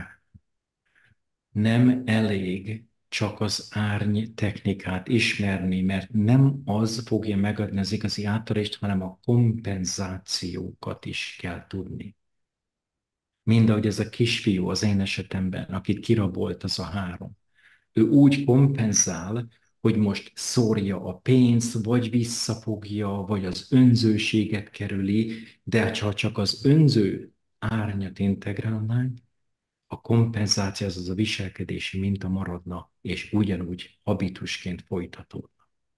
[SPEAKER 1] nem elég csak az árny technikát ismerni, mert nem az fogja megadni az igazi áttörést, hanem a kompenzációkat is kell tudni. Mind ahogy ez a kisfiú az én esetemben, akit kirabolt az a 3. Ő úgy kompenzál, hogy most szórja a pénzt, vagy visszafogja, vagy az önzőséget kerüli, de ha csak az önző árnyat integrálnánk, a kompenzáció, az a viselkedési minta maradna, és ugyanúgy habitusként folytatódna.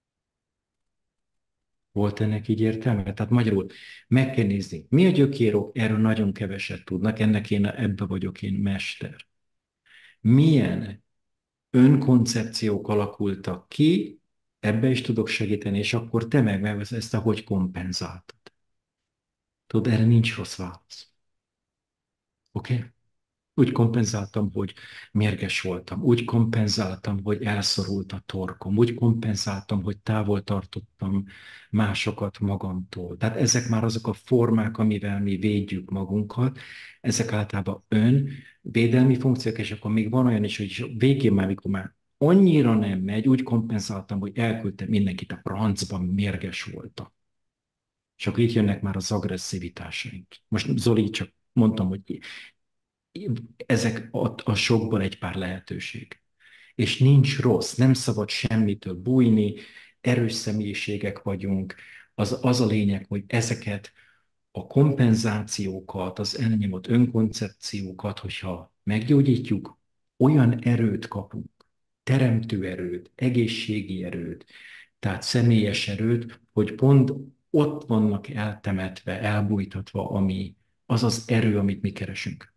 [SPEAKER 1] Volt ennek így értelme? Tehát magyarul meg kell nézni, mi a gyökérok, erről nagyon keveset tudnak, ebbe vagyok én mester. Milyen önkoncepciók alakultak ki, ebbe is tudok segíteni, és akkor te megvesz ezt, ahogy kompenzáltad. Tudod, erre nincs rossz válasz. Oké? Okay? Úgy kompenzáltam, hogy mérges voltam. Úgy kompenzáltam, hogy elszorult a torkom. Úgy kompenzáltam, hogy távol tartottam másokat magamtól. Tehát ezek már azok a formák, amivel mi védjük magunkat. Ezek általában önvédelmi funkciók, és akkor még van olyan is, hogy végén már, mikor már annyira nem megy, úgy kompenzáltam, hogy elküldtem mindenkit a francba, mérges voltam. És akkor itt jönnek már az agresszivitásaink. Most Zoli, csak mondtam, hogy ezek a sokból egy pár lehetőség. És nincs rossz, nem szabad semmitől bújni, erős személyiségek vagyunk. Az a lényeg, hogy ezeket a kompenzációkat, az elnyomott önkoncepciókat, hogyha meggyógyítjuk, olyan erőt kapunk, teremtő erőt, egészségi erőt, tehát személyes erőt, hogy pont ott vannak eltemetve, elbújtatva, ami az az erő, amit mi keresünk.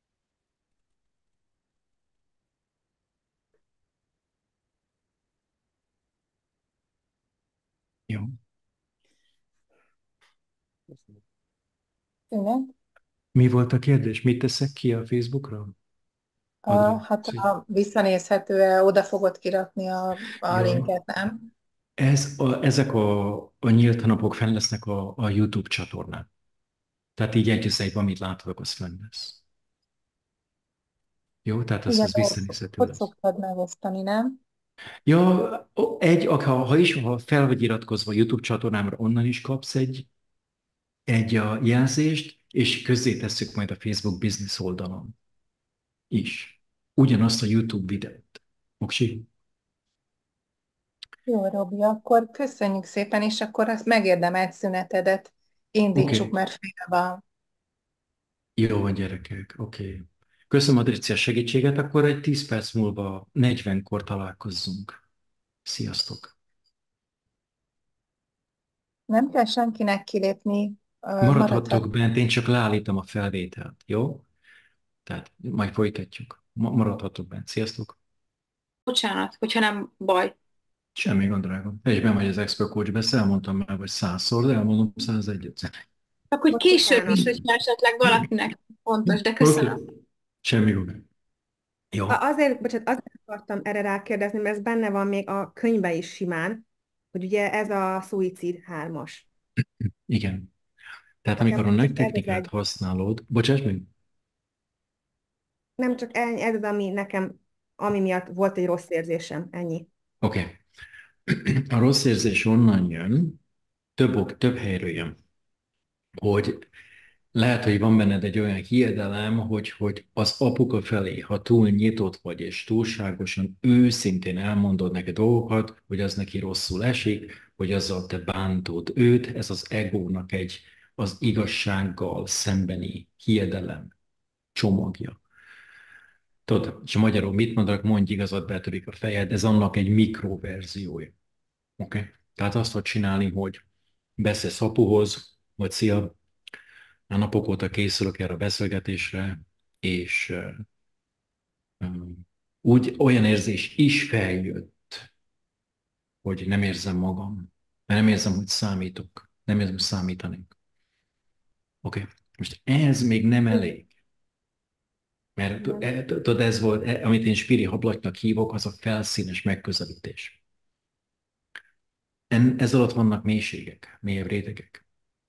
[SPEAKER 1] Jó.
[SPEAKER 2] Tényleg?
[SPEAKER 1] Mi volt a kérdés? Mit teszek ki a Facebookra? Addig.
[SPEAKER 2] Hát visszanézhető-e, oda fogod kirakni a
[SPEAKER 1] Ja.
[SPEAKER 2] linket, nem?
[SPEAKER 1] Ezek a nyílt napok fenn lesznek a YouTube csatornán. Tehát így egy az egyben, amit láthatok, az fenn lesz. Jó, tehát
[SPEAKER 2] Igen,
[SPEAKER 1] az visszanézhető
[SPEAKER 2] ott
[SPEAKER 1] lesz.
[SPEAKER 2] szoktad megosztani, nem?
[SPEAKER 1] Ja, ha fel vagy iratkozva a YouTube csatornámra, onnan is kapsz egy a jelzést, és közzé tesszük majd a Facebook Business oldalon is. Ugyanazt a YouTube videót. Oké?
[SPEAKER 2] Jó, Robi, akkor köszönjük szépen, és akkor azt megérdemelt szünetedet indítsuk,
[SPEAKER 1] Oké.
[SPEAKER 2] mert fél van.
[SPEAKER 1] Jó van, gyerekek. Oké. Köszönöm, Adricia, segítséget, akkor egy 10 perc múlva 40-kor találkozzunk. Sziasztok!
[SPEAKER 2] Nem kell senkinek kilépni, maradhat.
[SPEAKER 1] Maradhatok bent, én csak leállítom a felvételt, jó? Tehát majd folytatjuk. Maradhatok bent. Sziasztok!
[SPEAKER 4] Bocsánat, hogyha nem baj.
[SPEAKER 1] Semmi gond, drágam. Egyben vagy az Expert Coach-be, elmondtam már, vagy 100-szor, de elmondom 101-et.
[SPEAKER 4] Csak hogy később is,
[SPEAKER 5] Bocsánat.
[SPEAKER 4] hogyha esetleg valakinek fontos, de
[SPEAKER 1] Oké.
[SPEAKER 4] köszönöm.
[SPEAKER 1] Semmi gond. Jó.
[SPEAKER 5] Azért akartam erre rákérdezni, mert ez benne van még a könyvben is simán, hogy ugye ez a szuicid 3-as.
[SPEAKER 1] Igen. Tehát
[SPEAKER 5] Nekem
[SPEAKER 1] amikor a nagy
[SPEAKER 5] ez az
[SPEAKER 1] technikát
[SPEAKER 5] egy,
[SPEAKER 1] használod, bocsáss meg?
[SPEAKER 5] nem csak ennyi, ez az, ami nekem, ami miatt volt egy rossz érzésem, ennyi.
[SPEAKER 1] Oké. A rossz érzés onnan jön, több helyről jön, hogy lehet, hogy van benned egy olyan hiedelem, hogy az apuka felé, ha túl nyitott vagy, és túlságosan őszintén elmondod neki dolgokat, hogy az neki rosszul esik, hogy azzal te bántod őt, ez az egónak az igazsággal szembeni hiedelem csomagja. Tudod, és magyarul mit mondanak, mondj igazat, betörik a fejed, ez annak egy mikroverziója. Oké? Tehát azt tudod csinálni, hogy beszélsz apuhoz, vagy szia, már napok óta készülök erre a beszélgetésre, és úgy olyan érzés is feljött, hogy nem érzem magam, mert nem érzem, hogy számítok, nem érzem, hogy számítanék. Oké. Most ez még nem elég, mert tudod, ez volt, amit én spiri hablatnak hívok, az a felszínes megközelítés. Ez alatt vannak mélységek, mélyebb rétegek.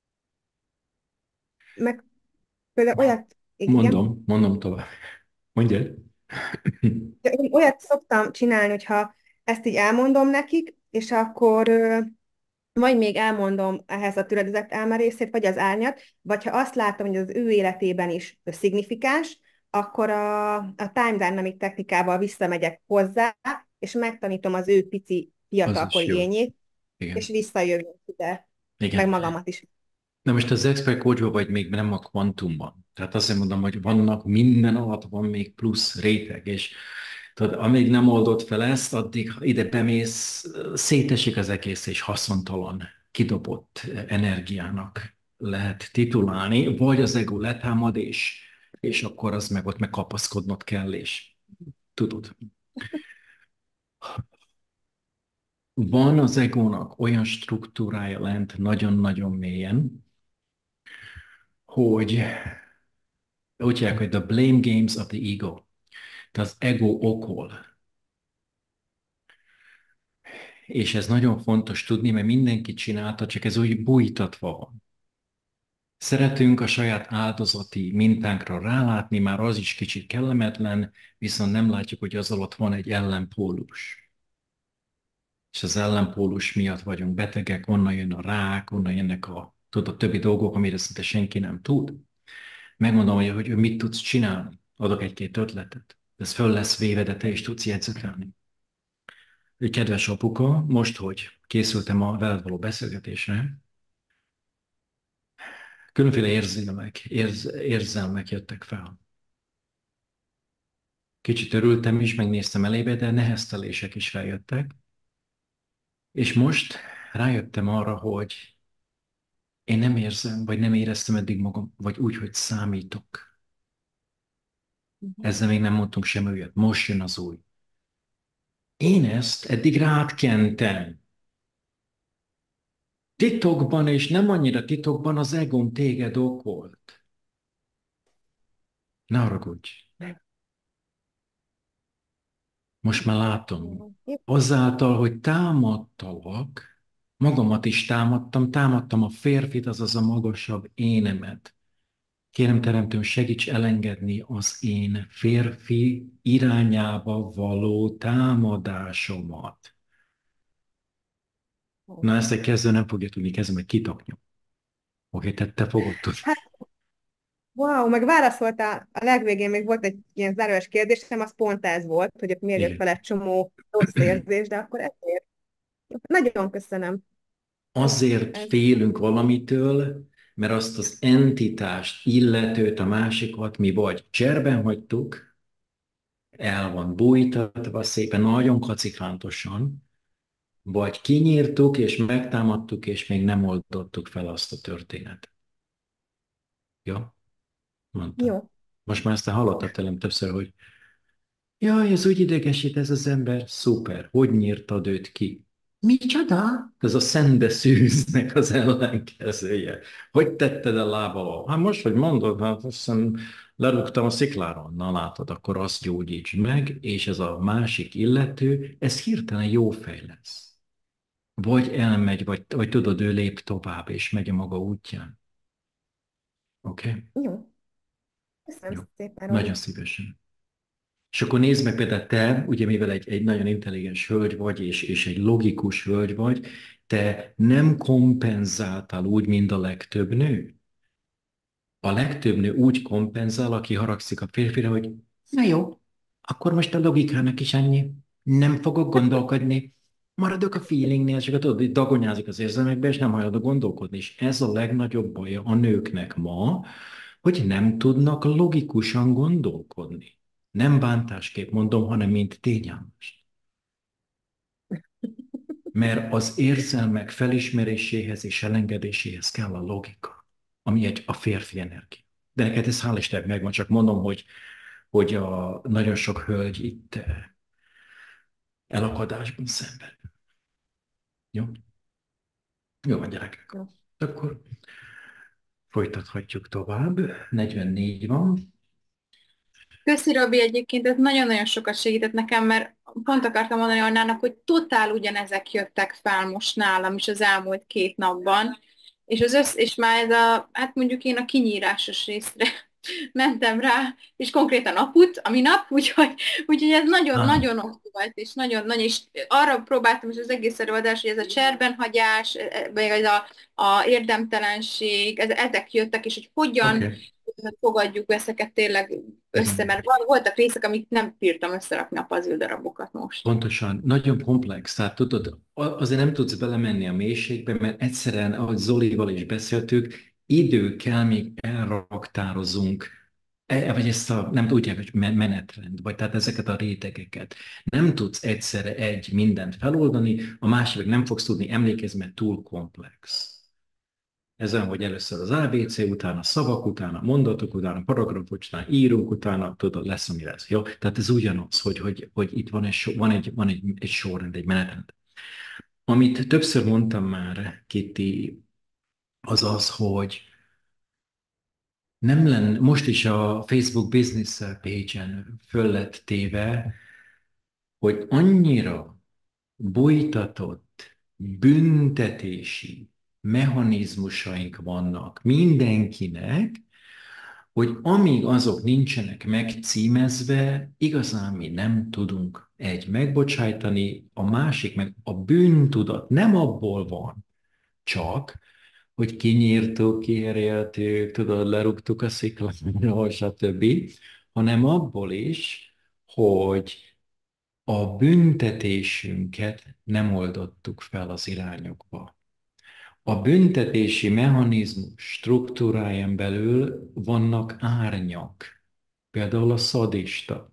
[SPEAKER 5] Meg például olyat, igen,
[SPEAKER 1] Mondom tovább. Mondjad.
[SPEAKER 5] de én olyat szoktam csinálni, hogyha ezt így elmondom nekik, és akkor vagy még elmondom ehhez a töredezett elmerészét, vagy az árnyat, vagy ha azt látom, hogy az ő életében is szignifikáns, akkor a time dynamic technikával visszamegyek hozzá, és megtanítom az ő pici
[SPEAKER 1] Az is
[SPEAKER 5] fiatalkori
[SPEAKER 1] jó.
[SPEAKER 5] ényét,
[SPEAKER 1] Igen.
[SPEAKER 5] és visszajövünk ide, meg
[SPEAKER 1] Igen.
[SPEAKER 5] magamat is.
[SPEAKER 1] Na most az expert coachban vagy még nem a kvantumban. Tehát azt mondom, hogy vannak, minden alatt van még plusz réteg, és tudod, amíg nem oldod fel ezt, addig ide bemész, szétesik az egész, és haszontalan, kidobott energiának lehet titulálni, vagy az ego letámad, és akkor az meg ott megkapaszkodnod kell, és tudod. Van az egónak olyan struktúrája lent nagyon-nagyon mélyen, hogy úgy hívják, hogy the blame games of the ego. Tehát az ego okol. És ez nagyon fontos tudni, mert mindenki csinálta, csak ez úgy bújtatva van. Szeretünk a saját áldozati mintánkra rálátni, már az is kicsit kellemetlen, viszont nem látjuk, hogy az alatt van egy ellenpólus. És az ellenpólus miatt vagyunk betegek, onnan jön a rák, onnan jönnek a Tudod, a többi dolgok, amire szinte senki nem tud. Megmondom, hogy mit tudsz csinálni. Adok egy-két ötletet. Ez föl lesz véve, de te is tudsz jegyzetelni. Kedves apuka, most, hogy készültem a veled való beszélgetésre, különféle érzelmek jöttek fel. Kicsit örültem is, megnéztem elébe, de neheztelések is feljöttek. És most rájöttem arra, hogy én nem érzem, vagy nem éreztem eddig magam, vagy úgy, hogy számítok. Ezzel még nem mondtunk semmi olyat. Most jön az új. Én ezt eddig rátkentem. Titokban, és nem annyira titokban az egóm téged okolt. Ne haragudj. Most már látom. Azáltal, hogy támadtalak, magamat is támadtam a férfit, azaz a magasabb énemet. Kérem, Teremtőm, segíts elengedni az én férfi irányába való támadásomat. Na, ezt egy kezdő nem fogja tudni kezdeni, hogy kitaknyom. Oké, te fogod tudni.
[SPEAKER 5] Hát, wow, meg válaszoltál, a legvégén még volt egy ilyen zárójeles kérdésem, az pont ez volt, hogy ott miért jött fel egy csomó rossz érzés, de akkor ezért. Nagyon köszönöm.
[SPEAKER 1] Azért félünk valamitől, mert azt az entitást, illetőt, a másikat mi vagy cserben hagytuk, el van bújtatva szépen, nagyon kacifántosan, vagy kinyírtuk, és megtámadtuk, és még nem oldottuk fel azt a történetet. Jó? Mondtam.
[SPEAKER 5] Jó.
[SPEAKER 1] Most már ezt te hallottad tőlem többször, hogy jaj, ez úgy idegesít ez az ember, szuper, hogy nyírtad őt ki? Micsoda? Ez a szembeszűznek az ellenkezője. Hogy tetted a lába alól? Hát most, hogy mondod, hát azt hiszem lerúgtam a szikláron. Na látod, akkor azt gyógyíts meg, és ez a másik illető, ez hirtelen jó fej lesz. Vagy elmegy, vagy tudod, ő lép tovább, és megy a maga útján. Oké? Okay?
[SPEAKER 5] Jó. Köszönöm
[SPEAKER 1] Jó.
[SPEAKER 5] szépen, Robi.
[SPEAKER 1] Nagyon szívesen. És akkor nézd meg például te, ugye mivel egy nagyon intelligens hölgy vagy, és egy logikus hölgy vagy, te nem kompenzáltál úgy, mint a legtöbb nő. A legtöbb nő úgy kompenzál, aki haragszik a férfire, hogy na jó, akkor most a logikának is annyi. Nem fogok gondolkodni. Maradok a feelingnél, és akkor tudod, dagonyázik az érzelmekbe, és nem hajlandó gondolkodni. És ez a legnagyobb baja a nőknek ma, hogy nem tudnak logikusan gondolkodni. Nem bántásképp mondom, hanem mint tényállást. Mert az érzelmek felismeréséhez és elengedéséhez kell a logika, ami a férfi energia. De neked ez hál' Istennek megvan, csak mondom, hogy nagyon sok hölgy itt elakadásban szenved. Jó? Jó van, gyerekek.
[SPEAKER 5] Jó.
[SPEAKER 1] Akkor folytathatjuk tovább. 44 van.
[SPEAKER 4] Köszi, Robi, egyébként ez nagyon-nagyon sokat segített nekem, mert pont akartam mondani Annának, hogy totál ugyanezek jöttek fel most nálam is az elmúlt 2 napban, és már ez hát mondjuk én a kinyírásos részre mentem rá, és konkrétan ami nap, úgyhogy ez nagyon-nagyon ott volt, és nagyon-nagyon, és arra próbáltam is az egész előadás, hogy ez a cserbenhagyás, vagy ez a érdemtelenség, ezek jöttek, és hogy hogyan fogadjuk ezeket tényleg össze, mert voltak részek, amit nem bírtam összerakni a puzzle darabokat most.
[SPEAKER 1] Pontosan, nagyon komplex, tehát tudod, azért nem tudsz belemenni a mélységbe, mert egyszerűen, ahogy Zolival is beszéltük, idő kell, még elraktározunk, vagy ezt nem tudják, hogy menetrend, vagy tehát ezeket a rétegeket. Nem tudsz egyszerre mindent feloldani, a másik nem fogsz tudni emlékezni, mert túl komplex. Ez olyan, hogy először az ABC, utána szavak, utána mondatok, utána paragrafok, utána írunk, utána tudod, lesz, ami lesz. Jó? Tehát ez ugyanaz, hogy itt van egy sorrend, egy menetrend. Amit többször mondtam már, Kitty, az az, hogy nem lenne, most is a Facebook Business page-en föl lett téve, hogy annyira bújtatott büntetési mechanizmusaink vannak mindenkinek, hogy amíg azok nincsenek megcímezve, igazán mi nem tudunk megbocsájtani, a másik meg a bűntudat nem abból van csak, hogy kinyírtuk, kiheréltük, tudod, lerúgtuk a szikláról, stb., hanem abból is, hogy a büntetésünket nem oldottuk fel az irányokba. A büntetési mechanizmus struktúráján belül vannak árnyak. Például a szadista.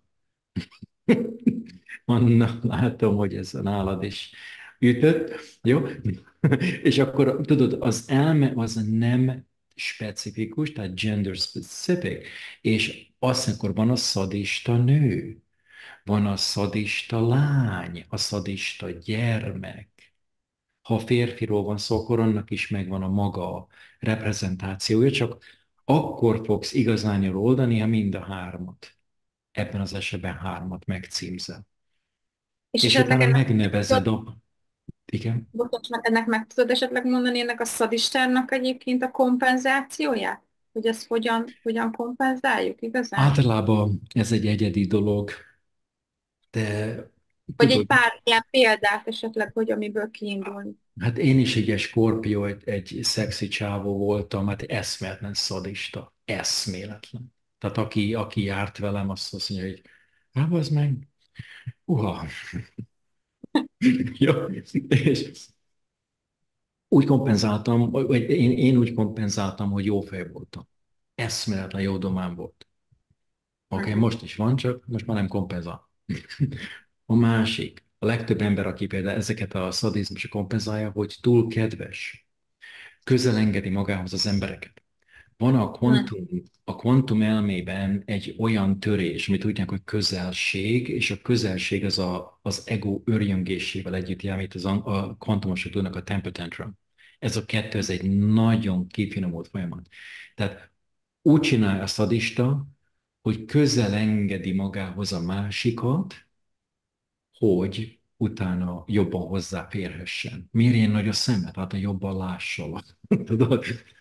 [SPEAKER 1] Anna, látom, hogy ez nálad is ütött. Jó? És akkor tudod, az elme az nem specifikus, tehát gender specific, és azt akkor van a szadista nő, van a szadista lány, a szadista gyermek. Ha férfiról van szó, akkor annak is megvan a maga reprezentációja, csak akkor fogsz igazán jól oldani, ha mind a hármat. Ebben az esetben hármat megcímzel.
[SPEAKER 4] És
[SPEAKER 1] És
[SPEAKER 4] esetleg
[SPEAKER 1] utána
[SPEAKER 4] ennek,
[SPEAKER 1] megnevezed a... Igen?
[SPEAKER 4] bocsánat, ennek meg tudod esetleg mondani ennek a szadistának egyébként a kompenzációját? Hogy ezt hogyan kompenzáljuk igazán?
[SPEAKER 1] Általában ez egy egyedi dolog, de
[SPEAKER 4] Vagy egy
[SPEAKER 1] tudod,
[SPEAKER 4] pár ilyen példát esetleg, hogy amiből kiindulni.
[SPEAKER 1] hát én is egy skorpió, egy szexi csávó voltam, hát eszméletlen szadista. Eszméletlen. Tehát aki járt velem, azt mondja, hogy hát az meg, uha. Ja, és úgy kompenzáltam, vagy én úgy kompenzáltam, hogy jó fej voltam. Eszméletlen jó domám volt. Oké, most is van, csak most már nem kompenzál. A másik, a legtöbb ember, aki például ezeket a szadizmusra kompenzálja, hogy túl kedves, közel engedi magához az embereket. Van a kvantum elmében egy olyan törés, amit úgy hívják, hogy közelség, és a közelség az ego örjöngésével együtt jár, amit a kvantumosok tudnak a temper tantrum. Ez a kettő, ez egy nagyon kifinomult folyamat. Tehát úgy csinálja a szadista, hogy közel engedi magához a másikat, hogy utána jobban hozzáférhessen. Mérjen nagy a szemet, hát a jobban lássalak. Tudod?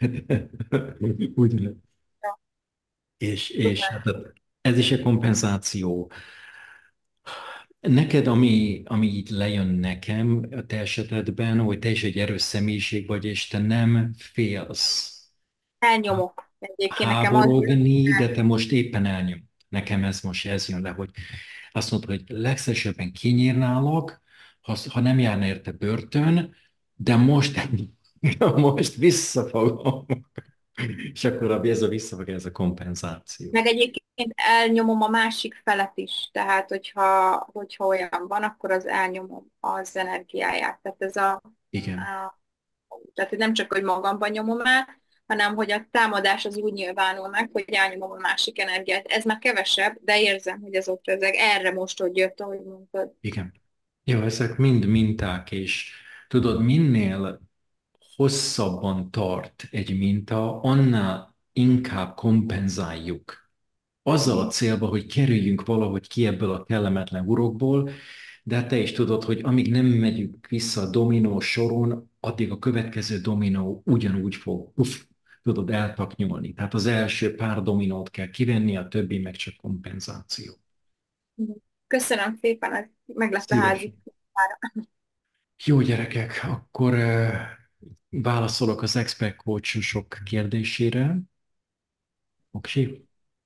[SPEAKER 1] Úgy, és hát ez is egy kompenzáció. Neked, ami itt lejön nekem a te esetedben, hogy te is egy erős személyiség vagy, és te nem félsz
[SPEAKER 4] Elnyomok. Egyébként nekem az...
[SPEAKER 1] háborogni, de te most éppen elnyom. Nekem ez jön le, hogy azt mondod, hogy legszívesebben kinyírnálak, ha nem járna érte börtön, de most visszafogom. És akkor ez a visszafog, ez a kompenzáció.
[SPEAKER 4] Meg egyébként elnyomom a másik felet is. Tehát, hogyha olyan van, akkor az elnyomom az energiáját. Tehát
[SPEAKER 1] Igen.
[SPEAKER 4] Tehát nem csak, hogy magamban nyomom el, hanem hogy a támadás az úgy nyilvánul meg, hogy elnyomom a másik energiát. Ez már kevesebb, de érzem, hogy ez ott ezek erre most, hogy jött, ahogy mondtad.
[SPEAKER 1] Igen. Jó, ezek mind minták, és tudod, minél hosszabban tart egy minta, annál inkább kompenzáljuk. Azzal a célba, hogy kerüljünk valahogy ki ebből a kellemetlen urokból, de hát te is tudod, hogy amíg nem megyünk vissza a dominó soron, addig a következő dominó ugyanúgy fog, tudod, eltaknyolni. Tehát az első pár dominót kell kivenni, a többi meg csak kompenzáció.
[SPEAKER 4] Köszönöm szépen, ez meg lesz a házi.
[SPEAKER 1] Jó gyerekek, akkor válaszolok az expert coachosok kérdésére. Oké?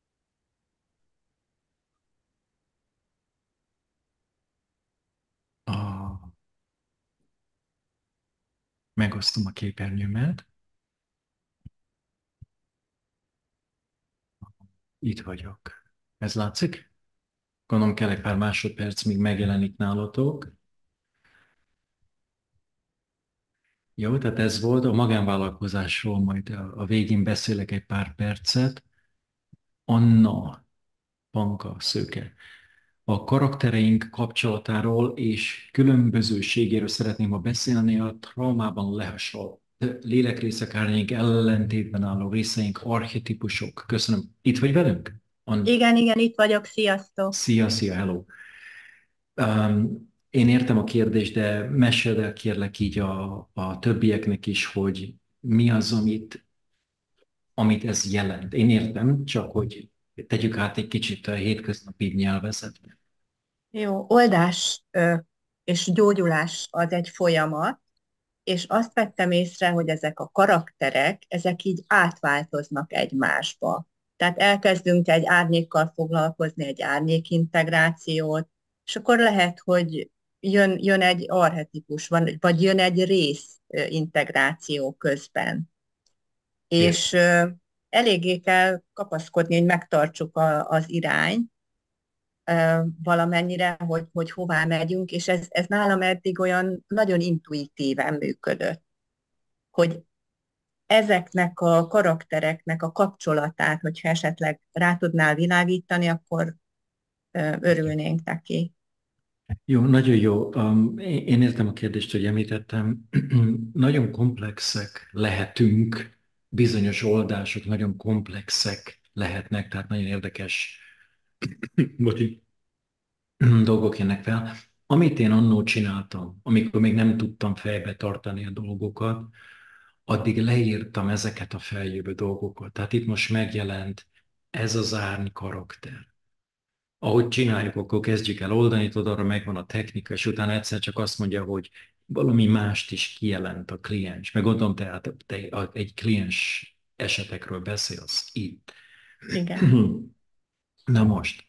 [SPEAKER 1] Megosztom a képernyőmet. Itt vagyok. Ez látszik? Gondolom kell egy pár másodperc, míg megjelenik nálatok. Jó, tehát ez volt a magánvállalkozásról, majd a végén beszélek egy pár percet. Anna, Panka, Szőke. A karaktereink kapcsolatáról és különbözőségéről szeretném ma beszélni a traumában lehasonló lélekrészek árnyék ellentétben álló részeink, archetípusok. Köszönöm. Itt vagy velünk?
[SPEAKER 6] Igen, itt vagyok. Sziasztok!
[SPEAKER 1] Szia, hello! Én értem a kérdést, de meséld el kérlek így a többieknek is, hogy mi az, amit ez jelent. Én értem, csak hogy tegyük át egy kicsit a hétköznapi nyelvezetbe.
[SPEAKER 6] Jó, oldás és gyógyulás az egy folyamat, és azt vettem észre, hogy ezek a karakterek, ezek így átváltoznak egymásba. Tehát elkezdünk egy árnyékkal foglalkozni, egy árnyékintegrációt, és akkor lehet, hogy jön egy archetipus, vagy jön egy rész integráció közben. És eléggé kell kapaszkodni, hogy megtartsuk az irányt, valamennyire, hogy hová megyünk, és ez nálam eddig olyan nagyon intuitíven működött, hogy ezeknek a karaktereknek a kapcsolatát, hogyha esetleg rá tudnál világítani, akkor örülnénk neki.
[SPEAKER 1] Jó, nagyon jó. Én értem a kérdést, hogy említettem. Nagyon komplexek lehetünk, bizonyos oldások nagyon komplexek lehetnek, tehát nagyon érdekes dolgok jönnek fel. Amit én annól csináltam, amikor még nem tudtam fejbe tartani a dolgokat, addig leírtam ezeket a feljövő dolgokat. Tehát itt most megjelent ez az árny karakter. Ahogy csináljuk, akkor kezdjük el oldani, tudod, arra megvan a technika, és utána egyszer csak azt mondja, hogy valami mást is kijelent a kliens. Meg gondolom, te egy kliens esetekről beszélsz itt.
[SPEAKER 6] Igen.
[SPEAKER 1] Na most,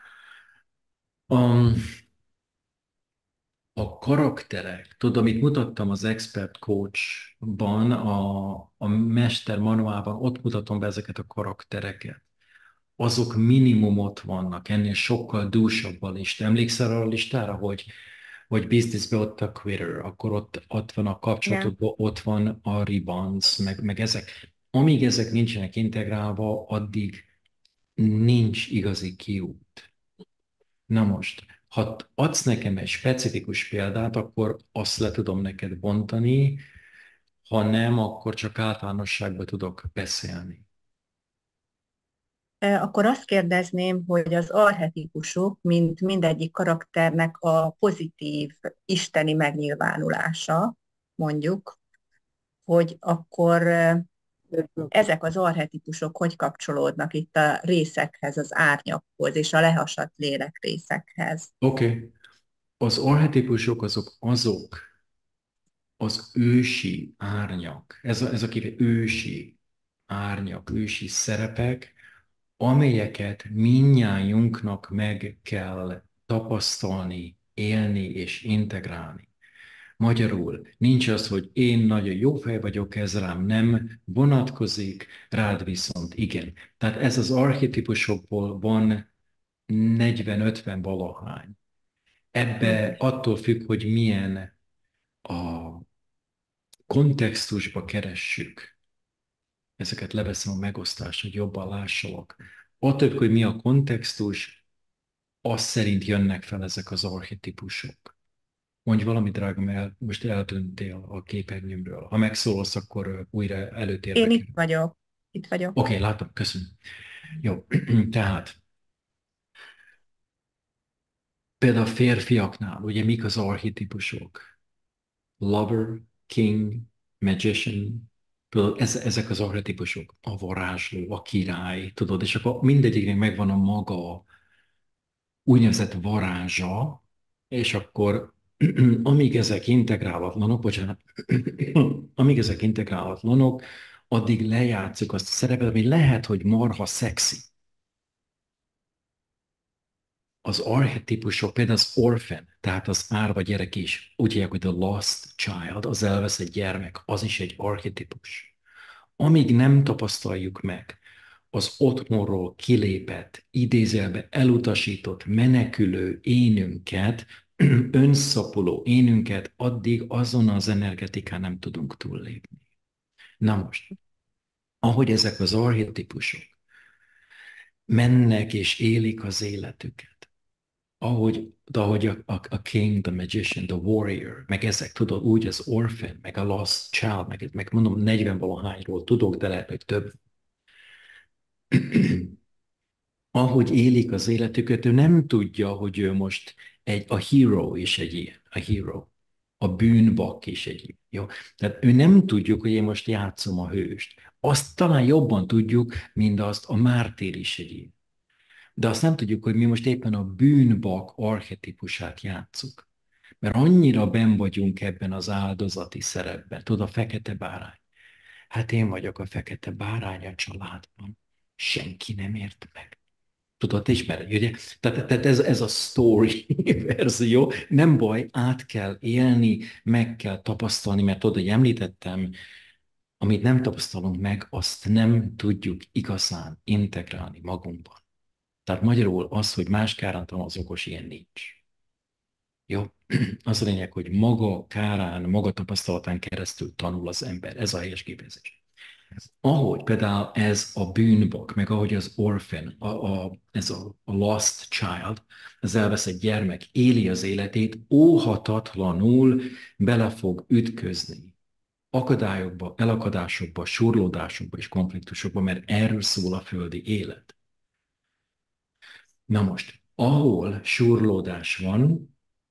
[SPEAKER 1] a karakterek, tudod, amit mutattam az Expert Coach-ban, a Mester manuálban, ott mutatom be ezeket a karaktereket. Azok minimum ott vannak, ennél sokkal dúsabb a lista. Emlékszel arra a listára, hogy businessben ott a quitter, akkor ott van a kapcsolatokban, ott van a ribbons, meg ezek. Amíg ezek nincsenek integrálva, addig nincs igazi kiút. Na most, ha adsz nekem egy specifikus példát, akkor azt le tudom neked bontani, ha nem, akkor csak általánosságban tudok beszélni.
[SPEAKER 6] Akkor azt kérdezném, hogy az archetipusok, mint mindegyik karakternek a pozitív isteni megnyilvánulása, mondjuk, hogy akkor ezek az archetipusok hogy kapcsolódnak itt a részekhez, az árnyakhoz és a lehasadt lélek részekhez?
[SPEAKER 1] Oké. Az archetipusok azok az ősi árnyak, ez a ősi árnyak, ősi szerepek, amelyeket mindnyájunknak meg kell tapasztalni, élni és integrálni. Magyarul nincs az, hogy én nagyon jó fej vagyok, ez rám nem vonatkozik, rád viszont igen. Tehát ez az archetipusokból van 40-50 valahány. Ebbe attól függ, hogy milyen a kontextusba keressük. Ezeket leveszem a megosztást, hogy jobban lássalak. Attól függ, hogy mi a kontextus, az szerint jönnek fel ezek az archetipusok. Mondj valami, drágám, most eltűntél a képernyőmről. Ha megszólalsz, akkor újra előtérbe.
[SPEAKER 6] Én itt vagyok. Itt vagyok.
[SPEAKER 1] Oké, látom, köszönöm. Jó, tehát például a férfiaknál, ugye mik az archetipusok? Lover, king, magician, tudod, ezek az archetipusok. A varázsló, a király, tudod, és akkor mindegyiknek megvan a maga úgynevezett varázsa, és akkor amíg ezek integrálatlanok, bocsánat, amíg ezek integrálatlanok, addig lejátszuk azt a szerepet, ami lehet, hogy marha szexi. Az archetipusok, például az orphan, tehát az árva gyerek is, úgy hívják, hogy the lost child, az elveszett gyermek, az is egy archetipus. Amíg nem tapasztaljuk meg az otthonról kilépett, idézőjelbe elutasított, menekülő énünket, önszapuló énünket, addig azon az energetikán nem tudunk túllépni. Na most, ahogy ezek az archetipusok mennek és élik az életüket, ahogy a king, the magician, the warrior, meg ezek, tudod, úgy az orphan, meg a lost child, meg mondom 40-valahányról tudok, de lehet, hogy több. Ahogy élik az életüket, ő nem tudja, hogy ő most a hero is egy ilyen, a hero. A bűnbak is egy ilyen. Jó? Tehát ő nem tudjuk, hogy én most játszom a hőst. Azt talán jobban tudjuk, mint azt a mártír is egy ilyen. De azt nem tudjuk, hogy mi most éppen a bűnbak archetipusát játsszuk. Mert annyira benn vagyunk ebben az áldozati szerepben. Tudod, a fekete bárány. Hát én vagyok a fekete bárány a családban. Senki nem ért meg. Tudod, ismered, ugye? Tehát ez a story verzió. Nem baj, át kell élni, meg kell tapasztalni, mert tudod, hogy említettem, amit nem tapasztalunk meg, azt nem tudjuk igazán integrálni magunkban. Tehát magyarul az, hogy más kárántalan az okos, ilyen nincs. Jó? Az a lényeg, hogy maga kárán, maga tapasztalatán keresztül tanul az ember. Ez a helyes kifejezés. Ahogy például ez a bűnbak, meg ahogy az orphan, ez a lost child, az elveszett gyermek éli az életét, óhatatlanul bele fog ütközni akadályokba, elakadásokba, surlódásokba és konfliktusokba, mert erről szól a földi élet. Na most, ahol surlódás van,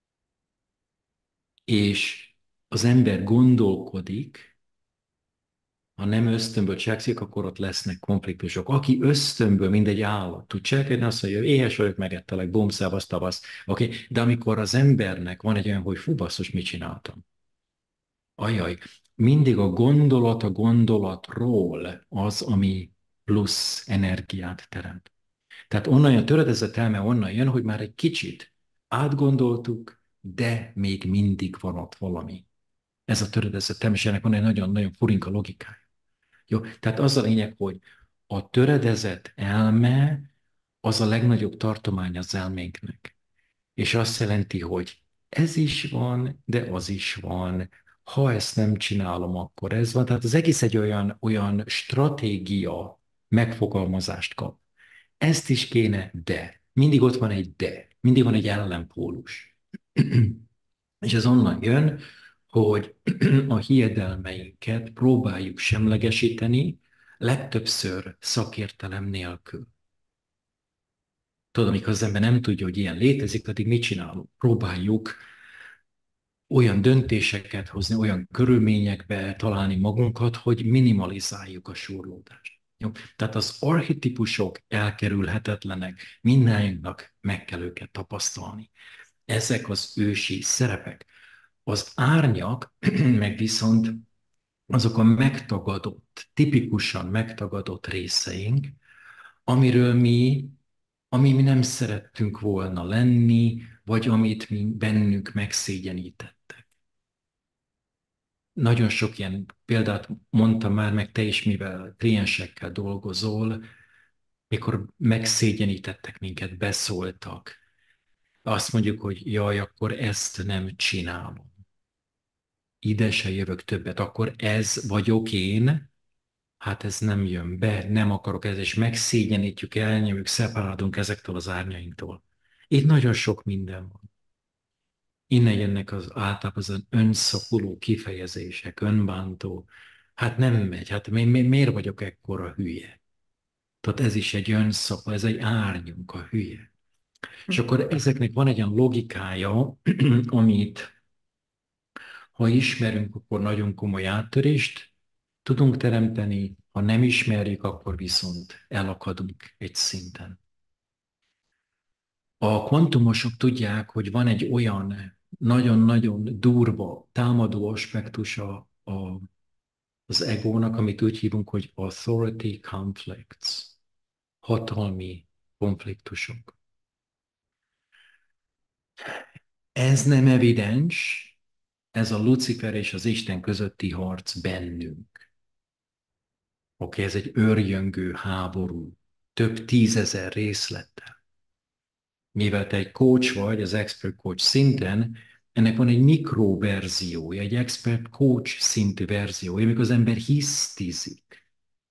[SPEAKER 1] és az ember gondolkodik, ha nem ösztönből cselekszik, akkor ott lesznek konfliktusok. Aki ösztönből, mint egy állat tud cselekedni, azt mondja, éhes vagyok, megettelek, bum, szevasz, tavasz. Okay? De amikor az embernek van egy olyan, hogy fú, basszus, mit csináltam? Ajaj, mindig a gondolatról az, ami plusz energiát teremt. Tehát onnan a töredezett elme onnan jön, hogy már egy kicsit átgondoltuk, de még mindig van ott valami. Ez a töredezett elme, és ennek van egy nagyon-nagyon furinka logikája. Jó? Tehát az a lényeg, hogy a töredezett elme az a legnagyobb tartomány az elménknek. És azt jelenti, hogy ez is van, de az is van. Ha ezt nem csinálom, akkor ez van. Tehát az egész egy olyan stratégia megfogalmazást kap. Ezt is kéne, de. Mindig ott van egy de. Mindig van egy ellenpólus. És ez onnan jön, hogy a hiedelmeinket próbáljuk semlegesíteni, legtöbbször szakértelem nélkül. Tudod, amikor az ember nem tudja, hogy ilyen létezik, addig mit csinálunk? Próbáljuk olyan döntéseket hozni, olyan körülményekbe találni magunkat, hogy minimalizáljuk a surlódást. Jó? Tehát az archetípusok elkerülhetetlenek, mindnyájunknak meg kell őket tapasztalni. Ezek az ősi szerepek. Az árnyak meg viszont azok a megtagadott, tipikusan megtagadott részeink, ami mi nem szerettünk volna lenni, vagy amit mi bennünk megszégyenítettek. Nagyon sok ilyen példát mondtam már, meg te is, mivel kliensekkel dolgozol, mikor megszégyenítettek minket, beszóltak. Azt mondjuk, hogy jaj, akkor ezt nem csinálom. Ide se jövök többet, akkor ez vagyok én, hát ez nem jön be, nem akarok ez, és megszégyenítjük, elnyomjuk, szeparálunk ezektől az árnyainktól. Itt nagyon sok minden van. Innen jönnek általában az önszapuló kifejezések, önbántó. Hát nem megy, hát miért vagyok ekkora hülye? Tehát ez is egy önszapó, ez egy árnyunk, a hülye. És akkor ezeknek van egy olyan logikája, amit ha ismerünk, akkor nagyon komoly áttörést tudunk teremteni, ha nem ismerjük, akkor viszont elakadunk egy szinten. A kvantumosok tudják, hogy van egy olyan nagyon-nagyon durva, támadó aspektusa az egónak, amit úgy hívunk, hogy authority conflicts, hatalmi konfliktusok. Ez nem evidens, ez a Lucifer és az Isten közötti harc bennünk. Oké, ez egy őrjöngő háború, több tízezer részlettel. Mivel te egy coach vagy, az expert coach szinten, ennek van egy mikroverziója, egy expert coach szintű verziója, amikor az ember hisztizik.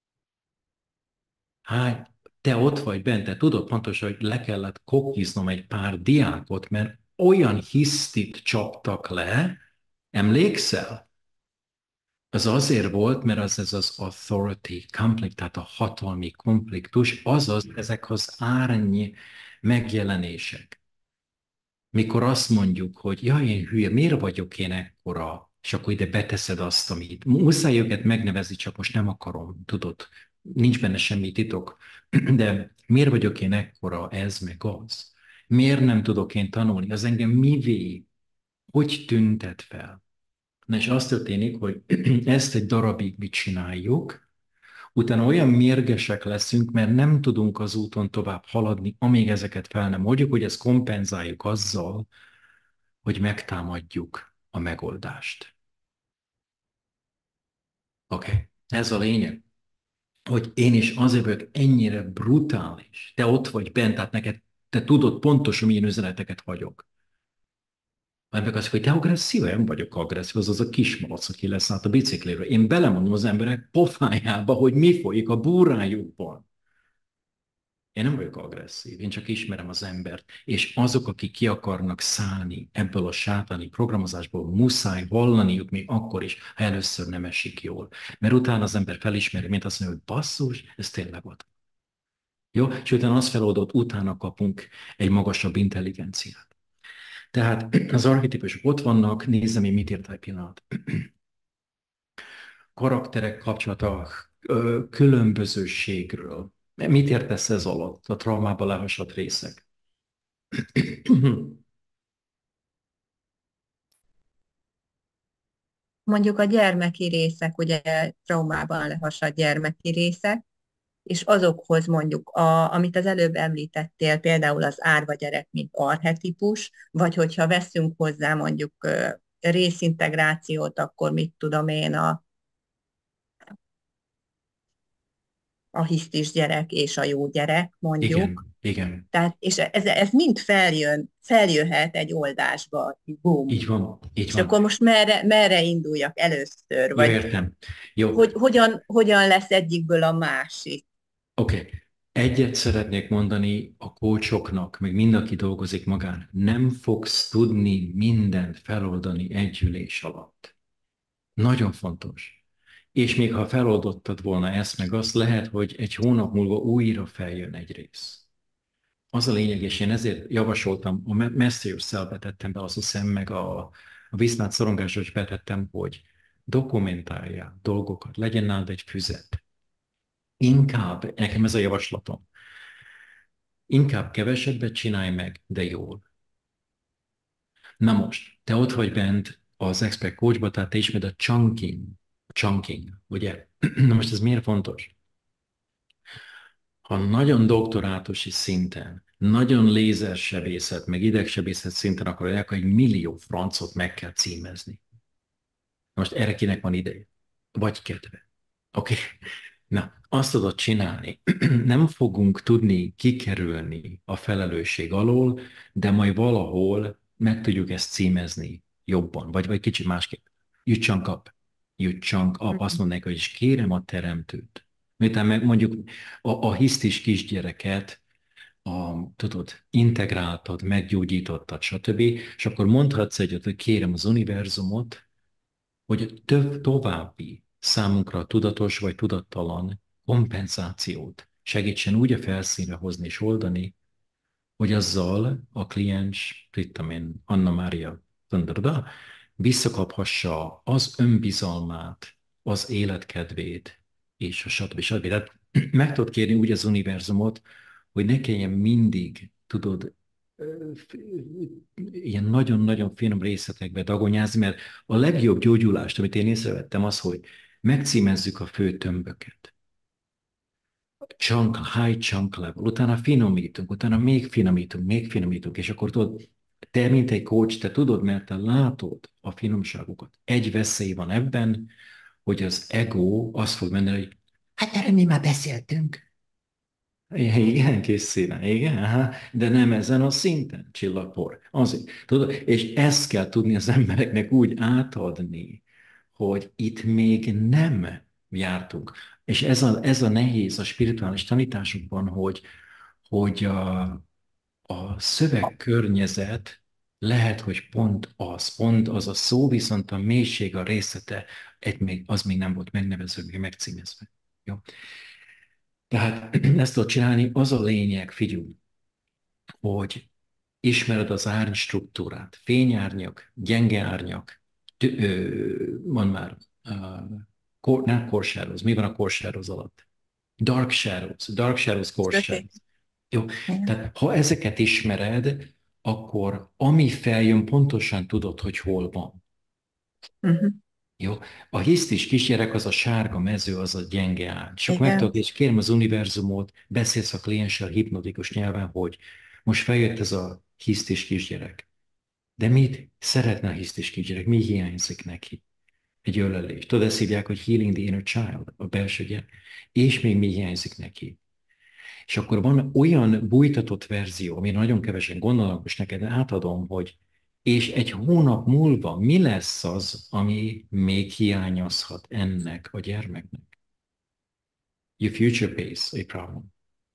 [SPEAKER 1] Hát, te ott vagy bent, te tudod pontosan, hogy le kellett kokiznom egy pár diákot, mert olyan hisztit csaptak le, emlékszel? Az azért volt, mert ez az authority conflict, tehát a hatalmi konfliktus, azaz ezek az árny megjelenések. Mikor azt mondjuk, hogy jaj, én hülye, miért vagyok én ekkora, és akkor ide beteszed azt, amit muszáj őket megnevezni, csak most nem akarom, tudod, nincs benne semmi titok, de miért vagyok én ekkora, ez meg az? Miért nem tudok én tanulni? Az engem mivé hogy tüntet fel. Na és az történik, hogy ezt egy darabig mit csináljuk, utána olyan mérgesek leszünk, mert nem tudunk az úton tovább haladni, amíg ezeket fel nem oldjuk, hogy ezt kompenzáljuk azzal, hogy megtámadjuk a megoldást. Oké? Ez a lényeg. Hogy én is azért vagyok ennyire brutális. Te ott vagy bent, tehát neked, te tudod pontosan, milyen üzeneteket hagyok. Majd meg azt, hogy te agresszív, én vagyok agresszív, az a kismalac, aki leszállt a bicikléről. Én belemondom az emberek pofájába, hogy mi folyik a búrájukban. Én nem vagyok agresszív, én csak ismerem az embert. És azok, akik ki akarnak szállni ebből a sátáni programozásból, muszáj hallaniuk még akkor is, ha először nem esik jól. Mert utána az ember felismeri, mint azt mondja, hogy basszus, ez tényleg volt. Jó? És utána azt feloldott, utána kapunk egy magasabb intelligenciát. Tehát az archetípusok ott vannak, nézzem én, mit írt egy pillanat. Karakterek kapcsolata különbözőségről. Mit értesz ez alatt, a traumába lehasadt részek?
[SPEAKER 6] Mondjuk a gyermeki részek, ugye traumában lehasadt gyermeki részek, és azokhoz mondjuk, amit az előbb említettél, például az árva gyerek, mint archetípus, vagy hogyha veszünk hozzá mondjuk részintegrációt, akkor mit tudom én, a hisztis gyerek és a jó gyerek, mondjuk.
[SPEAKER 1] Igen, igen.
[SPEAKER 6] Tehát, és ez mind feljöhet egy oldásba, boom.
[SPEAKER 1] Így van, így
[SPEAKER 6] és
[SPEAKER 1] van.
[SPEAKER 6] akkor most merre induljak először? Vagy
[SPEAKER 1] jó, értem. Jó.
[SPEAKER 6] Hogyan lesz egyikből a másik?
[SPEAKER 1] Oké. Egyet szeretnék mondani a coachoknak, meg mind, aki dolgozik magán. Nem fogsz tudni mindent feloldani egy ülés alatt. Nagyon fontos. És még ha feloldottad volna ezt meg azt, lehet, hogy egy hónap múlva újra feljön egy rész. Az a lényeg, és én ezért javasoltam, a Master Yourself-be tettem be, azt hiszem, meg a Viszmát szorongásra is betettem, hogy dokumentáljál dolgokat, legyen nálad egy füzet. Inkább, nekem ez a javaslatom, inkább kevesebbet csinálj meg, de jól. Na most, te ott vagy bent az Expert Coachba, tehát te ismered a chunking, ugye? Na most ez miért fontos? Ha nagyon doktorátusi szinten, nagyon lézersebészet, meg idegsebészet szinten akarják, hogy 1 millió francot meg kell címezni. Most erre kinek van ideje? Vagy kedve? Oké. Na, azt tudod csinálni. Nem fogunk tudni kikerülni a felelősség alól, de majd valahol meg tudjuk ezt címezni jobban, vagy kicsit másképp. You chunk up. You chunk up. Azt mondják, hogy is kérem a teremtőt. Miután meg mondjuk a hisztis kisgyereket, tudod, integráltad, meggyógyítottad, stb. És akkor mondhatsz egyet, hogy kérem az univerzumot, hogy több további számunkra tudatos vagy tudattalan kompenzációt segítsen úgy a felszínre hozni és oldani, hogy azzal a kliens, Anna Mária Tönderda, visszakaphassa az önbizalmát, az életkedvét, és a stb. Tehát meg tudod kérni úgy az univerzumot, hogy ne kelljen mindig, tudod, ilyen nagyon-nagyon finom részletekbe dagonyázni, mert a legjobb gyógyulást, amit én észrevettem, az, hogy megcímezzük a fő tömböket. High chunk level, utána finomítunk, utána még finomítunk, és akkor tudod, te, mint egy coach, te tudod, mert te látod a finomságokat. Egy veszély van ebben, hogy az ego azt fog menni, hogy hát erről mi már beszéltünk. Igen, kis színe, igen, aha, de nem ezen a szinten, csillagpor. Azért, tudod, és ezt kell tudni az embereknek úgy átadni, hogy itt még nem jártunk. És ez a nehéz a spirituális tanításokban, hogy a szövegkörnyezet lehet, hogy pont az a szó, viszont a mélység, a részlete, az még nem volt megnevezve, még megcímezve. Jó? Tehát ezt tudod csinálni, az a lényeg, figyelj, hogy ismered az árny struktúrát, fényárnyak, gyenge árnyak, mondd már, nem core shadows, mi van a core shadows alatt? Dark shadows, core shadows. Jó, tehát ha ezeket ismered, akkor ami feljön, pontosan tudod, hogy hol van. Jó? A hisztis kisgyerek az a sárga mező, az a gyenge ágy. Csak
[SPEAKER 6] Igen.
[SPEAKER 1] megtudod, és kérem az univerzumot, beszélsz a klienssel hipnotikus nyelven, hogy most feljött ez a hisztis kisgyerek. De mit szeretne a hisztis kisgyerek? Mi hiányzik neki? Egy ölelés. Tudod, ezt hívják, hogy healing the inner child, a belső gyerek. És még mi hiányzik neki? És akkor van olyan bújtatott verzió, amire nagyon kevesen gondolnak, most neked átadom, hogy és egy hónap múlva mi lesz az, ami még hiányozhat ennek a gyermeknek? Your future pays a problem.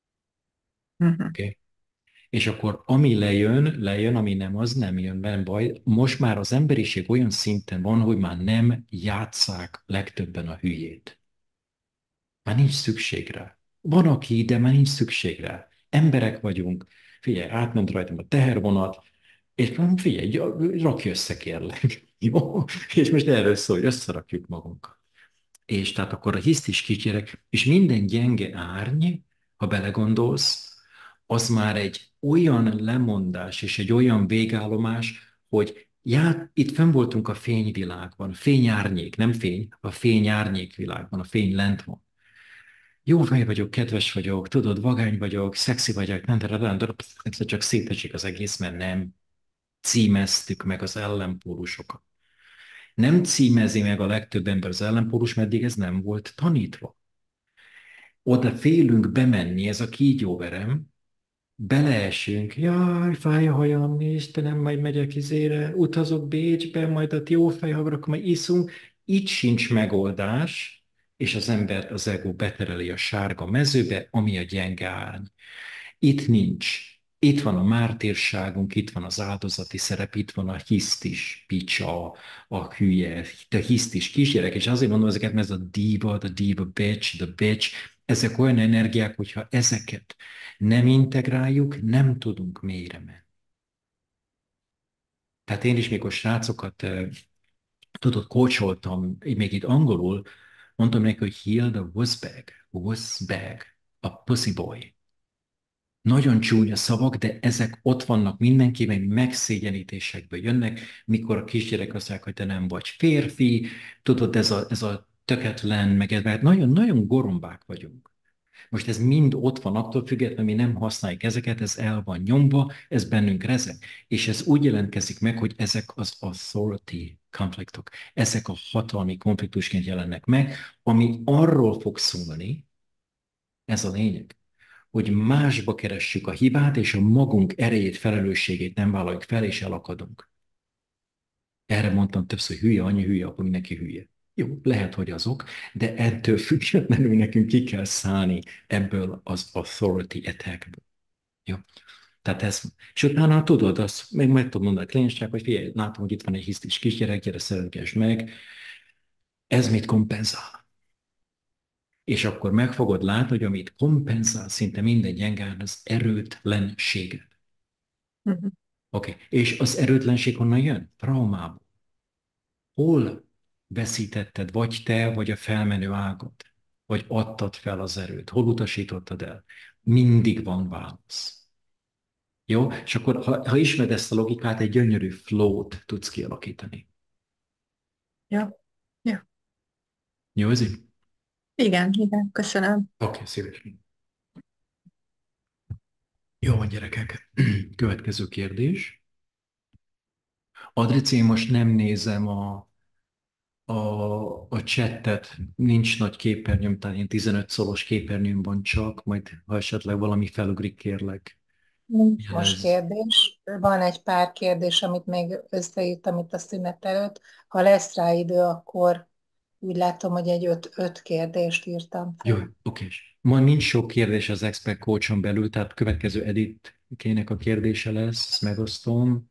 [SPEAKER 1] Okay? És akkor ami lejön, ami nem, az nem jön, nem baj. Most már az emberiség olyan szinten van, hogy már nem játsszák legtöbben a hülyét. Már nincs szükség rá. Van, aki, de már nincs szükség rá. Emberek vagyunk. Figyelj, átment rajtam a tehervonat, és mondom, figyelj, rakj össze, kérlek. Jó? És most erről szól, hogy összerakjuk magunkat. És tehát akkor a hisztis kisgyerek, és minden gyenge árny, ha belegondolsz, az már egy olyan lemondás és egy olyan végállomás, hogy itt fenn voltunk a fényvilágban, fényárnyék, nem fény, a fényárnyék világban, a fény lent van. Jó fej vagyok, kedves vagyok, tudod, vagány vagyok, szexi vagyok, nem, egyszer csak szétesik az egész, mert nem címeztük meg az ellenpólusokat. Nem címezi meg a legtöbb ember az ellenpólus, meddig ez nem volt tanítva. Oda félünk bemenni, ez a kígyóverem, beleesünk, jaj, fáj a hajam, Istenem, majd megyek izére, utazok Bécsbe, majd ott jó fejhavar, akkor majd iszunk. Itt sincs megoldás, és az embert az ego betereli a sárga mezőbe, ami a gyenge árny. Itt nincs. Itt van a mártírságunk, itt van az áldozati szerep, itt van a hisztis picsa, a hülye, a hisztis kisgyerek, és azért mondom ezeket, mert ez a diva, the bitch, ezek olyan energiák, hogyha ezeket nem integráljuk, nem tudunk mélyre menni. Tehát én is, mikor srácokat, tudod, coacholtam, még itt angolul, mondtam neki, hogy heal the wussbag, a pussy boy. Nagyon csúnya szavak, de ezek ott vannak mindenkiben, megszégyenítésekből jönnek, mikor a kisgyerek azt mondják, hogy te nem vagy férfi, tudod, ez a töketlen, meg nagyon-nagyon gorombák vagyunk. Most ez mind ott van, attól függetlenül, mi nem használjuk ezeket, ez el van nyomva, ez bennünk rezeg. És ez úgy jelentkezik meg, hogy ezek az authority konfliktok, ezek a hatalmi konfliktusként jelennek meg, ami arról fog szólni, ez a lényeg, hogy másba keressük a hibát, és a magunk erejét, felelősségét nem vállaljuk fel, és elakadunk. Erre mondtam többször, hogy hülye anya, hülye apa, mindenki hülye. Jó, lehet, hogy azok, de ettől függetlenül nekünk ki kell szállni ebből az authority attackből. Jó. Tehát ez, és utána tudod, azt meg tudod mondani a kliensnek, hogy figyelj, látom, hogy itt van egy hisztis kisgyerek, gyere, szeretkes meg, ez mit kompenzál? És akkor meg fogod látni, hogy amit kompenzál szinte minden gyengán, az erőtlenséget. Oké. És az erőtlenség honnan jön? Traumából. Hol veszítetted, vagy te, vagy a felmenő ágod? Vagy adtad fel az erőt? Hol utasítottad el? Mindig van válasz. Jó? És akkor, ha ismered ezt a logikát, egy gyönyörű flow-t tudsz kialakítani.
[SPEAKER 6] Ja. Ja.
[SPEAKER 1] Jó, ez így?
[SPEAKER 6] Igen, köszönöm.
[SPEAKER 1] Oké, szívesen. Jó van, gyerekek. Következő kérdés. Adrici, én most nem nézem a chattet, nincs nagy képernyőm, tehát én 15 szolos képernyőm van csak, majd ha esetleg valami felugrik, kérlek.
[SPEAKER 2] Nincs most kérdés. Van egy pár kérdés, amit még összeírtam itt a szünet előtt. Ha lesz rá idő, akkor úgy látom, hogy egy 5 kérdést írtam fel.
[SPEAKER 1] Jó, oké. Ma nincs sok kérdés az Expert Coachon belül, tehát következő Editkének a kérdése lesz, ezt megosztom.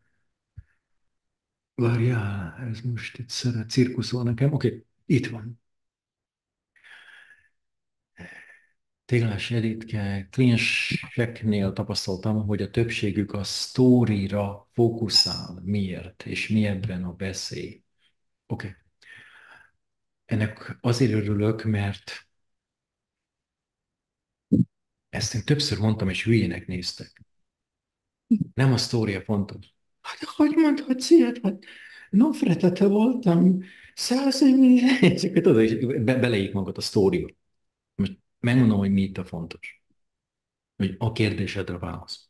[SPEAKER 1] Várjál, ez most itt cirkuszol nekem. Oké, itt van. Téglás Editke, klienseknél tapasztaltam, hogy a többségük a sztórira fókuszál. Miért? És mi ebben a veszély? Oké. Ennek azért örülök, mert ezt én többször mondtam, és hülyének néztek. Nem a sztória fontos. Hát hogy mondhatsz ilyet? Hát Nofretete voltam, 100 és akkor tudod, és beleik magad a sztóriba. Most megmondom, hogy mi itt a fontos. Hogy a kérdésedre válasz.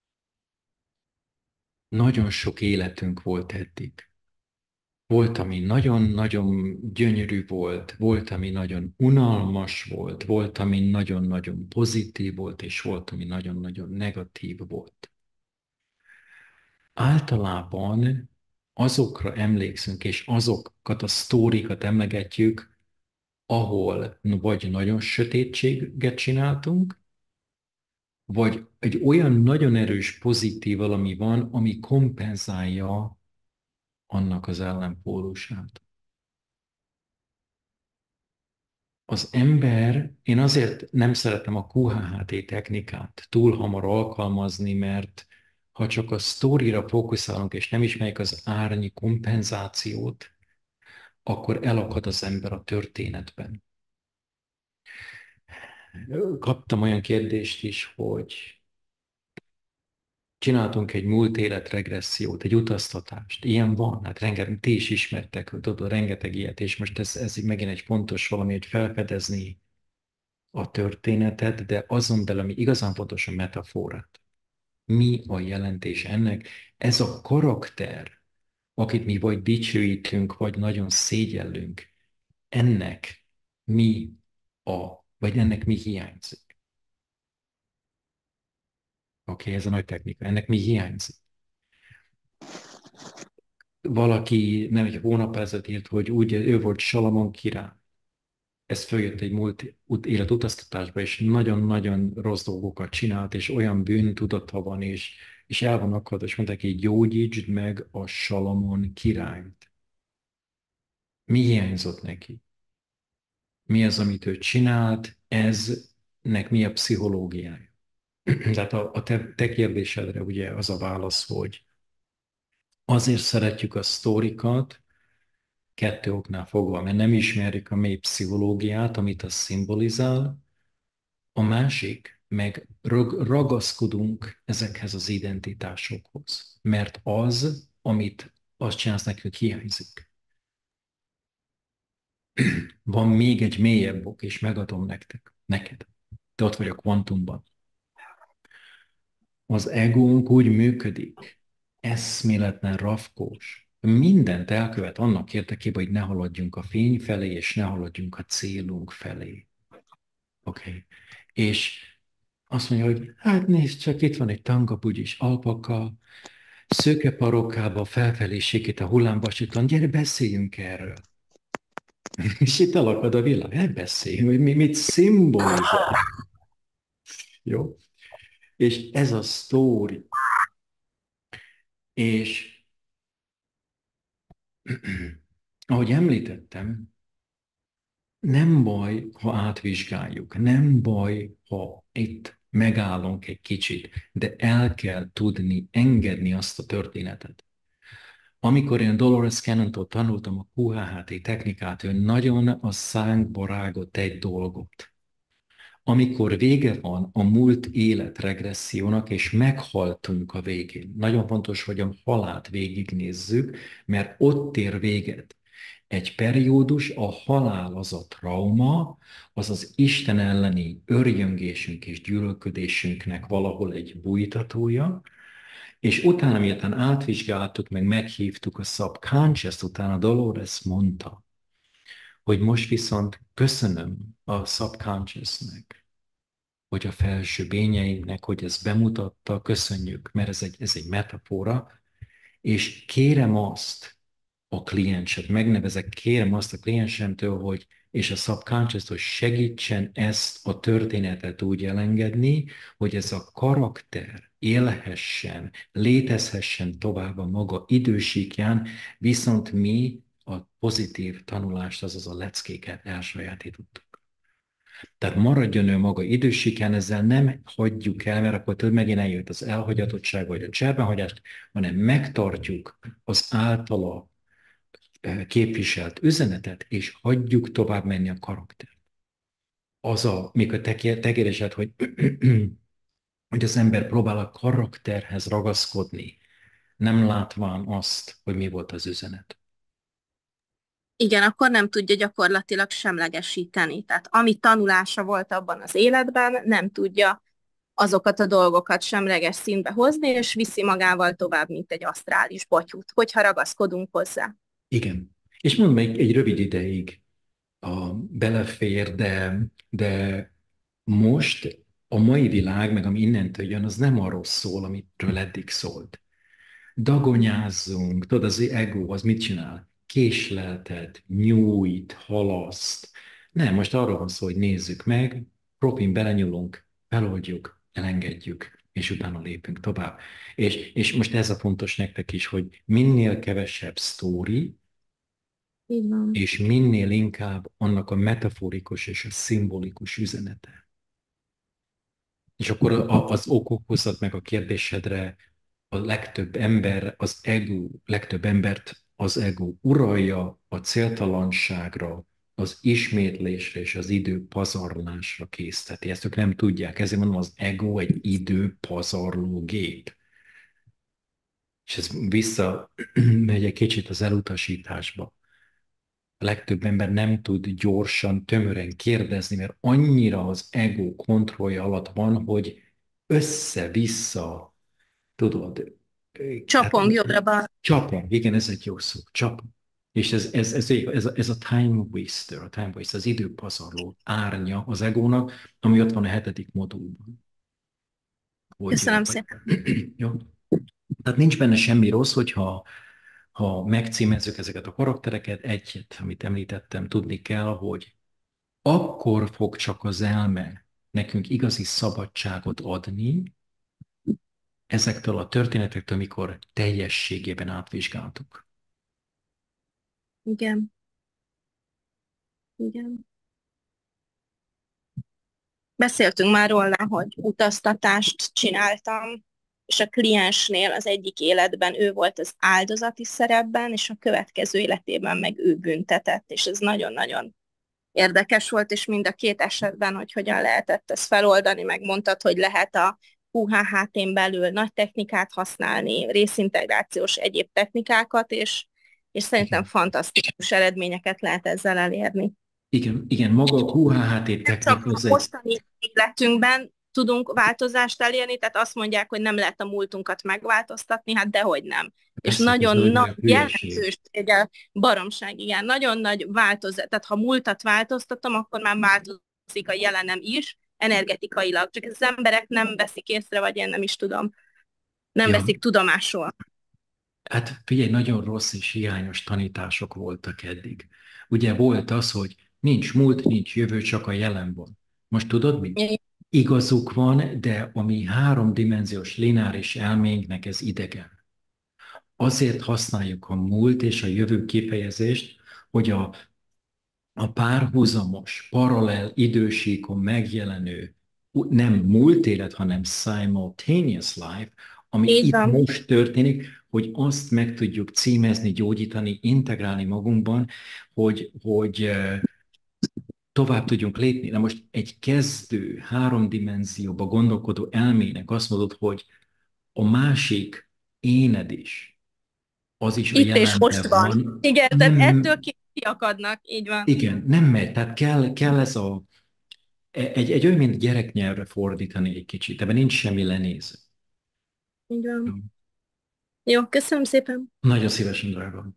[SPEAKER 1] Nagyon sok életünk volt eddig. Volt, ami nagyon-nagyon gyönyörű volt, volt, ami nagyon unalmas volt, volt, ami nagyon-nagyon pozitív volt, és volt, ami nagyon-nagyon negatív volt. Általában azokra emlékszünk, és azokat a sztórikat emlegetjük, ahol vagy nagyon sötétséget csináltunk, vagy egy olyan nagyon erős pozitív valami van, ami kompenzálja annak az ellenpólusát. Az ember, én azért nem szeretem a QHHT technikát túl hamar alkalmazni, mert ha csak a sztorira fókuszálunk, és nem ismerjük az árnyi kompenzációt, akkor elakad az ember a történetben. Kaptam olyan kérdést is, hogy csináltunk egy múlt élet regressziót, egy utaztatást. Ilyen van, hát rengeteg, ti is ismertek, tudod, rengeteg ilyet, és most ez megint egy fontos valami, hogy felfedezni a történetet, de azon belül, ami igazán fontos, a metaforát. Mi a jelentés ennek? Ez a karakter, akit mi vagy dicsőítünk, vagy nagyon szégyellünk, ennek ennek mi hiányzik? Oké, ez a nagy technika. Ennek mi hiányzik? Valaki nem egy hónap ezelőtt írt, hogy úgy ő volt Salamon király. Ez följött egy múlt élet utaztatásba, és nagyon-nagyon rossz dolgokat csinált, és olyan bűntudata van, és el van akadva, és mondták, hogy gyógyítsd meg a Salamon királyt. Mi hiányzott neki? Mi az, amit ő csinált? Eznek mi a pszichológiája? Tehát a te kérdésedre ugye az a válasz, hogy azért szeretjük a sztórikat, kettő oknál fogva, mert nem ismerjük a mély pszichológiát, amit az szimbolizál, a másik, meg ragaszkodunk ezekhez az identitásokhoz, mert az, amit azt csinálsz nekünk, hiányzik. Van még egy mélyebb ok, és megadom neked. Te ott vagy a kvantumban. Az egónk úgy működik, eszméletlen rafkós. Mindent elkövet annak érdekében, hogy ne haladjunk a fény felé, és ne haladjunk a célunk felé. Oké. És azt mondja, hogy hát nézd, csak itt van egy tangabugyis alpaka, szőke parokkába felfelé sikít a hullámvasúton, gyere, beszéljünk erről. És itt alakad a világ, hát beszéljünk, hogy mit szimbolizál. Jó? És ez a sztori. És ahogy említettem, nem baj, ha átvizsgáljuk, nem baj, ha itt megállunk egy kicsit, de el kell tudni engedni azt a történetet. Amikor én Dolores Cannon-tól tanultam a QHHT technikát, ő nagyon a szánkba rágott egy dolgot. Amikor vége van a múlt élet regressziónak, és meghaltunk a végén. Nagyon fontos, hogy a halált végignézzük, mert ott ér véget. Egy periódus, a halál az a trauma, az az Isten elleni örjöngésünk és gyűlölködésünknek valahol egy bújtatója, és utána, miután átvizsgáltuk, meg meghívtuk a subconscious, utána Dolores mondta, hogy most viszont köszönöm a subconsciousnek, hogy a felső bényeinknek, hogy ezt bemutatta, köszönjük, mert ez egy metafora, és kérem azt a klienset, megnevezek, kérem azt a kliensemtől, hogy és a subconscious, hogy segítsen ezt a történetet úgy elengedni, hogy ez a karakter élhessen, létezhessen tovább a maga idősíkján, viszont mi a pozitív tanulást, azaz a leckéket elsajátítottuk. Tehát maradjon ő maga idősíkján, ezzel nem hagyjuk el, mert akkor több megint eljött az elhagyatottság vagy a cserbenhagyást, hanem megtartjuk az általa képviselt üzenetet, és hagyjuk tovább menni a karaktert. Mikor te kérdésed, hogy hogy az ember próbál a karakterhez ragaszkodni, nem látván azt, hogy mi volt az üzenet.
[SPEAKER 7] Igen, akkor nem tudja gyakorlatilag semlegesíteni. Tehát ami tanulása volt abban az életben, nem tudja azokat a dolgokat semleges színbe hozni, és viszi magával tovább, mint egy asztrális batyút, hogyha ragaszkodunk hozzá.
[SPEAKER 1] Igen. És mondom, egy rövid ideig belefér, de most a mai világ, meg ami innentől jön, az nem arról szól, amitől eddig szólt. Dagonyázzunk, tudod, az ego az mit csinál? Késleltet, nyújt, halaszt. Nem, most arról van szó, hogy nézzük meg, propin belenyúlunk, feloldjuk, elengedjük, és utána lépünk tovább. És most ez a fontos nektek is, hogy minél kevesebb sztóri,
[SPEAKER 7] Így van.
[SPEAKER 1] és minél inkább annak a metaforikus és a szimbolikus üzenete. És akkor az okokozat meg a kérdésedre a legtöbb embert az ego uralja a céltalanságra, az ismétlésre és az idő pazarlásra készteti. Ezt ők nem tudják, ezért mondom, az ego egy idő pazarló gép. És ez visszamegy egy kicsit az elutasításba. A legtöbb ember nem tud gyorsan, tömören kérdezni, mert annyira az ego kontrollja alatt van, hogy össze-vissza, tudod,
[SPEAKER 7] Csapong jobbra-balra.
[SPEAKER 1] Csapong, igen, ez egy jó szó, csapong. És ez a time waster, az időpazarló árnya az egónak, ami ott van a 7. modulban.
[SPEAKER 7] Köszönöm szépen.
[SPEAKER 1] Jó. Tehát nincs benne semmi rossz, hogyha megcímezzük ezeket a karaktereket, egyet, amit említettem, tudni kell, hogy akkor fog csak az elme nekünk igazi szabadságot adni ezektől a történetektől, amikor teljességében átvizsgáltuk.
[SPEAKER 7] Igen. Igen. Beszéltünk már róla, hogy utaztatást csináltam, és a kliensnél az egyik életben ő volt az áldozati szerepben, és a következő életében meg ő büntetett, és ez nagyon-nagyon érdekes volt, és mind a két esetben, hogy hogyan lehetett ezt feloldani, megmondtad, hogy lehet a UHHT-n belül nagy technikát használni, részintegrációs egyéb technikákat, és szerintem fantasztikus eredményeket lehet ezzel elérni.
[SPEAKER 1] Igen, maga a QHHT technika.
[SPEAKER 7] Csak a mostani életünkben tudunk változást elérni, tehát azt mondják, hogy nem lehet a múltunkat megváltoztatni, hát dehogy nem.
[SPEAKER 1] Persze,
[SPEAKER 7] és nagyon nagy jelentőséggel, baromság, igen, nagyon nagy változás, tehát ha múltat változtatom, akkor már változik a jelenem is, energetikailag, csak az emberek nem veszik észre, vagy én nem is tudom, nem veszik tudomásul.
[SPEAKER 1] Hát figyelj, nagyon rossz és hiányos tanítások voltak eddig. Ugye volt az, hogy nincs múlt, nincs jövő, csak a jelen van. Most tudod mi? Igazuk van, de a mi 3-dimenziós lineáris elménknek ez idegen. Azért használjuk a múlt és a jövő kifejezést, hogy a párhuzamos, paralel idősíkon megjelenő, nem múlt élet, hanem simultaneous life, ami itt most történik, hogy azt meg tudjuk címezni, gyógyítani, integrálni magunkban, hogy tovább tudjunk lépni. Na most egy kezdő, 3 dimenzióba gondolkodó elmének azt mondod, hogy a másik éned is, az is
[SPEAKER 7] itt és most van. Igen,
[SPEAKER 1] nem,
[SPEAKER 7] tehát ettől kiakadnak, így van.
[SPEAKER 1] Igen, nem megy, tehát kell ez egy olyan, mint gyereknyelvre fordítani egy kicsit, ebben nincs semmi lenéző.
[SPEAKER 7] Így van. Jó, köszönöm szépen.
[SPEAKER 1] Nagyon szívesen, drágám.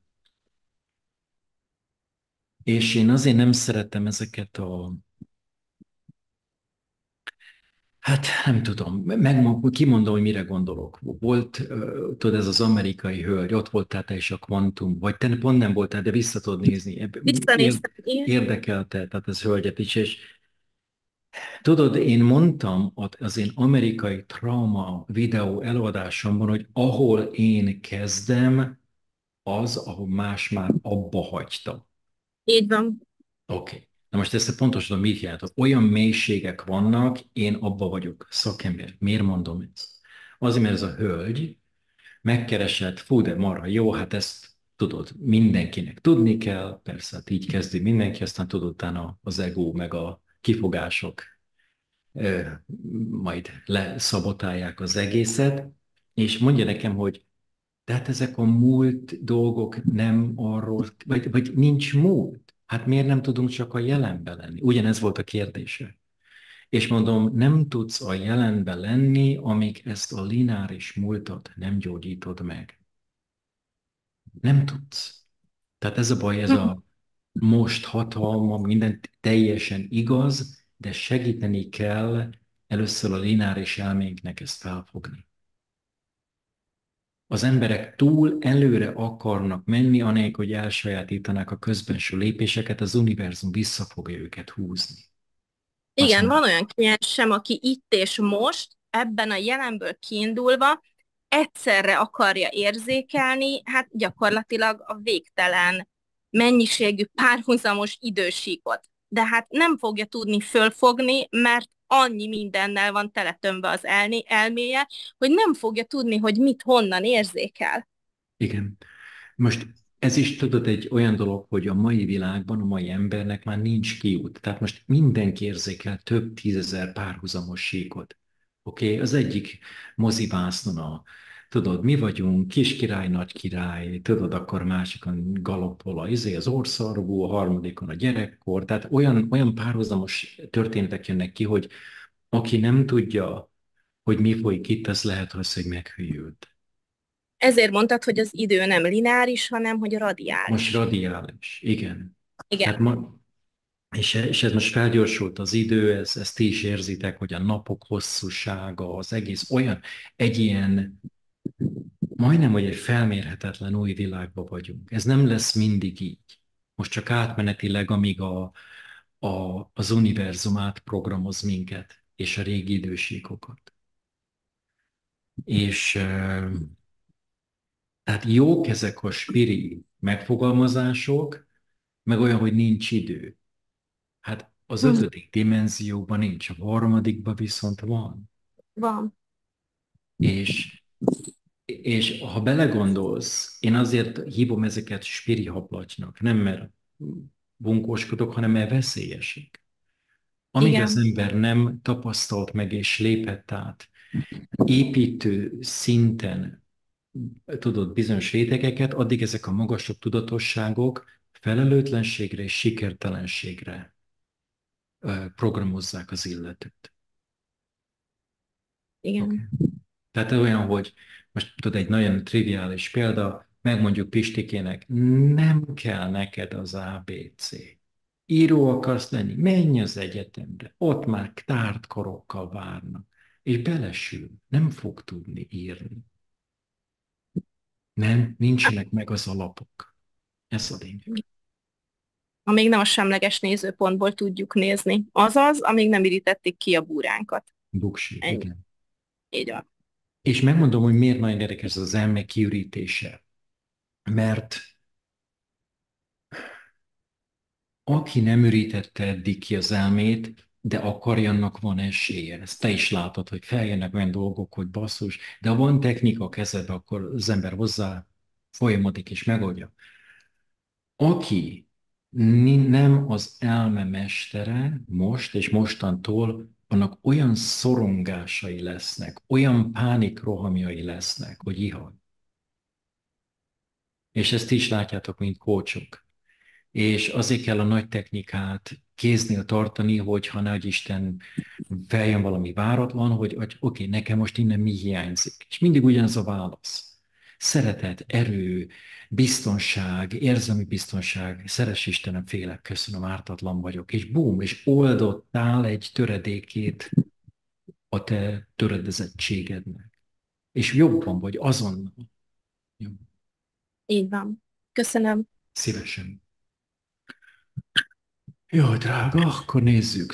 [SPEAKER 1] És én azért nem szeretem ezeket hát nem tudom, kimondom, hogy mire gondolok. Volt, tudod, ez az amerikai hölgy, ott voltál te is a Quantum, vagy te pont nem voltál, de vissza tudod nézni.
[SPEAKER 7] Visszanéztem,
[SPEAKER 1] érdekelte, tehát ez hölgyet is, és tudod, én mondtam az én amerikai trauma videó előadásomban, hogy ahol én kezdem, az, ahol más már abba hagyta.
[SPEAKER 7] Így van.
[SPEAKER 1] Oké. Na most ezt pontosan mit jelent? Olyan mélységek vannak, én abba vagyok szakember. Miért mondom ezt? Azért, mert ez a hölgy megkeresett, fú, de marha jó, hát ezt tudod, mindenkinek tudni kell, persze, hát így kezdi mindenki, aztán tudod utána az ego, meg a kifogások majd leszabotálják az egészet, és mondja nekem, hogy tehát ezek a múlt dolgok nem arról, vagy nincs múlt. Hát miért nem tudunk csak a jelenben lenni? Ugyanez volt a kérdése. És mondom, nem tudsz a jelenben lenni, amíg ezt a lineáris múltat nem gyógyítod meg. Nem tudsz. Tehát ez a baj, ez a most hatalma, minden teljesen igaz, de segíteni kell először a lineáris elménknek ezt felfogni. Az emberek túl előre akarnak menni, anélkül, hogy elsajátítanák a közbenső lépéseket, az univerzum vissza fogja őket húzni.
[SPEAKER 7] Igen, van olyan kliensem, aki itt és most, ebben a jelenből kiindulva egyszerre akarja érzékelni, hát gyakorlatilag a végtelen mennyiségű párhuzamos idősíkot. De hát nem fogja tudni fölfogni, mert annyi mindennel van teletömve az elméje, hogy nem fogja tudni, hogy mit honnan érzékel.
[SPEAKER 1] Igen. Most ez is tudod egy olyan dolog, hogy a mai világban, a mai embernek már nincs kiút. Tehát most mindenki érzékel több tízezer párhuzamos síkot. Oké? Az egyik mozivásznon tudod, mi vagyunk, kiskirály, nagykirály, tudod, akkor másikon galoppol az orrszarvú, a harmadikon a gyerekkor, tehát olyan párhuzamos történetek jönnek ki, hogy aki nem tudja, hogy mi folyik itt, az lehet, hogy meghűlt.
[SPEAKER 7] Ezért mondtad, hogy az idő nem lineáris, hanem hogy radiális.
[SPEAKER 1] Most radiális, igen.
[SPEAKER 7] Igen.
[SPEAKER 1] Hát és ez most felgyorsult az idő, ezt ti is érzitek, hogy a napok hosszúsága, az egész olyan, egy ilyen, majdnem, hogy egy felmérhetetlen új világban vagyunk. Ez nem lesz mindig így. Most csak átmenetileg, amíg az univerzum átprogramoz minket, és a régi idősíkokat. És tehát jók ezek a spiri megfogalmazások, meg olyan, hogy nincs idő. Hát az 5. dimenzióban nincs, a 3. viszont van.
[SPEAKER 7] Van.
[SPEAKER 1] És ha belegondolsz, én azért hívom ezeket spiri hablatynak, nem mert bunkóskodok, hanem mert veszélyesek. Amíg
[SPEAKER 7] Igen.
[SPEAKER 1] az ember nem tapasztalt meg és lépett át építő szinten, tudod, bizonyos rétegeket, addig ezek a magasabb tudatosságok felelőtlenségre és sikertelenségre programozzák az illetőt.
[SPEAKER 7] Igen.
[SPEAKER 1] Okay. Tehát olyan, hogy most tudod, egy nagyon triviális példa, megmondjuk Pistikének, nem kell neked az ABC. Író akarsz lenni, menj az egyetemre, ott már tárt karokkal várnak, és belesül, nem fog tudni írni. Nem, nincsenek meg az alapok. Ez a lényeg.
[SPEAKER 7] Amíg nem a semleges nézőpontból tudjuk nézni. Azaz, amíg nem ürítették ki a búránkat.
[SPEAKER 1] Buksi,
[SPEAKER 7] Ennyi.
[SPEAKER 1] igen.
[SPEAKER 7] Így van.
[SPEAKER 1] És megmondom, hogy miért nagyon érdekes az elme kiürítése. Mert aki nem ürítette eddig ki az elmét, de akarja, annak van esélye. Ezt te is látod, hogy feljönnek olyan dolgok, hogy basszus, de ha van technika a kezedbe, akkor az ember hozzá folyamodik és megoldja. Aki nem az elme mestere most és mostantól, annak olyan szorongásai lesznek, olyan pánikrohamjai lesznek, hogy ihaj. És ezt is látjátok, mint kócsok. És azért kell a nagy technikát kéznél tartani, hogyha nagy Isten feljön valami váratlan, hogy oké, nekem most innen mi hiányzik. És mindig ugyanaz a válasz. Szeretet, erő, biztonság, érzelmi biztonság, szeress Istenem, félek, köszönöm, ártatlan vagyok. És bum, és oldottál egy töredékét a te töredezettségednek. És jobban vagy azonnal. Jó.
[SPEAKER 7] Így van. Köszönöm.
[SPEAKER 1] Szívesen. Jó, drága, akkor nézzük.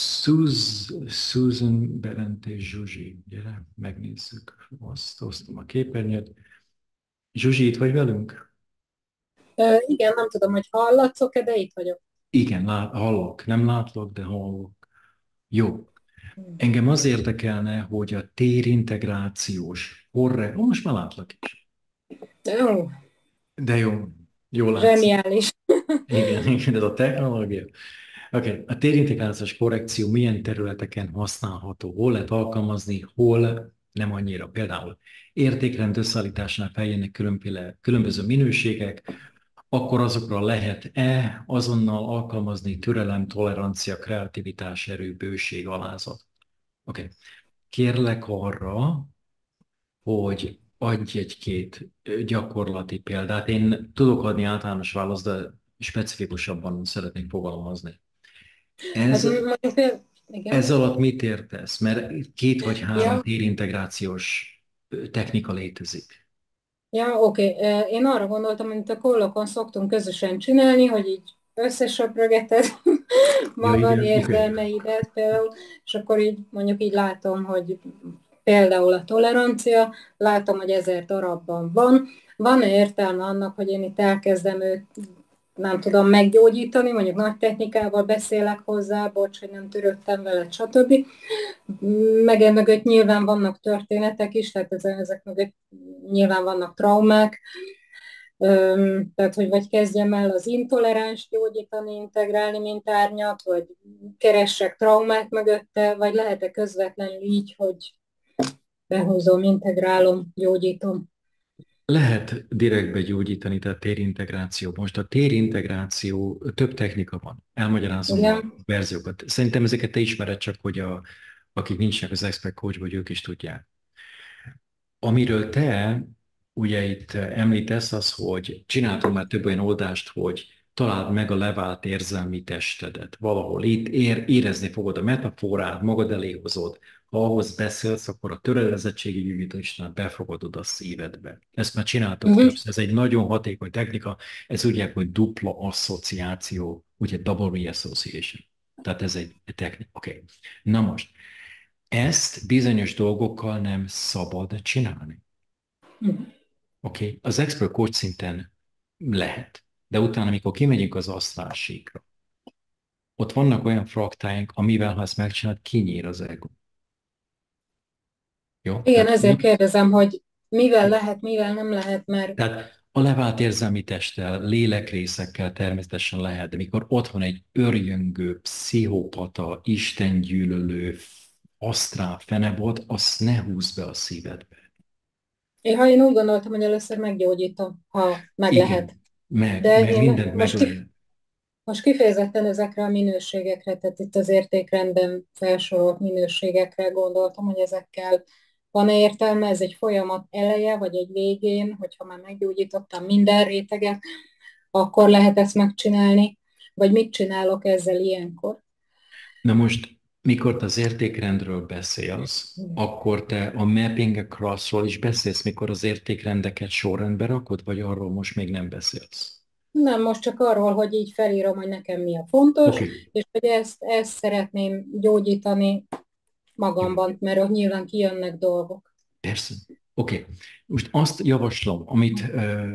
[SPEAKER 1] Susan, Berent és Zsuzsi. Gyere, megnézzük. Azt osztom a képernyőt. Zsuzsi, itt vagy velünk?
[SPEAKER 8] Igen, nem tudom, hogy hallatszok-e, de itt vagyok.
[SPEAKER 1] Igen, hallok. Nem látlak, de hallok. Jó. Engem az érdekelne, hogy a térintegrációs most már látlak is.
[SPEAKER 8] Jó.
[SPEAKER 1] De jó. Jó látsz.
[SPEAKER 8] Zseniális.
[SPEAKER 1] Igen, ez a technológia. Okay. A térintegrációs korrekció milyen területeken használható? Hol lehet alkalmazni, hol nem annyira. Például értékrend összeállításánál feljönnek különböző minőségek, akkor azokra lehet-e azonnal alkalmazni türelem, tolerancia, kreativitás, erő, bőség, alázat? Oké. Kérlek arra, hogy adj egy-két gyakorlati példát. Én tudok adni általános választ, de specifikusabban szeretnék fogalmazni.
[SPEAKER 8] Hát mondjuk, igen.
[SPEAKER 1] Ez alatt mit értesz? Mert 2 vagy 3
[SPEAKER 8] Ja.
[SPEAKER 1] térintegrációs technika létezik.
[SPEAKER 8] Ja, oké. Én arra gondoltam, amit a kollokon szoktunk közösen csinálni, hogy így összesöprögeted magad
[SPEAKER 1] igen,
[SPEAKER 8] érzelmeidet például, és akkor így mondjuk így látom, hogy például a tolerancia, látom, hogy 1000 darabban van. Van-e értelme annak, hogy én itt elkezdem őt, nem tudom, meggyógyítani, mondjuk nagy technikával beszélek hozzá, bocs, hogy nem törődtem vele, stb. Meg mögött nyilván vannak történetek is, tehát ezek mögött nyilván vannak traumák, tehát hogy vagy kezdjem el az intoleráns gyógyítani, integrálni, mint árnyat, vagy keressek traumák mögötte, vagy lehet-e közvetlenül így, hogy behozom, integrálom, gyógyítom.
[SPEAKER 1] Lehet direktbe gyógyítani, tehát térintegráció. Most a térintegráció, több technika van. Elmagyarázom
[SPEAKER 8] Igen.
[SPEAKER 1] a verziókat. Szerintem ezeket te ismered, csak hogy akik nincsenek az expert coachban, hogy ők is tudják. Amiről te ugye itt említesz az, hogy csináltunk már több olyan oldást, hogy találd meg a levált érzelmi testedet. Valahol itt érezni fogod a metaforát, magad elé hozod. Ha ahhoz beszélsz, akkor a töredezettségi gyógyítást befogadod a szívedbe. Ezt már csináltuk többször. Ez egy nagyon hatékony technika. Ez úgy hívják, hogy dupla asszociáció, ugye double reassociation. Tehát ez egy technika. Oké. Na most, ezt bizonyos dolgokkal nem szabad csinálni. Oké. Az expert coach szinten lehet, de utána, amikor kimegyünk az asztrálsíkra, ott vannak olyan fraktáink, amivel, ha ezt megcsinálod, kinyír az ego. Jó?
[SPEAKER 8] Igen, ezért kérdezem, hogy mivel lehet, mivel nem lehet, mert...
[SPEAKER 1] Tehát a levált érzelmi testtel, lélekrészekkel természetesen lehet, de mikor ott van egy örjöngő, pszichopata, istengyűlölő, asztrál fenebot, azt ne húzd be a szívedbe.
[SPEAKER 8] Én úgy gondoltam, hogy először meggyógyítom, ha meg
[SPEAKER 1] Igen,
[SPEAKER 8] lehet.
[SPEAKER 1] meg
[SPEAKER 8] én
[SPEAKER 1] mindent meg lehet.
[SPEAKER 8] Most kifejezetten ezekre a minőségekre, tehát itt az értékrendben felsorolt minőségekre gondoltam, hogy ezekkel van-e értelme, ez egy folyamat eleje, vagy egy végén, hogyha már meggyógyítottam minden réteget, akkor lehet ezt megcsinálni, vagy mit csinálok ezzel ilyenkor?
[SPEAKER 1] Na most, mikor te az értékrendről beszélsz, akkor te a mapping across-ról is beszélsz, mikor az értékrendeket sorrendbe rakod, vagy arról most még nem beszélsz?
[SPEAKER 8] Nem, most csak arról, hogy így felírom, hogy nekem mi a fontos, és hogy ezt szeretném gyógyítani magamban, mert ott nyilván kijönnek dolgok.
[SPEAKER 1] Persze. Oké. Most azt javaslom, amit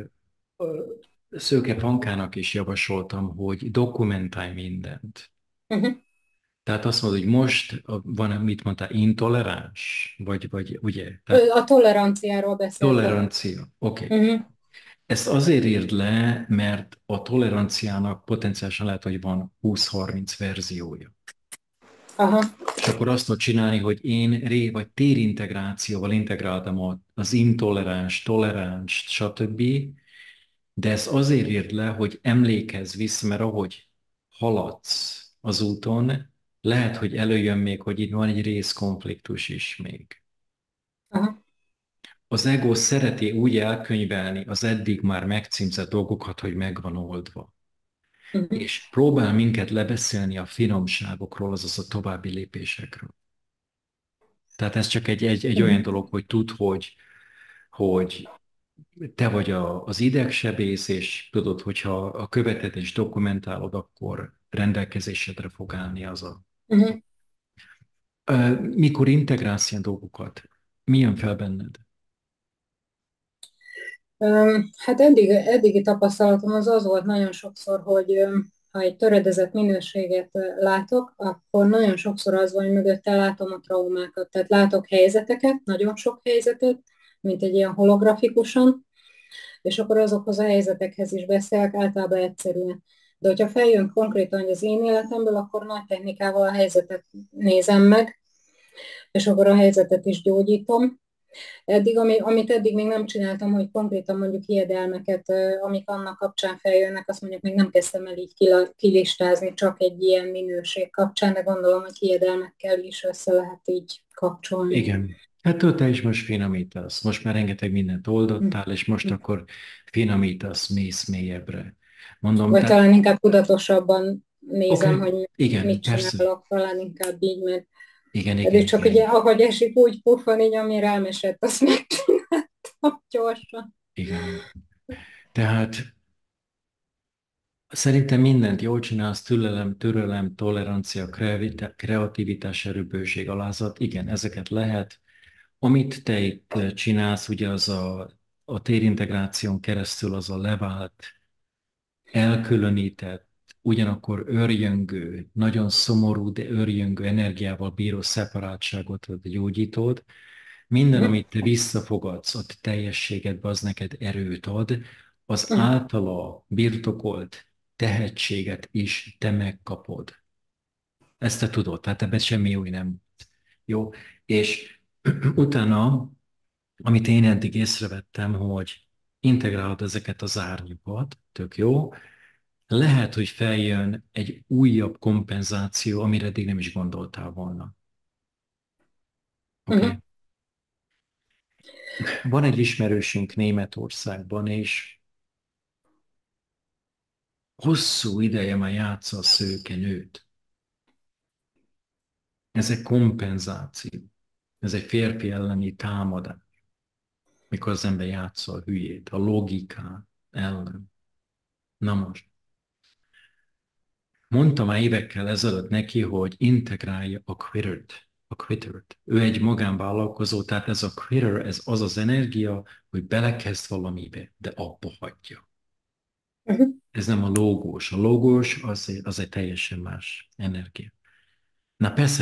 [SPEAKER 1] Szőke Pankának is javasoltam, hogy dokumentálj mindent. Tehát azt mondod, hogy most van, mit mondtál, intoleráns? Vagy ugye? Tehát
[SPEAKER 8] A toleranciáról beszéltem.
[SPEAKER 1] tolerancia. Oké. Ezt azért írd le, mert a toleranciának potenciálisan lehet, hogy van 20-30 verziója.
[SPEAKER 8] Aha.
[SPEAKER 1] És akkor azt tudod csinálni, hogy én vagy térintegrációval integráltam az intoleráns, toleráns, stb. De ezt azért írd le, hogy emlékezz vissza, mert ahogy haladsz az úton, lehet, hogy előjön még, hogy itt van egy részkonfliktus is még.
[SPEAKER 8] Aha.
[SPEAKER 1] Az ego szereti úgy elkönyvelni az eddig már megcímzett dolgokat, hogy megvan oldva. És próbál minket lebeszélni a finomságokról, azaz a további lépésekről. Tehát ez csak egy olyan dolog, hogy tudd, hogy te vagy az idegsebész, és tudod, hogyha a követetést dokumentálod, akkor rendelkezésedre fog állni az a... Mikor integrálsz ilyen dolgokat, mi jön fel benned?
[SPEAKER 8] Hát eddigi tapasztalatom az volt nagyon sokszor, hogy ha egy töredezett minőséget látok, akkor nagyon sokszor az van, hogy mögötte látom a traumákat. Tehát látok helyzeteket, nagyon sok helyzetet, mint egy ilyen holografikusan, és akkor azokhoz a helyzetekhez is beszélek, általában egyszerűen. De hogyha feljön konkrétan, hogy az én életemből, akkor nagy technikával a helyzetet nézem meg, és akkor a helyzetet is gyógyítom. Amit eddig még nem csináltam, hogy konkrétan mondjuk hiedelmeket, amik annak kapcsán feljönnek, azt mondjuk még nem kezdtem el így kilistázni, csak egy ilyen minőség kapcsán, de gondolom, hogy hiedelmekkel is össze lehet így kapcsolni.
[SPEAKER 1] Igen. Hát te is most finomítasz. Most már rengeteg mindent oldottál, és most akkor finomítasz, mész mélyebbre. Mondom,
[SPEAKER 8] Vagy talán inkább tudatosabban nézem, hogy
[SPEAKER 1] igen,
[SPEAKER 8] mit
[SPEAKER 1] persze.
[SPEAKER 8] csinálok, talán inkább így, mert
[SPEAKER 1] Igen,
[SPEAKER 8] csak ugye, ahogy esik, úgy puffan, így ami rám esett, azt megcsináltam gyorsan.
[SPEAKER 1] Igen. Tehát szerintem mindent jól csinálsz, türelem, tolerancia, kreativitás, erőbőség, alázat. Igen, ezeket lehet. Amit te itt csinálsz, ugye az a térintegráción keresztül az a levált, elkülönített, ugyanakkor örjöngő, nagyon szomorú, de örjöngő energiával bíró szeparátságot gyógyítod. Minden, amit te visszafogadsz, a te teljességedbe, az neked erőt ad, az általa birtokolt tehetséget is te megkapod. Ezt te tudod, tehát ebben semmi új nem. Jó? És utána, amit én eddig észrevettem, hogy integrálod ezeket az árnyokat, tök jó, lehet, hogy feljön egy újabb kompenzáció, amire eddig nem is gondoltál volna. Oké? Okay? Van egy ismerősünk Németországban, és hosszú ideje már játsza a szőkenőt. Ez egy kompenzáció. Ez egy férfi elleni támadás. Mikor az ember játsza a hülyét, a logikán ellen. Na most. Mondtam már évekkel ezelőtt neki, hogy integrálja a quittert. Ő egy magánvállalkozó, tehát ez a quitter, ez az az energia, hogy belekezd valamibe, de abba hagyja. Ez nem a lógós. A lógós az egy teljesen más energia. Na persze,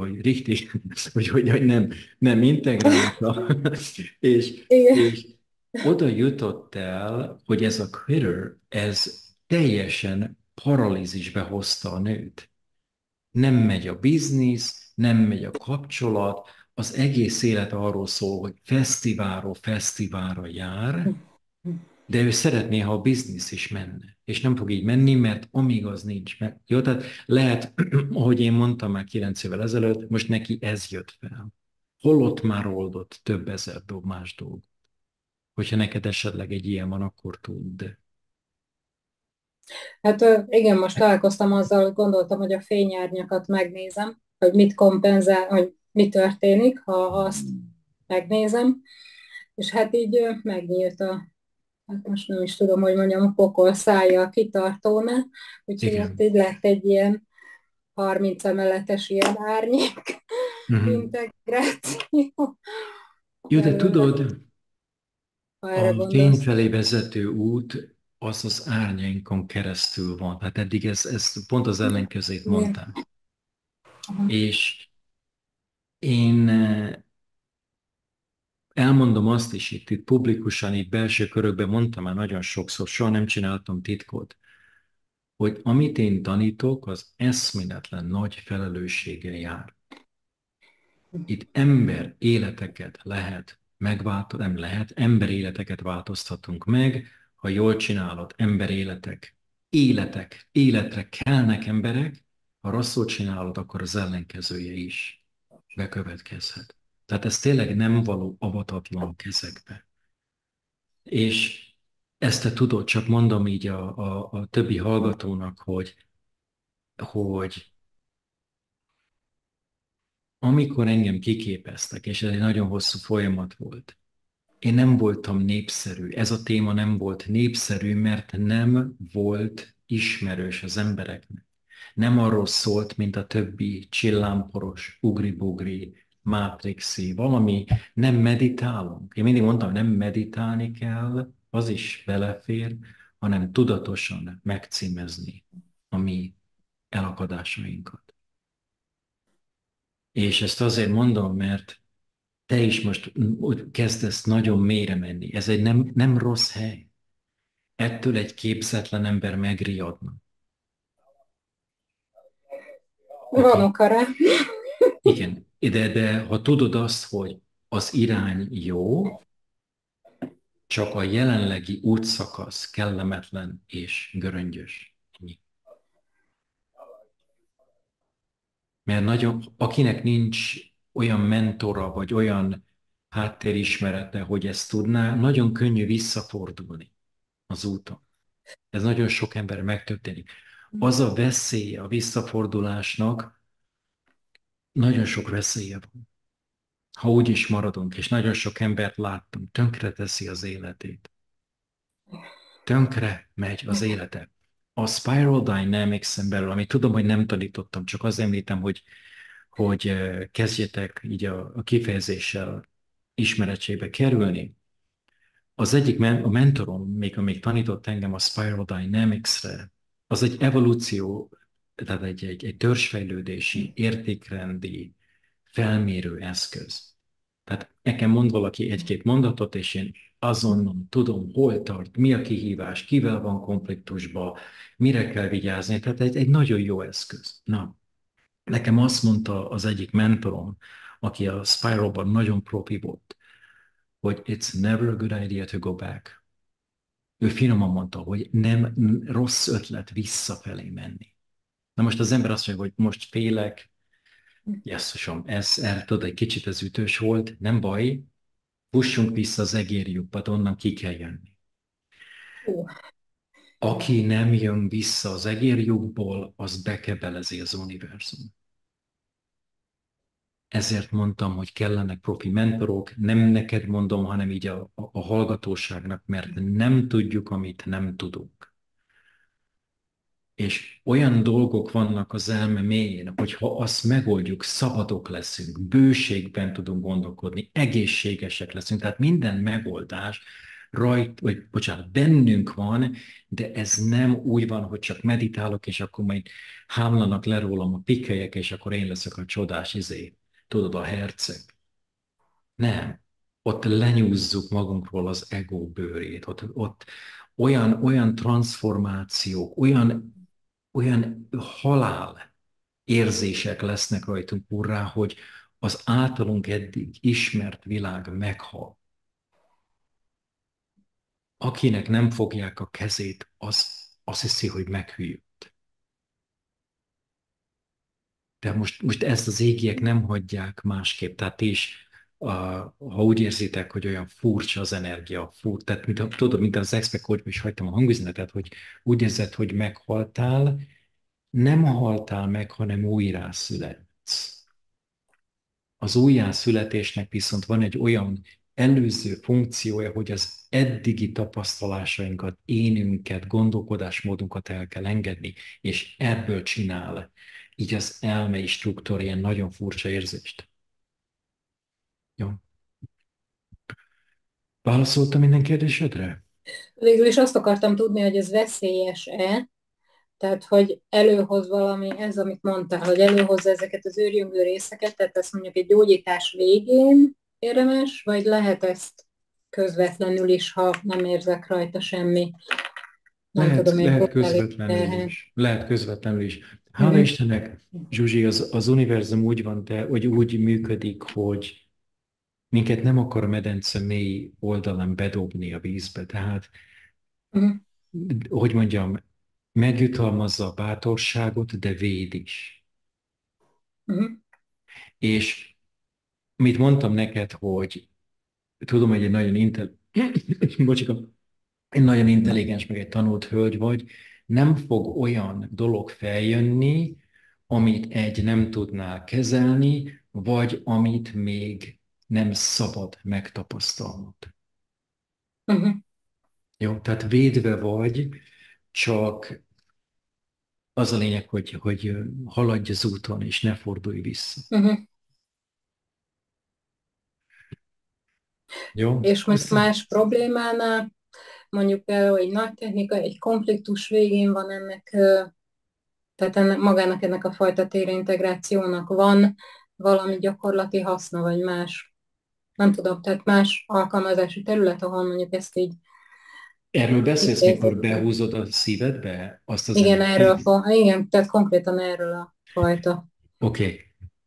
[SPEAKER 1] hogy nem integrálta, és oda jutott el, hogy ez a quitter, ez teljesen paralízisbe hozta a nőt. Nem megy a biznisz, nem megy a kapcsolat, az egész élet arról szól, hogy fesztiválra jár, de ő szeretné, ha a biznisz is menne. És nem fog így menni, mert amíg az nincs meg. Jó, tehát lehet, ahogy én mondtam már 9 évvel ezelőtt, most neki ez jött fel. Holott már oldott több ezer más dolgot. Hogyha neked esetleg egy ilyen van, akkor tudd.
[SPEAKER 8] Hát igen, most találkoztam azzal, hogy gondoltam, hogy a fényárnyakat megnézem, hogy mit kompenzál, hogy mi történik, ha azt megnézem. És hát így megnyílt hát most nem is tudom, hogy mondjam, a pokol szája a kitartónál, úgyhogy ott így lett egy ilyen 30 emeletes ilyen árnyék integráció.
[SPEAKER 1] Jó, de tudod, a fény felé vezető út az az árnyainkon keresztül van. Hát eddig ez pont az ellenkezőjét mondtam. És én elmondom azt is itt publikusan, itt belső körökben mondtam már nagyon sokszor, soha nem csináltam titkot, hogy amit én tanítok, az eszméletlen nagy felelősséggel jár. Itt ember életeket lehet megváltoztatni, nem lehet, ember életeket változtatunk meg, ha jól csinálod, ember életre kelnek emberek, ha rosszul csinálod, akkor az ellenkezője is bekövetkezhet. Tehát ez tényleg nem való avatatlan kezekbe. És ezt te tudod, csak mondom így a többi hallgatónak, hogy amikor engem kiképeztek, és ez egy nagyon hosszú folyamat volt, én nem voltam népszerű. Ez a téma nem volt népszerű, mert nem volt ismerős az embereknek. Nem arról szólt, mint a többi csillámporos, ugri-bugri, mátrixi, valami, nem meditálunk. Én mindig mondtam, nem meditálni kell, az is belefér, hanem tudatosan megcímezni a mi elakadásainkat. És ezt azért mondom, mert te is most úgy kezdesz nagyon mélyre menni. Ez egy nem rossz hely. Ettől egy képzetlen ember megriadna.
[SPEAKER 8] Van oka rá.
[SPEAKER 1] Igen, de ha tudod azt, hogy az irány jó, csak a jelenlegi útszakasz kellemetlen és göröngyös. Ennyi. Mert nagyon, akinek nincs olyan mentora, vagy olyan háttérismerete, hogy ezt tudná, nagyon könnyű visszafordulni az úton. Ez nagyon sok ember megtörténik. Az a veszélye a visszafordulásnak, nagyon sok veszélye van. Ha úgy is maradunk, és nagyon sok embert láttam, tönkre teszi az életét. Tönkre megy az élete. A Spiral Dynamics-en belül, amit tudom, hogy nem tanítottam, csak azt említem, hogy kezdjetek így a kifejezéssel ismeretségbe kerülni. Az egyik a mentorom, még amíg tanított engem a Spiral Dynamics-re, az egy evolúció, tehát egy törzsfejlődési, értékrendi, felmérő eszköz. Tehát nekem mond valaki egy-két mondatot, és én azonnal tudom, hol tart, mi a kihívás, kivel van konfliktusban, mire kell vigyázni. Tehát egy nagyon jó eszköz. Na, nekem azt mondta az egyik mentorom, aki a Spiralban nagyon profi volt, hogy it's never a good idea to go back. Ő finoman mondta, hogy nem rossz ötlet visszafelé menni. Na most az ember azt mondja, hogy most félek, jesszusom, tudod, egy kicsit ez ütős volt, nem baj, fussunk vissza az egérlyukba, onnan ki kell jönni. Aki nem jön vissza az egérlyukból, az bekebelezi az univerzum. Ezért mondtam, hogy kellenek profi mentorok, nem neked mondom, hanem így a hallgatóságnak, mert nem tudjuk, amit nem tudunk. És olyan dolgok vannak az elme mélyén, hogy ha azt megoldjuk, szabadok leszünk, bőségben tudunk gondolkodni, egészségesek leszünk, tehát minden megoldás bennünk van, de ez nem úgy van, hogy csak meditálok, és akkor majd hámlanak le rólam a pikkelyek, és akkor én leszek a csodás tudod, a herceg. Nem. Ott lenyúzzuk magunkról az ego bőrét, ott olyan transformációk, olyan halál érzések lesznek rajtunk urrá, hogy az általunk eddig ismert világ meghal. Akinek nem fogják a kezét, az hiszi, hogy meghűlt. De most ezt az égiek nem hagyják másképp. Tehát ti is, ha úgy érzitek, hogy olyan furcsa az energia, tehát mint az expert is hagytam a hangüzenetet, hogy úgy érzed, hogy meghaltál, nem haltál meg, hanem újjászületsz. Az újjászületésnek viszont van egy olyan előző funkciója, hogy az eddigi tapasztalásainkat, énünket, gondolkodásmódunkat el kell engedni, és ebből csinál így az elmei struktúra ilyen nagyon furcsa érzést. Jó. Válaszoltam minden kérdésedre?
[SPEAKER 8] Végül is azt akartam tudni, hogy ez veszélyes-e, tehát, hogy előhoz valami, ez, amit mondtál, hogy előhozza ezeket az őrjöngő részeket, tehát ezt mondjuk egy gyógyítás végén érdemes, vagy lehet ezt közvetlenül is, ha nem érzek rajta semmi.
[SPEAKER 1] Lehet közvetlenül is. Lehet közvetlenül is. Hála Istennek, Zsuzsi, az univerzum úgy van, hogy úgy működik, hogy minket nem akar a medence mély oldalán bedobni a vízbe. Tehát, hogy mondjam, megjutalmazza a bátorságot, de véd is. És mit mondtam neked, hogy tudom, hogy egy nagyon intelligens, meg egy tanult hölgy vagy, nem fog olyan dolog feljönni, amit egy nem tudnál kezelni, vagy amit még nem szabad megtapasztalnod. Jó, tehát védve vagy, csak az a lényeg, hogy haladj az úton, és ne fordulj vissza. Jó?
[SPEAKER 8] És most más problémánál, mondjuk egy nagy technika, egy konfliktus végén van tehát magának ennek a fajta térintegrációnak van valami gyakorlati haszna, vagy más, nem tudom, tehát más alkalmazási terület, ahol mondjuk ezt így...
[SPEAKER 1] Erről beszélsz, mikor behúzod a szívedbe? Azt az
[SPEAKER 8] igen, igen, tehát konkrétan erről a fajta.
[SPEAKER 1] Oké.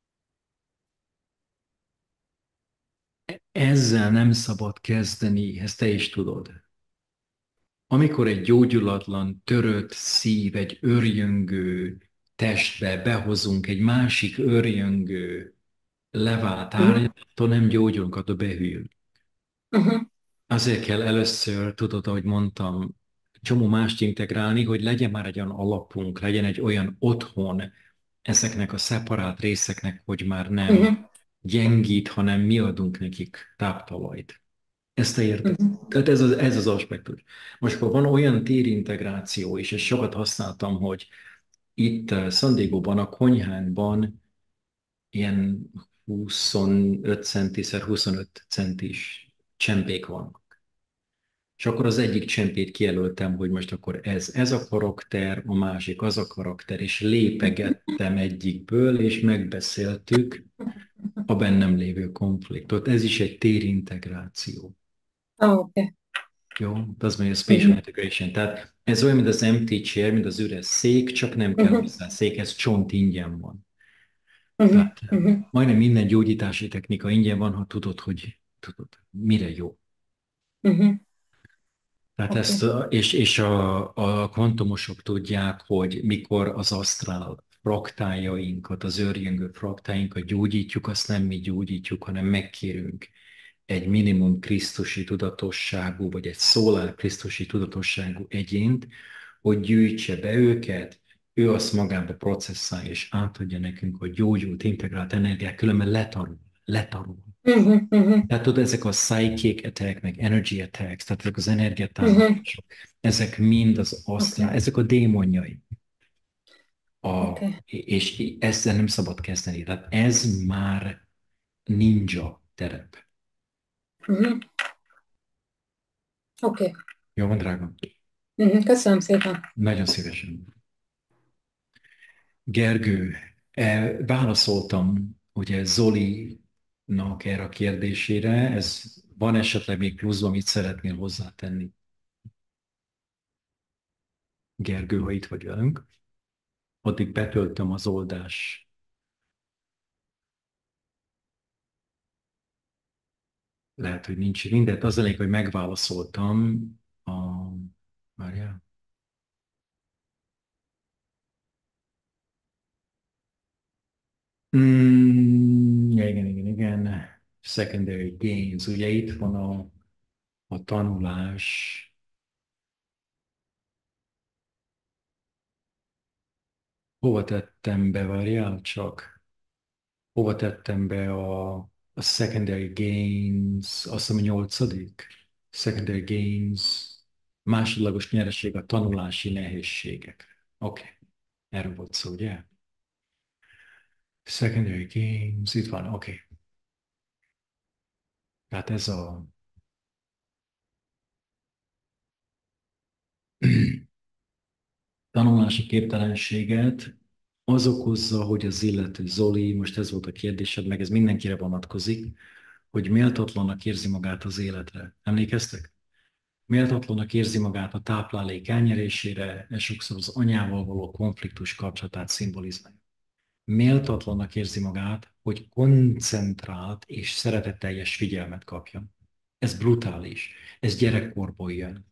[SPEAKER 1] Ezzel nem szabad kezdeni, ezt te is tudod. Amikor egy gyógyulatlan, törött szív, egy örjöngő testbe behozunk egy másik örjöngő levált árnyattól, nem gyógyulunk, attól behűl. Azért kell először, tudod, ahogy mondtam, csomó mást integrálni, hogy legyen már egy olyan alapunk, legyen egy olyan otthon ezeknek a szeparált részeknek, hogy már nem gyengít, hanem mi adunk nekik táptalajt. Ezt te érted? Tehát ez az aspektus. Most akkor van olyan térintegráció is, és sokat használtam, hogy itt San Diegóban, a konyhánkban ilyen 25 centiszer 25 centis csempék vannak. És akkor az egyik csempét kijelöltem, hogy most akkor ez a karakter, a másik az a karakter, és lépegettem egyikből, és megbeszéltük a bennem lévő konfliktot. Ez is egy térintegráció.
[SPEAKER 8] Okay.
[SPEAKER 1] Jó, az mondja a spatial integration. Tehát ez olyan, mint az empty chair, mint az üres szék, csak nem kell hozzá szék, ez csont ingyen van. Tehát majdnem minden gyógyítási technika ingyen van, ha tudod, hogy tudod, mire jó. Tehát ezt, és a kvantumosok tudják, hogy mikor az asztrál fraktáljainkat, az őrjöngő fraktáljainkat gyógyítjuk, azt nem mi gyógyítjuk, hanem megkérünk egy minimum krisztusi tudatosságú, vagy egy szolár krisztusi tudatosságú egyént, hogy gyűjtse be őket, ő azt magába processzálja, és átadja nekünk a gyógyult, integrált energiát, különben letarul. Tehát tudod, ezek a psychic attack, meg energy attacks, tehát ezek az energiatámadások, ezek mind az asztrál, ezek a démonjai. És ezzel nem szabad kezdeni. Tehát ez már ninja terep.
[SPEAKER 8] Oké.
[SPEAKER 1] Jó van, drágám?
[SPEAKER 8] Köszönöm szépen.
[SPEAKER 1] Nagyon szívesen. Gergő, válaszoltam ugye Zolinak erre a kérdésére, ez van esetleg még pluszban, amit szeretnél hozzátenni? Gergő, ha itt vagy velünk, addig betöltöm az oldás. Lehet, hogy nincs mindent, az elég, hogy megválaszoltam a... Várjál. Igen. Secondary gains. Ugye itt van a tanulás. Hova tettem be, várjál csak? Hova tettem be a secondary gains, azt hiszem a 8. Secondary gains, másodlagos nyereség a tanulási nehézségek. Oké. Erről volt szó, ugye? Secondary gains, itt van, oké. Tehát ez a... tanulási képtelenséget az okozza, hogy az illető Zoli, most ez volt a kérdésed, meg ez mindenkire vonatkozik, hogy méltatlanak érzi magát az életre. Emlékeztek? Méltatlanak érzi magát a táplálék elnyerésére, és sokszor az anyával való konfliktus kapcsolatát szimbolizálja. Méltatlanak érzi magát, hogy koncentrált és szeretetteljes figyelmet kapjon. Ez brutális. Ez gyerekkorból jön.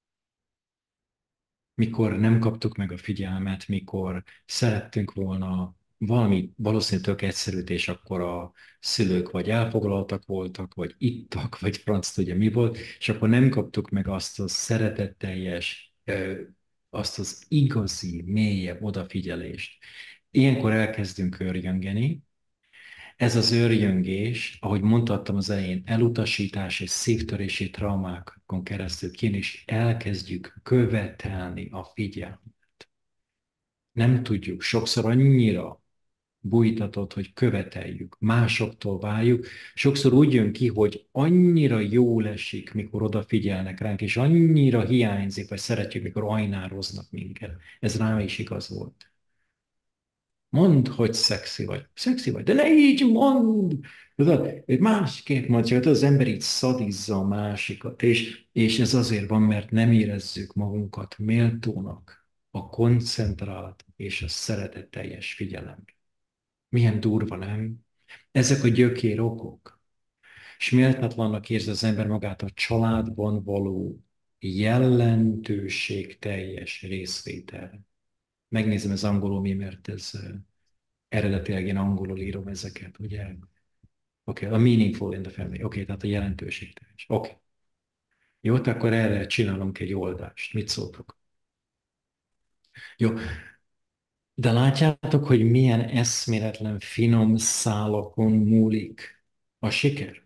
[SPEAKER 1] Mikor nem kaptuk meg a figyelmet, mikor szerettünk volna valami valószínűleg tök egyszerűt, és akkor a szülők vagy elfoglaltak voltak, vagy ittak, vagy franc tudja mi volt, és akkor nem kaptuk meg azt a szeretetteljes, azt az igazi, mélyebb odafigyelést. Ilyenkor elkezdünk őrjöngeni. Ez az őrjöngés, ahogy mondhattam az elején, elutasítás és szívtörési traumákon keresztül kijön, és elkezdjük követelni a figyelmet. Nem tudjuk, sokszor annyira bújtatott, hogy követeljük, másoktól várjuk. Sokszor úgy jön ki, hogy annyira jól esik, mikor odafigyelnek ránk, és annyira hiányzik, vagy szeretjük, mikor ajnároznak minket. Ez rám is igaz volt. Mondd, hogy szexi vagy. Szexi vagy, de ne így mondd! Tudod, másképp mondja, az ember így szadizza a másikat, és ez azért van, mert nem érezzük magunkat méltónak a koncentrált és a szeretetteljes figyelemre. Milyen durva, nem? Ezek a gyökérokok. És méltatlannak érzi az ember magát a családban való jelentőségteljes részvétel. Megnézem az angolul mi, mert ez eredetileg én angolul írom ezeket, ugye? Oké, a meaningful in the family. Oké, tehát a jelentőségteljes. Oké. Jó, akkor erre csinálunk egy oldást. Mit szóltok? Jó. De látjátok, hogy milyen eszméletlen finom szálakon múlik a siker?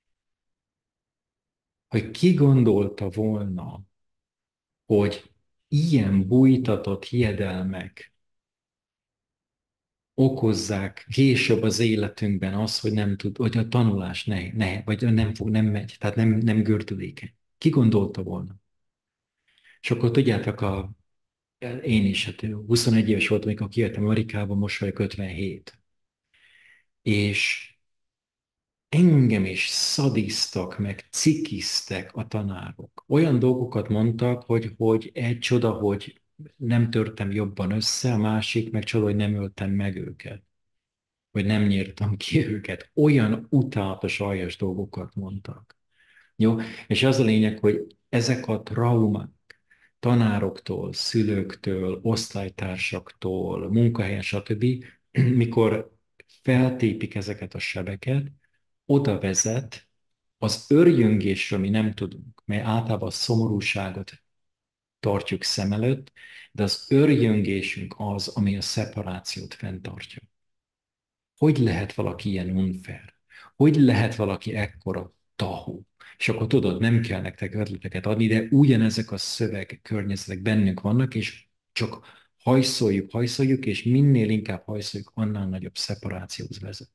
[SPEAKER 1] Hogy ki gondolta volna, hogy ilyen bújtatott hiedelmek okozzák később az életünkben az, hogy nem tud, hogy a tanulás vagy nem megy, tehát nem gördülékeny. Ki gondolta volna? És akkor tudjátok, én is, hát 21 éves voltam, amikor kijöttem Amerikába, most vagyok 57. És engem is szadisztak, meg cikiztek a tanárok. Olyan dolgokat mondtak, hogy egy csoda, hogy nem törtem jobban össze, a másik meg csoda, hogy nem öltem meg őket, vagy nem nyírtam ki őket. Olyan utálatos, aljas dolgokat mondtak. Jó? És az a lényeg, hogy ezek a traumák tanároktól, szülőktől, osztálytársaktól, munkahelyen, stb., mikor feltépik ezeket a sebeket, oda vezet az örjöngésről, mi nem tudunk, mely általában a szomorúságot tartjuk szem előtt, de az örjöngésünk az, ami a szeparációt fenntartja. Hogy lehet valaki ilyen unfair? Hogy lehet valaki ekkora tahó? És akkor tudod, nem kell nektek ötleteket adni, de ugyanezek a szöveg környezetek bennünk vannak, és csak hajszoljuk, és minél inkább hajszoljuk, annál nagyobb szeparációhoz vezet.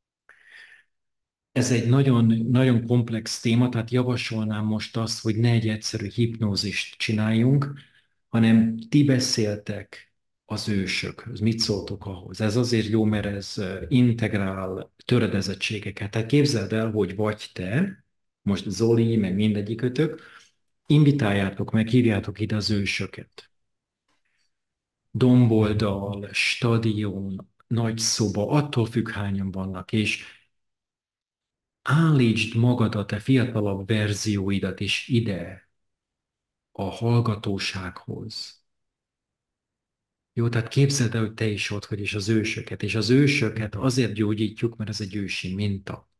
[SPEAKER 1] Ez egy nagyon, nagyon komplex téma, tehát javasolnám most azt, hogy ne egy egyszerű hipnózist csináljunk, hanem ti beszéltek az ősökhöz. Mit szóltok ahhoz? Ez azért jó, mert ez integrál töredezettségeket. Tehát képzeld el, hogy vagy te, most Zoli, meg mindegyikötök, invitáljátok meg, hívjátok ide az ősöket. Domboldal, stadion, nagy szoba, attól függ, hányan vannak, és állítsd magadat, te fiatalabb verzióidat is ide a hallgatósághoz. Jó, tehát képzeld el, hogy te is ott vagy, és az ősöket azért gyógyítjuk, mert ez egy ősi minta.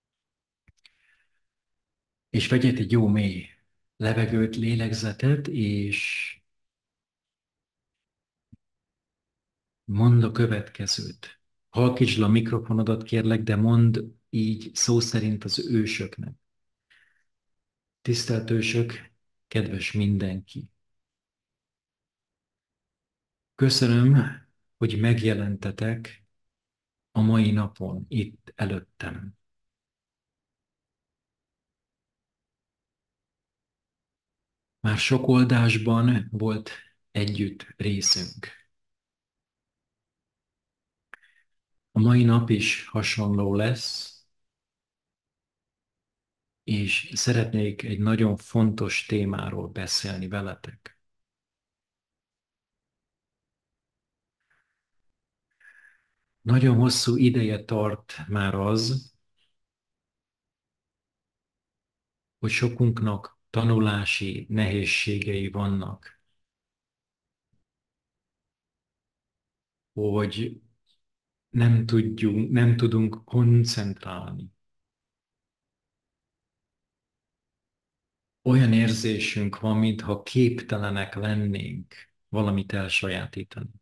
[SPEAKER 1] És vegyél egy jó mély levegőt, lélegzetet, és mondd a következőt. Halkítsd le a mikrofonodat, kérlek, de mondd így szó szerint az ősöknek. Tisztelt ősök, kedves mindenki! Köszönöm, hogy megjelentetek a mai napon itt előttem. Már sok oldásban volt együtt részünk. A mai nap is hasonló lesz, és szeretnék egy nagyon fontos témáról beszélni veletek. Nagyon hosszú ideje tart már az, hogy sokunknak tanulási nehézségei vannak, hogy nem tudunk koncentrálni. Olyan érzésünk van, mintha képtelenek lennénk valamit elsajátítani.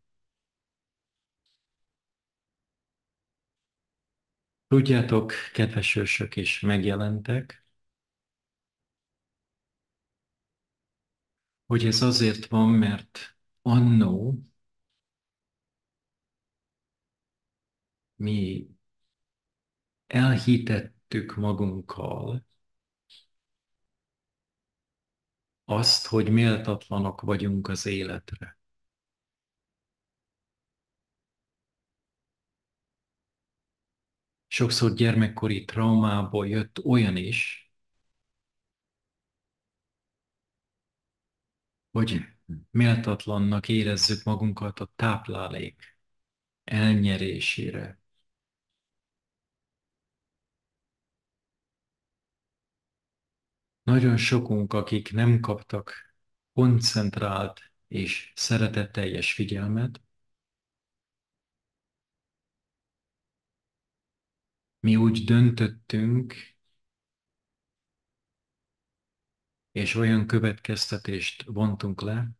[SPEAKER 1] Tudjátok, kedves ősök is megjelentek, hogy ez azért van, mert annó mi elhitettük magunkkal azt, hogy méltatlanok vagyunk az életre. Sokszor gyermekkori traumából jött olyan is, hogy méltatlannak érezzük magunkat a táplálék elnyerésére, Nagyon sokunk, akik nem kaptak koncentrált és szeretetteljes figyelmet, mi úgy döntöttünk, és olyan következtetést vontunk le,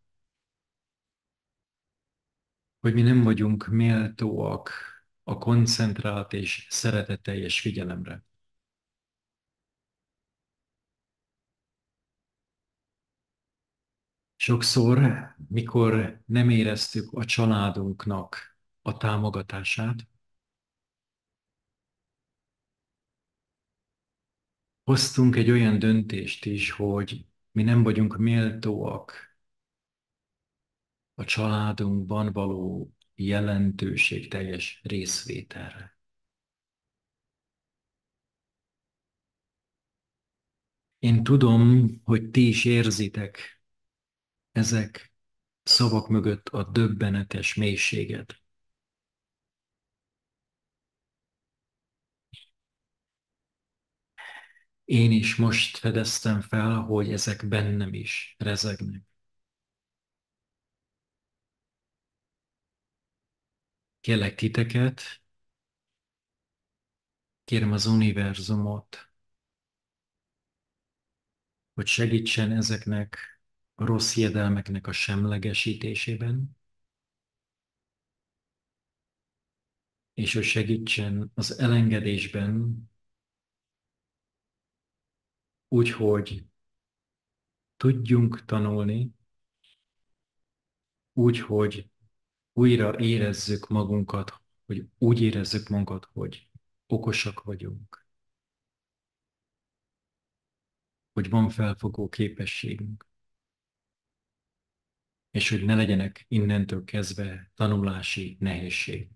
[SPEAKER 1] hogy mi nem vagyunk méltóak a koncentrált és szeretetteljes figyelemre. Sokszor, mikor nem éreztük a családunknak a támogatását, hoztunk egy olyan döntést is, hogy mi nem vagyunk méltóak a családunkban való jelentőségteljes részvételre. Én tudom, hogy ti is érzitek ezek szavak mögött a döbbenetes mélységet. Én is most fedeztem fel, hogy ezek bennem is rezegnek. Kérlek titeket, kérem az univerzumot, hogy segítsen ezeknek a rossz hiedelmeknek a semlegesítésében, és hogy segítsen az elengedésben, úgyhogy tudjunk tanulni, úgyhogy újra érezzük magunkat, hogy úgy érezzük magunkat, hogy okosak vagyunk, hogy van felfogó képességünk, és hogy ne legyenek innentől kezdve tanulási nehézség.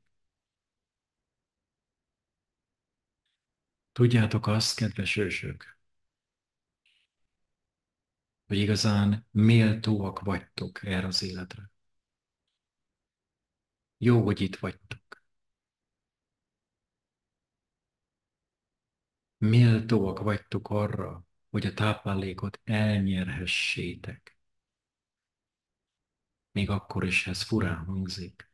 [SPEAKER 1] Tudjátok azt, kedves ősök, hogy igazán méltóak vagytok erre az életre. Jó, hogy itt vagytok. Méltóak vagytok arra, hogy a táplálékot elnyerhessétek. Még akkor is ez furán hangzik.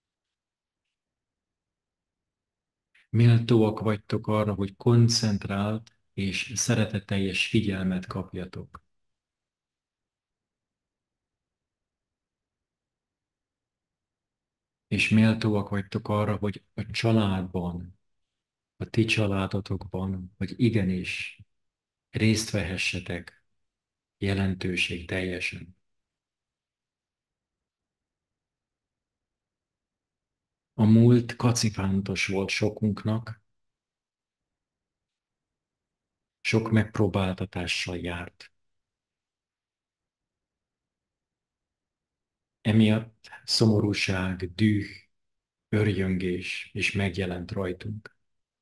[SPEAKER 1] Méltóak vagytok arra, hogy koncentrált és szeretetteljes figyelmet kapjatok. És méltóak vagytok arra, hogy a családban, a ti családotokban, hogy igenis részt vehessetek jelentőség teljesen. A múlt kacifántos volt sokunknak, sok megpróbáltatással járt. Emiatt szomorúság, düh, örjöngés is megjelent rajtunk.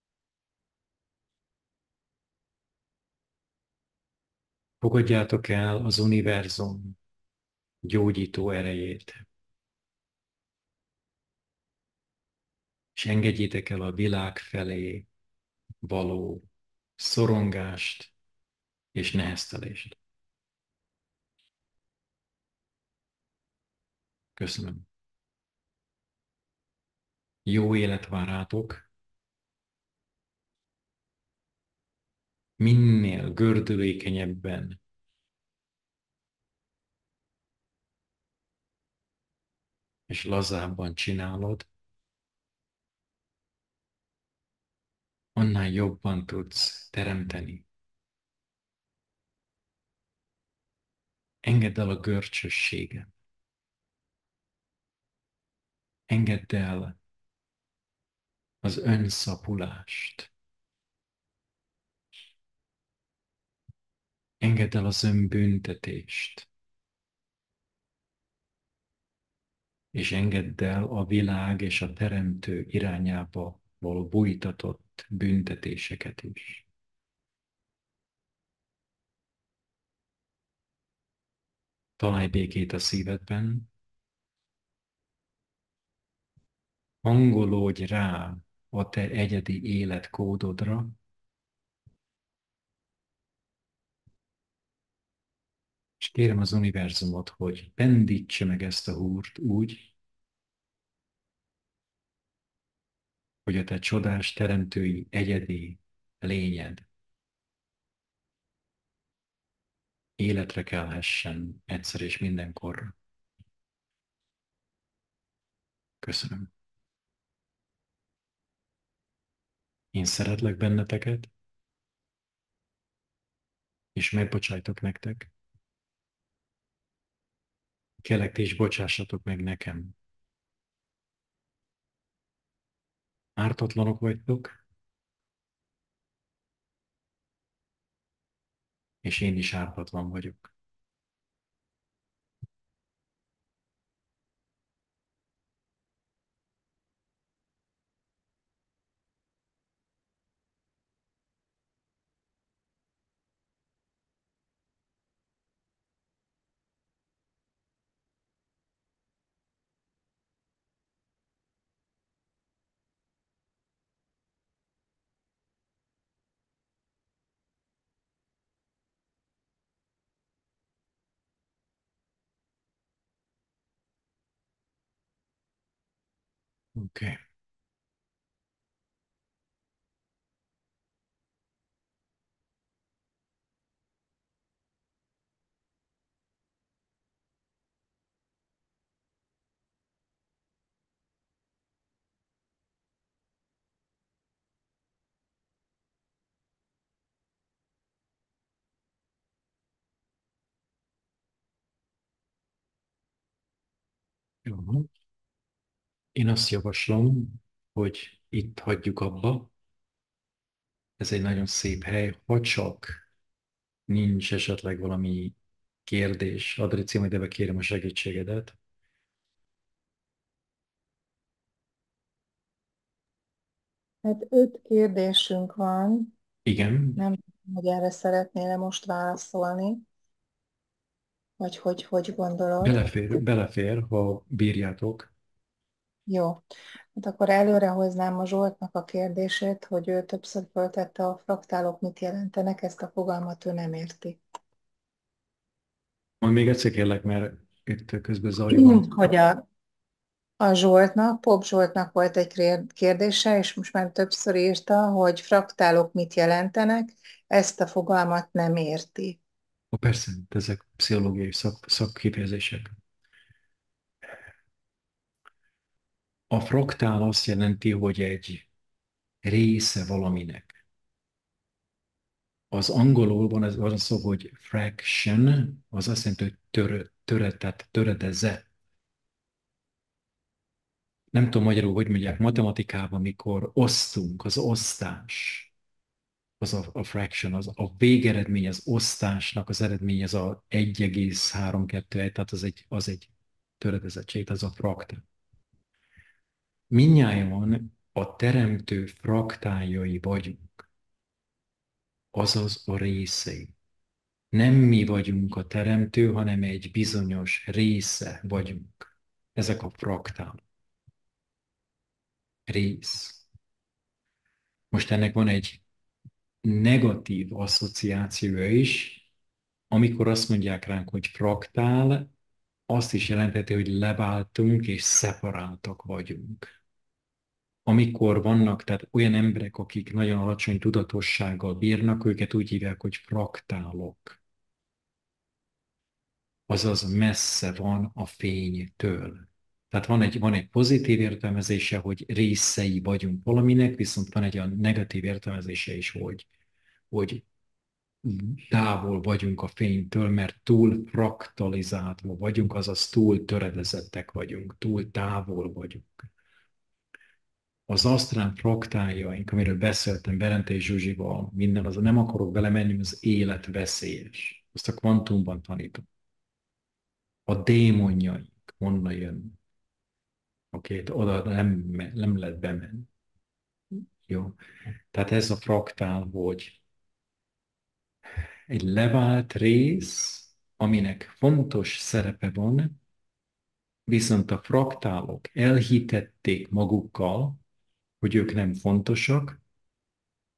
[SPEAKER 1] Fogadjátok el az univerzum gyógyító erejét, és engedjétek el a világ felé való szorongást és neheztelést. Köszönöm. Jó élet vár rátok. Minél gördülékenyebben és lazábban csinálod, annál jobban tudsz teremteni. Engedd el a görcsösséget. Engedd el az önszapulást. Engedd el az önbüntetést. És engedd el a világ és a teremtő irányába való bújtatott büntetéseket is. Találj békét a szívedben, hangolódj rá a te egyedi életkódodra, És kérem az univerzumot, hogy pendítse meg ezt a húrt úgy, hogy a te csodás teremtői egyedi lényed életre kelhessen egyszer és mindenkorra. Köszönöm. Én szeretlek benneteket, és megbocsájtok nektek. Kérlek, ti is bocsássatok meg nekem. Ártatlanok vagytok, és én is ártatlan vagyok. Oké. Jó. Én azt javaslom, hogy itt hagyjuk abba. Ez egy nagyon szép hely, ha csak nincs esetleg valami kérdés. Adrici, majd ebbe kérem a segítségedet.
[SPEAKER 2] Hát 5 kérdésünk van.
[SPEAKER 1] Igen,
[SPEAKER 2] Nem tudom, hogy erre szeretnél most válaszolni, vagy hogy gondolod.
[SPEAKER 1] belefér, ha bírjátok.
[SPEAKER 2] Jó. Hát akkor előre hoznám a Zsoltnak a kérdését, hogy ő többször föltette a fraktálok mit jelentenek, ezt a fogalmat ő nem érti.
[SPEAKER 1] Majd még egyszer kérlek, mert itt közben zaj van.
[SPEAKER 2] Hogy a Zsoltnak, Pop Zsoltnak volt egy kérdése, és most már többször írta, hogy fraktálok mit jelentenek, ezt a fogalmat nem érti.
[SPEAKER 1] Persze, ezek pszichológiai szakkifejezések. A fraktál azt jelenti, hogy egy része valaminek. Az angolul van az a szó, hogy fraction, az azt jelenti, hogy tehát töredeze. Nem tudom magyarul, hogy mondják matematikában, mikor osztunk, az osztás, az a fraction, a végeredmény, az osztásnak az eredmény, az a 1,321, tehát az egy töredezettség, az a fraktál. Mindnyájan a teremtő fraktáljai vagyunk, azaz a részei. Nem mi vagyunk a teremtő, hanem egy bizonyos része vagyunk. Ezek a fraktálok. Rész. Most ennek van egy negatív asszociációja is, amikor azt mondják ránk, hogy fraktál, azt is jelenteti, hogy leváltunk és szeparáltak vagyunk. Amikor vannak, tehát olyan emberek, akik nagyon alacsony tudatossággal bírnak, őket úgy hívják, hogy fraktálok. Azaz messze van a fénytől. Tehát van egy pozitív értelmezése, hogy részei vagyunk valaminek, viszont van egy olyan negatív értelmezése is, hogy távol vagyunk a fénytől, mert túl fraktalizálva vagyunk, azaz túl töredezettek vagyunk, túl távol vagyunk. Az asztrán fraktáljaink, amiről beszéltem Berentai Zsuzsival, minden, az nem akarok belemenni, az élet veszélyes. Azt a kvantumban tanítom. A démonjaink honnan jön. Oké, oda nem lehet bemenni. Jó. Tehát ez a fraktál, hogy egy levált rész, aminek fontos szerepe van, viszont a fraktálok elhitették magukkal, hogy ők nem fontosak,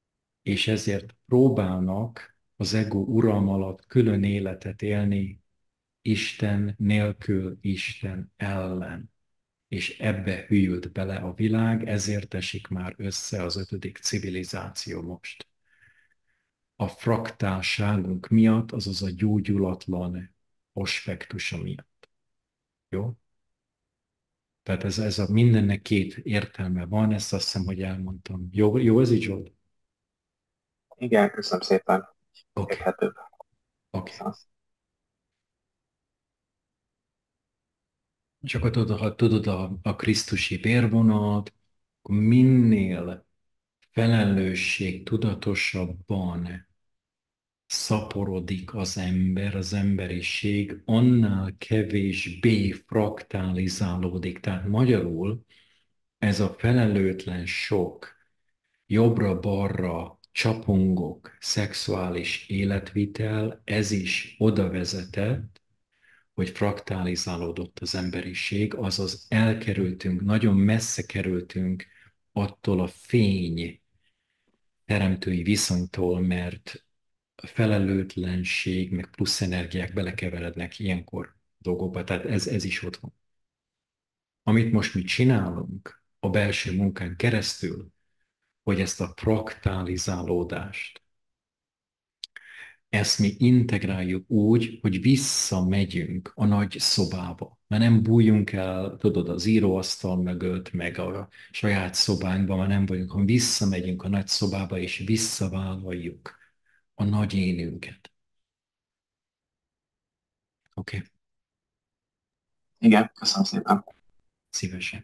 [SPEAKER 1] és ezért próbálnak az ego uralma alatt külön életet élni Isten nélkül, Isten ellen. És ebbe hűlt bele a világ, ezért esik már össze az 5. civilizáció most. A fraktálságunk miatt, azaz a gyógyulatlan aspektusa miatt. Jó? Tehát ez a mindennek két értelme van, ezt azt hiszem, hogy elmondtam. Jó ez így, Zsolt?
[SPEAKER 9] Igen, köszönöm szépen.
[SPEAKER 1] Oké.
[SPEAKER 9] Érthetőbb.
[SPEAKER 1] Oké.
[SPEAKER 9] Köszönöm.
[SPEAKER 1] Csak ha tudod a krisztusi vérvonalat, akkor minél felelősség tudatosabban szaporodik az ember, az emberiség, annál kevésbé fraktálizálódik. Tehát magyarul ez a felelőtlen sok, jobbra-balra csapongok, szexuális életvitel, ez is oda vezetett, hogy fraktálizálódott az emberiség, azaz elkerültünk, nagyon messze kerültünk attól a fény teremtői viszonytól, mert a felelőtlenség, meg plusz energiák belekeverednek ilyenkor dolgokba, tehát ez is ott van. Amit most mi csinálunk a belső munkán keresztül, hogy ezt a fraktálizálódást, ezt mi integráljuk úgy, hogy visszamegyünk a nagy szobába. Mert nem bújjunk el, tudod, az íróasztal mögött, meg a saját szobánkba, mert nem vagyunk, hanem visszamegyünk a nagy szobába, és visszavállaljuk a nagy énünket. Oké?
[SPEAKER 9] Igen, köszönöm szépen.
[SPEAKER 1] Szívesen.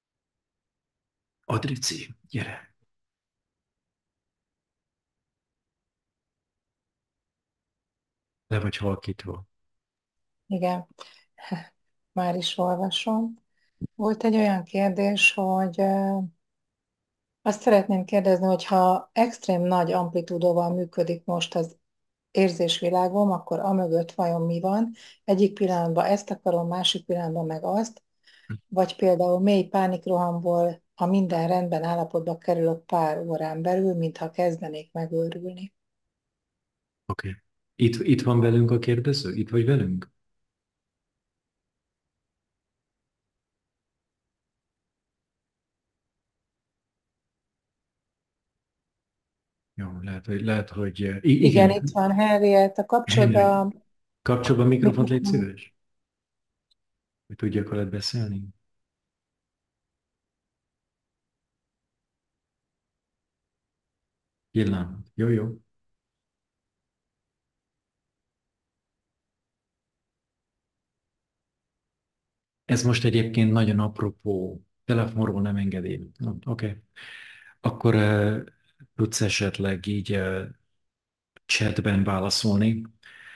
[SPEAKER 1] Adrici, gyere! Le vagy halkítva.
[SPEAKER 2] Igen, már is olvasom. Volt egy olyan kérdés, hogy azt szeretném kérdezni, hogy ha extrém nagy amplitúdóval működik most az érzésvilágom, akkor amögött vajon mi van? Egyik pillanatban ezt akarom, másik pillanatban meg azt, vagy például mély pánikrohamból, ha minden rendben állapotba kerülök pár órán belül, mintha kezdenék megőrülni.
[SPEAKER 1] Oké. Itt van velünk a kérdező? Itt vagy velünk? Jó, lehet, hogy
[SPEAKER 2] Igen, itt van Henrietta, kapcsolod a
[SPEAKER 1] Kapcsolod a mikrofont, légy
[SPEAKER 2] mikrofon.
[SPEAKER 1] szíves. Hogy tudjak veled beszélni. Pillanat. Jó. Ez most egyébként nagyon apropó. Telefonról nem engedély. Oké. Akkor tudsz esetleg így chatben válaszolni.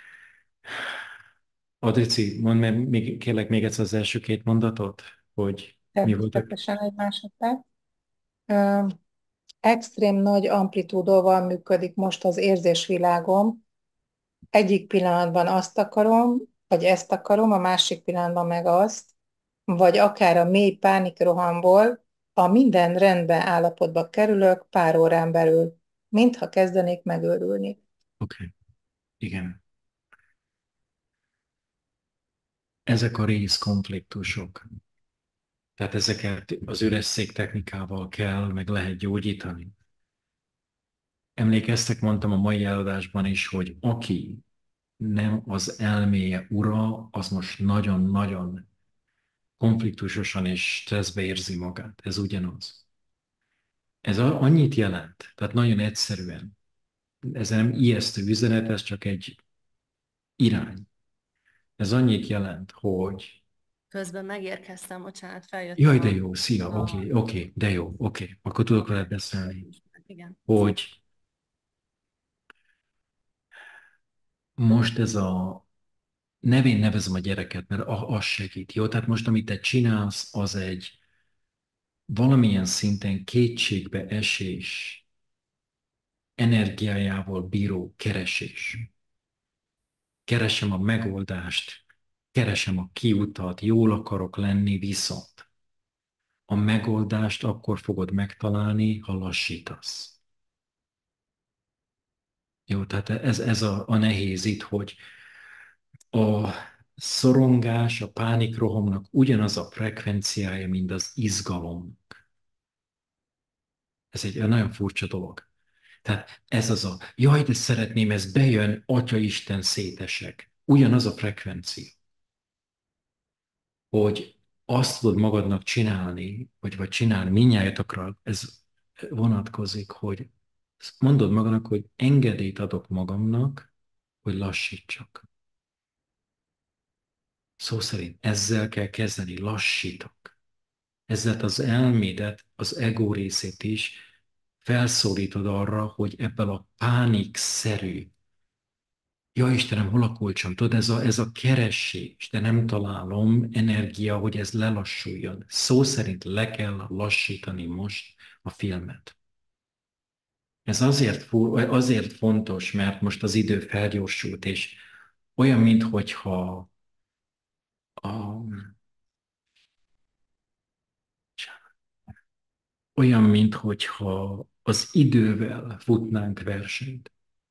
[SPEAKER 1] Adrici, mondd meg kérlek még egyszer az első két mondatot, hogy mi voltak?
[SPEAKER 2] Természetesen egy másodperc. Ö, Extrém nagy amplitúdóval működik most az érzésvilágom. Egyik pillanatban azt akarom, vagy ezt akarom, a másik pillanatban meg azt, vagy akár a mély pánikrohamból a minden rendben állapotba kerülök pár órán belül, mintha kezdenék megőrülni.
[SPEAKER 1] Oké. Igen. Ezek a részkonfliktusok. Tehát ezeket az üres szék technikával kell, meg lehet gyógyítani. Emlékeztek, mondtam a mai előadásban is, hogy aki nem az elméje ura, az most nagyon-nagyon konfliktusosan és stresszbe érzi magát. Ez ugyanaz. Ez annyit jelent, tehát nagyon egyszerűen. Ez nem ijesztő üzenet, ez csak egy irány. Ez annyit jelent, hogy...
[SPEAKER 10] Közben megérkeztem, bocsánat, feljöttem.
[SPEAKER 1] Jaj, de jó, szia, oké, de jó, oké, akkor tudok veled beszélni.
[SPEAKER 10] Igen.
[SPEAKER 1] Hogy most ez a... Nevén nevezem a gyereket, mert az segít, jó? Tehát most, amit te csinálsz, az egy valamilyen szinten kétségbe esés energiájával bíró keresés. Keresem a megoldást, keresem a kiutat, jól akarok lenni, viszont a megoldást akkor fogod megtalálni, ha lassítasz. Jó, tehát ez a nehéz itt, hogy szorongás, a pánikrohamnak ugyanaz a frekvenciája, mint az izgalomnak. Ez egy nagyon furcsa dolog. Tehát ez az a, jaj, de szeretném, ez bejön, Atya Isten, szétesek. Ugyanaz a frekvencia, hogy azt tudod magadnak csinálni, vagy csinálni mindnyájatokra, ez vonatkozik, hogy mondod magadnak, hogy engedélyt adok magamnak, hogy lassítsak. Szó szerint ezzel kell kezdeni, lassítok. Ezzel az elmédet, az ego részét is felszólítod arra, hogy ebből a pánikszerű, ja Istenem, hol a kulcsom? Tudod, ez a keresés, de nem találom energia, hogy ez lelassuljon. Szó szerint le kell lassítani most a filmet. Ez azért fontos, mert most az idő felgyorsult, és olyan, minthogyha olyan, minthogyha az idővel futnánk versenyt.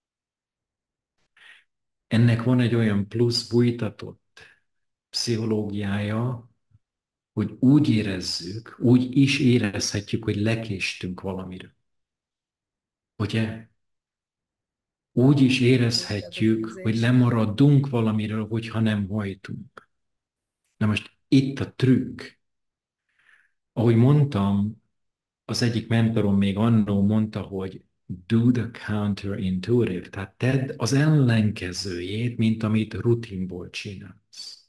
[SPEAKER 1] Ennek van egy olyan plusz bújtatott pszichológiája, hogy úgy érezzük, úgy is érezhetjük, hogy lekéstünk valamiről. Ugye? Úgy is érezhetjük, hogy lemaradunk valamiről, hogyha nem hajtunk. Na most itt a trükk. Ahogy mondtam, az egyik mentorom még annó mondta, hogy do the counterintuitive, tehát tedd az ellenkezőjét, mint amit rutinból csinálsz.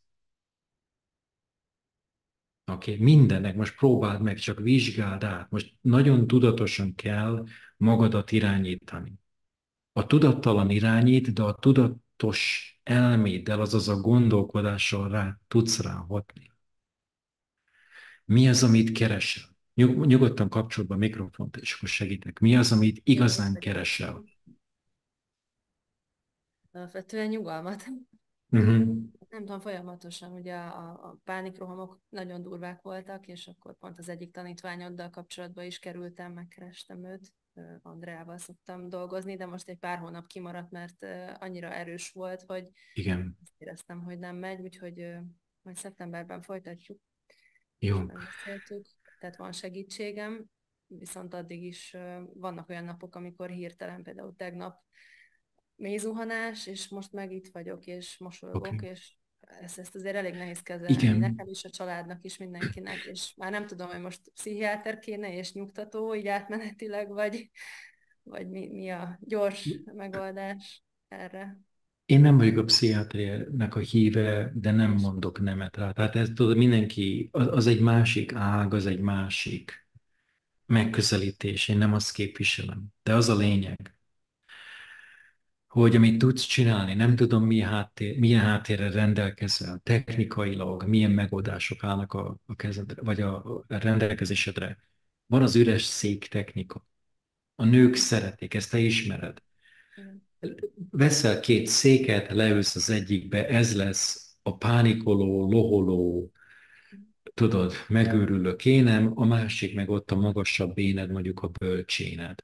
[SPEAKER 1] Oké, mindennek most próbáld meg, csak vizsgáld át. Most nagyon tudatosan kell magadat irányítani. A tudattalan irányít, de a tudatos elméddel, azaz a gondolkodással tudsz ráhatni. Mi az, amit keresel? Nyugodtan kapcsolod be a mikrofont, és akkor segítek. Mi az, amit igazán keresel?
[SPEAKER 10] Alapvetően nyugalmat.
[SPEAKER 1] Uh-huh.
[SPEAKER 10] Nem tudom, folyamatosan ugye a pánikrohamok nagyon durvák voltak, és akkor pont az egyik tanítványoddal kapcsolatban is kerültem, megkerestem őt, Andreával szoktam dolgozni, de most egy pár hónap kimaradt, mert annyira erős volt, hogy
[SPEAKER 1] igen,
[SPEAKER 10] éreztem, hogy nem megy, úgyhogy majd szeptemberben folytatjuk.
[SPEAKER 1] jó.
[SPEAKER 10] Tehát van segítségem, viszont addig is vannak olyan napok, amikor hirtelen, például tegnap mélyzuhanás, és most meg itt vagyok, és mosolygok,
[SPEAKER 1] Okay.
[SPEAKER 10] és ezt azért elég nehéz kezelni,
[SPEAKER 1] Igen.
[SPEAKER 10] nekem is, a családnak is, mindenkinek, és már nem tudom, hogy most pszichiáter kéne, és nyugtató, így átmenetileg, vagy mi a gyors megoldás erre.
[SPEAKER 1] Én nem vagyok a pszichiátriának a híve, de nem mondok nemet rá. Tehát ez tudod, mindenki, az egy másik ág, az egy másik megközelítés. Én nem azt képviselem. De az a lényeg, hogy amit tudsz csinálni, nem tudom, milyen háttérrel rendelkezel, technikailag, milyen megoldások állnak a kezedre, vagy a rendelkezésedre. Van az üres szék technika. A nők szeretik, ezt te ismered. Veszel két széket, leülsz az egyikbe, ez lesz a pánikoló, loholó, tudod, megőrülő kénem, a másik meg ott a magasabb éned, mondjuk a bölcséned.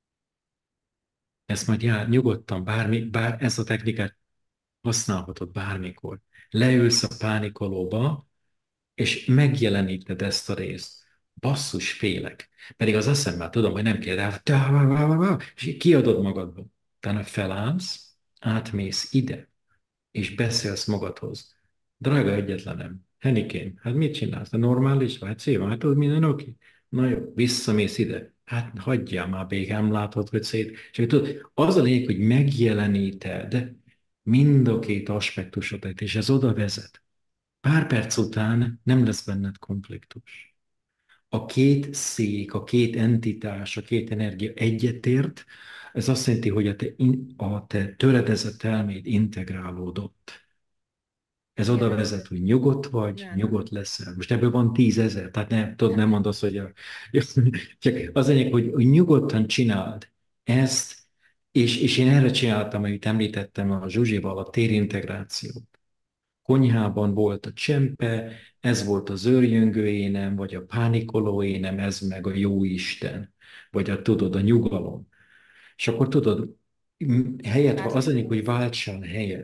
[SPEAKER 1] Ezt majd nyugodtan, bár ezt a technikát használhatod bármikor. Leülsz a pánikolóba, és megjeleníted ezt a részt. Basszus, félek. Pedig az eszemmel tudom, hogy nem kell, és kiadod magadba. Utána felállsz, átmész ide, és beszélsz magadhoz. Drága egyetlenem, Henikém, hát mit csinálsz? Te normális vagy? Szépen, hát tudod, minden oké. Na jó, visszamész ide. Hát hagyjál már békám, látod, hogy szét. És tudod, az a lényeg, hogy megjeleníted mind a két aspektusodat, és ez oda vezet. Pár perc után nem lesz benned konfliktus. A két szék, a két entitás, a két energia egyetért, ez azt jelenti, hogy a te töredezett elméd integrálódott. Ez oda vezet, hogy nyugodt vagy, nyugodt leszel. Most ebből van 10 000, tehát nem mondasz, hogy csak az lényeg, hogy nyugodtan csináld ezt, és én erre csináltam, amit említettem a Zsuzsival, a térintegrációt. Konyhában volt a csempe, ez volt az őrjöngő énem, vagy a pánikoló énem, ez meg a jóisten, vagy tudod, a nyugalom. És akkor tudod, az lényeg, hogy váltsál helyet.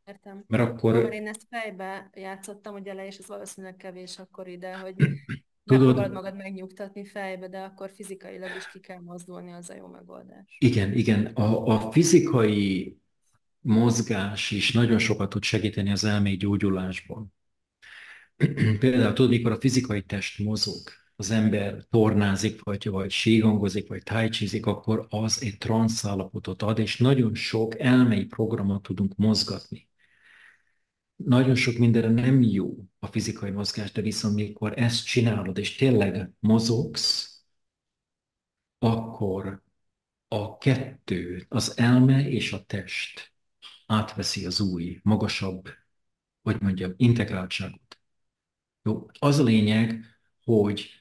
[SPEAKER 10] Értem.
[SPEAKER 1] Mert
[SPEAKER 10] Jó, mert
[SPEAKER 1] akkor,
[SPEAKER 10] én ezt fejbe játszottam ugye le, és ez valószínűleg kevés akkor ide, hogy megpróbálod
[SPEAKER 1] tudod,
[SPEAKER 10] magad megnyugtatni fejbe, de akkor fizikailag is ki kell mozdulni, az a jó megoldás.
[SPEAKER 1] igen, a fizikai mozgás is nagyon sokat tud segíteni az elmei gyógyulásban. Például tudod, mikor a fizikai test mozog, az ember tornázik, vagy sígongozik, vagy tájcsizik, akkor az egy transz állapotot ad, és nagyon sok elmei programot tudunk mozgatni. Nagyon sok mindenre nem jó a fizikai mozgás, de viszont mikor ezt csinálod, és tényleg mozogsz, akkor a kettő, az elme és a test átveszi az új, magasabb, hogy mondjam, integráltságot. Jó? Az a lényeg, hogy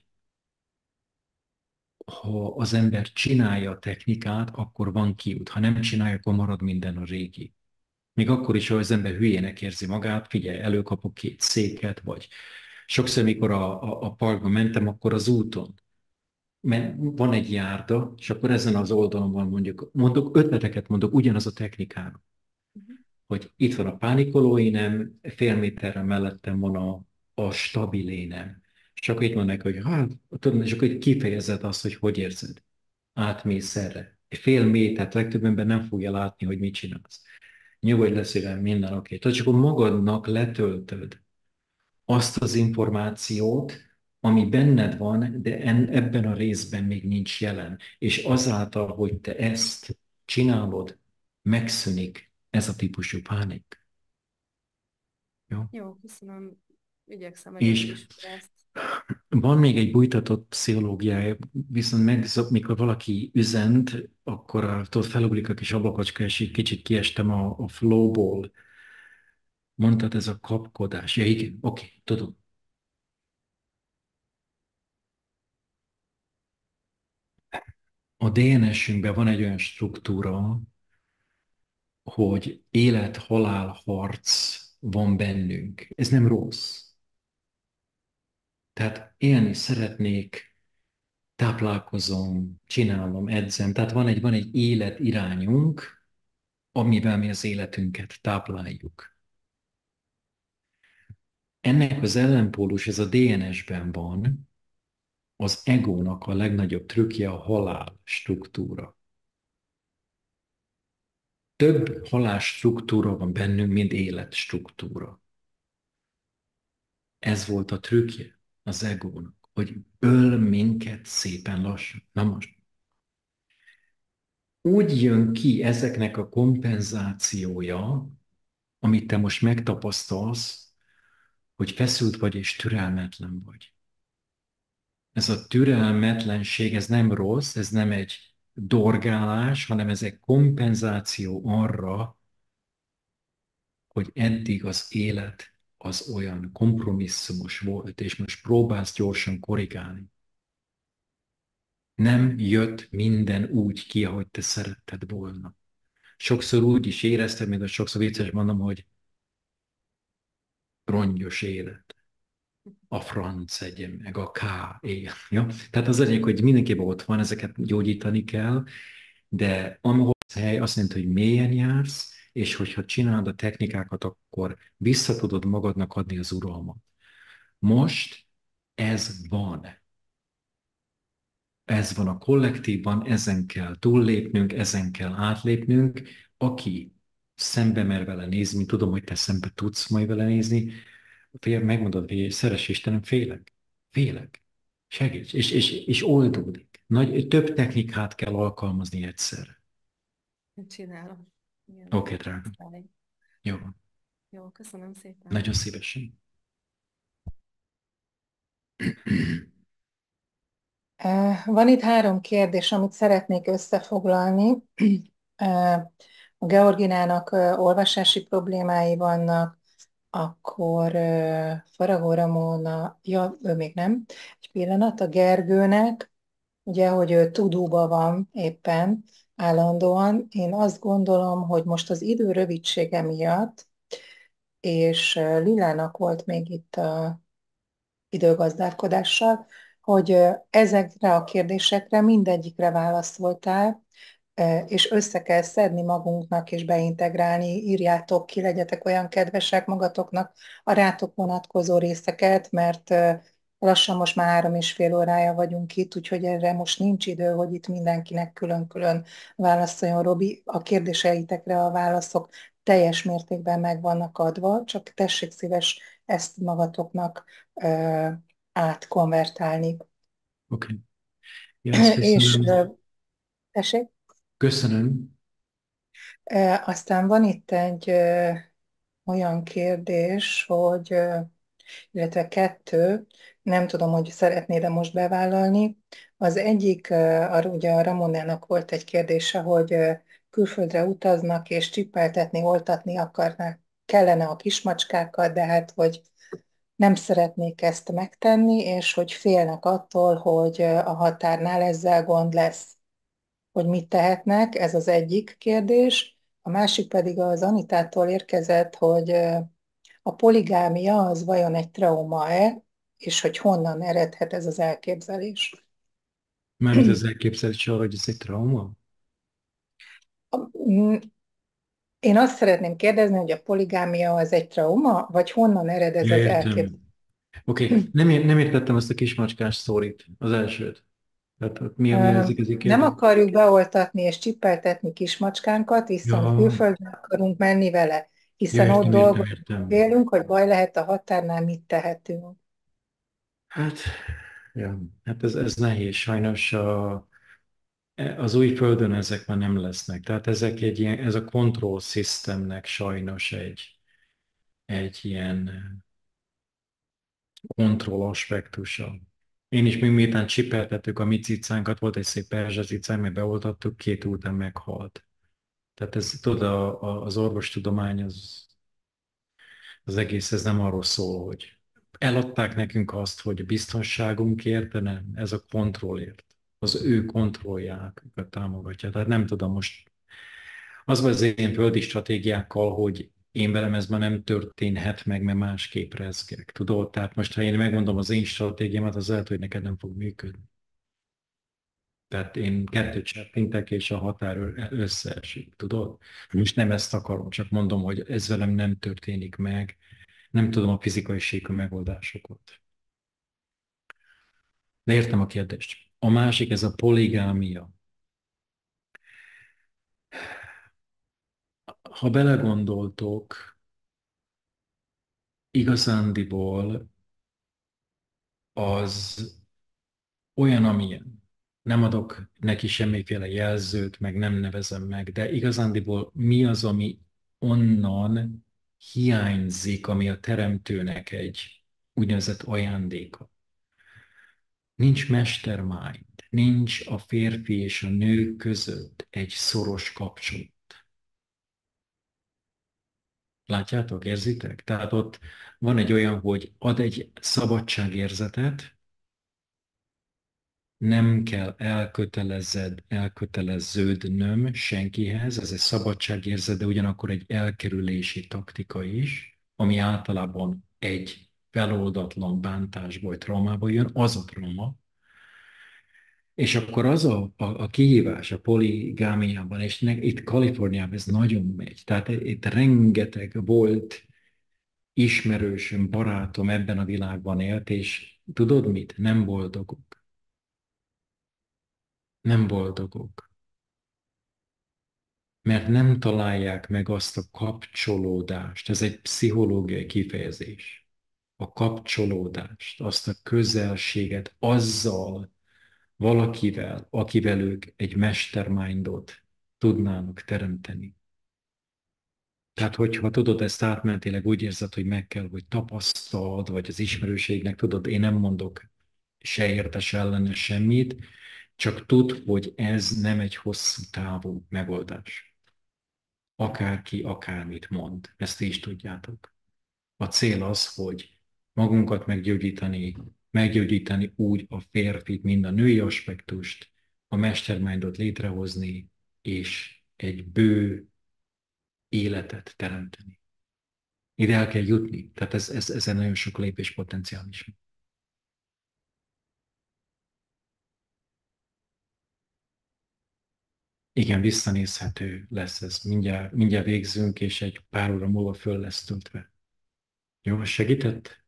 [SPEAKER 1] ha az ember csinálja a technikát, akkor van kiút. Ha nem csinálja, akkor marad minden a régi. Még akkor is, ha az ember hülyének érzi magát, figyelj, előkapok 2 széket, vagy sokszor, mikor a parkba mentem, akkor az úton, mert van egy járda, és akkor ezen az oldalon van mondok ötleteket mondok ugyanaz a technikára. Hogy itt van a pánikoló énem, fél méterre mellettem van a stabil énem. És akkor itt van neki, hogy hát, tudom, és akkor kifejezed azt, hogy érzed. Átmész erre. Egy fél métert legtöbb ember nem fogja látni, hogy mit csinálsz. Nyugodj le szívem, minden oké. Tehát csak magadnak letöltöd azt az információt, ami benned van, de ebben a részben még nincs jelen. És azáltal, hogy te ezt csinálod, megszűnik ez a típusú pánik. Jó?
[SPEAKER 10] Jó, köszönöm. Igyekszem
[SPEAKER 1] És
[SPEAKER 10] megismerni ezt.
[SPEAKER 1] van még egy bújtatott pszichológiája, viszont mikor valaki üzent, akkor tudod, felugrik a kis ablakocska, és így kicsit kiestem a flowból. Mondtad, ez a kapkodás. Ja, igen, oké, tudom. A DNS-ünkben van egy olyan struktúra, hogy élet-halál harc van bennünk. Ez nem rossz. Tehát élni szeretnék, táplálkozom, csinálom, edzem. Tehát van egy életirányunk, amivel mi az életünket tápláljuk. Ennek az ellenpólus, ez a DNS-ben van, az egónak a legnagyobb trükkje a halál struktúra. Több halál struktúra van bennünk, mint élet struktúra. Ez volt a trükkje az egónak, hogy öl minket szépen lassan. Na most, úgy jön ki ezeknek a kompenzációja, amit te most megtapasztalsz, hogy feszült vagy és türelmetlen vagy. Ez a türelmetlenség, ez nem rossz, ez nem egy dorgálás, hanem ez egy kompenzáció arra, hogy eddig az élet az olyan kompromisszumos volt, és most próbálsz gyorsan korrigálni. Nem jött minden úgy ki, ahogy te szeretted volna. Sokszor úgy is érezted, mint a sokszor vicces mondom, hogy rongyos élet. A franc egyen meg, a K él. Ja? Tehát az egyik, hogy mindenkiben ott van, ezeket gyógyítani kell, de ahol az hely azt jelenti, hogy mélyen jársz, és hogyha csinálod a technikákat, akkor vissza tudod magadnak adni az uralmat. Most ez van. Ez van a kollektívban, ezen kell túllépnünk, ezen kell átlépnünk. Aki szembe mer vele nézni, tudom, hogy te szembe tudsz majd vele nézni, megmondod, hogy szeress Istenem, félek, segíts, és oldódik. Több technikát kell alkalmazni egyszerre.
[SPEAKER 10] Csinálom.
[SPEAKER 1] Oké, drága. Jó.
[SPEAKER 10] Jó, köszönöm szépen.
[SPEAKER 1] Nagyon szívesen.
[SPEAKER 2] Van itt 3 kérdés, amit szeretnék összefoglalni. A Georginának olvasási problémái vannak, akkor Faragó Ramona, ja, ő még nem, egy pillanat, a Gergőnek, ugye, hogy ő tudóba van éppen állandóan. Én azt gondolom, hogy most az idő rövidsége miatt, és Lilának volt még itt a időgazdálkodással, hogy ezekre a kérdésekre mindegyikre válaszoltál, és össze kell szedni magunknak és beintegrálni, írjátok ki, legyetek olyan kedvesek magatoknak a rátok vonatkozó részeket, mert lassan most már 3,5 órája vagyunk itt, úgyhogy erre most nincs idő, hogy itt mindenkinek külön-külön válaszoljon. Robi, a kérdéseitekre a válaszok teljes mértékben meg vannak adva, csak tessék szíves ezt magatoknak átkonvertálni.
[SPEAKER 1] Oké. Yes,
[SPEAKER 2] És
[SPEAKER 1] köszönöm.
[SPEAKER 2] tessék?
[SPEAKER 1] Köszönöm.
[SPEAKER 2] Aztán van itt egy olyan kérdés, hogy, illetve kettő, nem tudom, hogy szeretnéd-e most bevállalni. Az egyik, ugye a Ramonának volt egy kérdése, hogy külföldre utaznak és csippeltetni, oltatni akarnak, kellene a kismacskákat, de hát, hogy nem szeretnék ezt megtenni, és hogy félnek attól, hogy a határnál ezzel gond lesz. Hogy mit tehetnek, ez az egyik kérdés. A másik pedig az Anitától érkezett, hogy a poligámia az vajon egy trauma-e, és hogy honnan eredhet ez az elképzelés.
[SPEAKER 1] Mármint az elképzelés arra, hogy ez egy trauma?
[SPEAKER 2] Én azt szeretném kérdezni, hogy a poligámia az egy trauma, vagy honnan ered ez az elképzelés?
[SPEAKER 1] Oké. Nem értettem azt a kismacskás sztorit, az elsőt. Tehát mi az igazi
[SPEAKER 2] Nem
[SPEAKER 1] kérdés?
[SPEAKER 2] akarjuk beoltatni és csippeltetni kismacskánkat, viszont
[SPEAKER 1] Ja,
[SPEAKER 2] külföldre akarunk menni vele, hiszen
[SPEAKER 1] ja,
[SPEAKER 2] ott
[SPEAKER 1] értem,
[SPEAKER 2] dolgozunk,
[SPEAKER 1] értem.
[SPEAKER 2] félünk, hogy baj lehet a határnál, mit tehetünk.
[SPEAKER 1] Hát, ja, hát ez nehéz. Sajnos az új földön ezek már nem lesznek. Tehát ezek egy ilyen, ez a control systemnek sajnos egy ilyen kontroll aspektusa. Én is még miután csipeltettük a mi cicánkat, volt egy szép perzsa cicánk, mert beoltattuk, 2 után meghalt. Tehát ez, tudod, az orvostudomány az egész, ez nem arról szól, hogy eladták nekünk azt, hogy a biztonságunkért, de nem, ez a kontrollért. Az ő kontrolljákat támogatja. Tehát nem tudom most, az van az én földi stratégiákkal, hogy én velem ez már nem történhet meg, mert másképp rezgek. Tudod? Tehát most, ha én megmondom az én stratégiámat, az lehet, hogy neked nem fog működni. Tehát én 2 csettintek, és a határ összeesik, tudod? Most nem ezt akarom, csak mondom, hogy ez velem nem történik meg. Nem tudom a fizikai síkú megoldásokat. De értem a kérdést. A másik, ez a poligámia. Ha belegondoltok, igazándiból az olyan, amilyen. Nem adok neki semmiféle jelzőt, meg nem nevezem meg, de igazándiból mi az, ami onnan hiányzik, ami a teremtőnek egy úgynevezett ajándéka. Nincs mastermind, nincs a férfi és a nő között egy szoros kapcsolat. Látjátok, érzitek? Tehát ott van egy olyan, hogy ad egy szabadságérzetet, nem kell elköteleződnöm senkihez, ez egy szabadságérzet, de ugyanakkor egy elkerülési taktika is, ami általában egy feloldatlan bántásból vagy traumából jön, az a trauma. És akkor az a kihívás a poligámiában, és itt Kaliforniában ez nagyon megy, tehát itt rengeteg volt ismerősöm, barátom ebben a világban élt, és tudod mit? Nem boldogok. Nem boldogok. Mert nem találják meg azt a kapcsolódást, ez egy pszichológiai kifejezés, a kapcsolódást, azt a közelséget azzal valakivel, akivel ők egy mastermindot tudnának teremteni. Tehát, hogyha tudod, ezt átmentileg úgy érzed, hogy meg kell, hogy tapasztald, vagy az ismerőségnek, tudod, én nem mondok se érte, se ellene semmit, csak tudd, hogy ez nem egy hosszú távú megoldás. Akárki akármit mond, ezt is tudjátok. A cél az, hogy magunkat meggyógyítani úgy a férfit, mind a női aspektust, a mastermindot létrehozni, és egy bő életet teremteni. Ide el kell jutni, tehát ezen nagyon sok lépés potenciális. Igen, visszanézhető lesz ez. Mindjárt végzünk, és egy pár óra múlva föl lesz töltve. Jó, segített?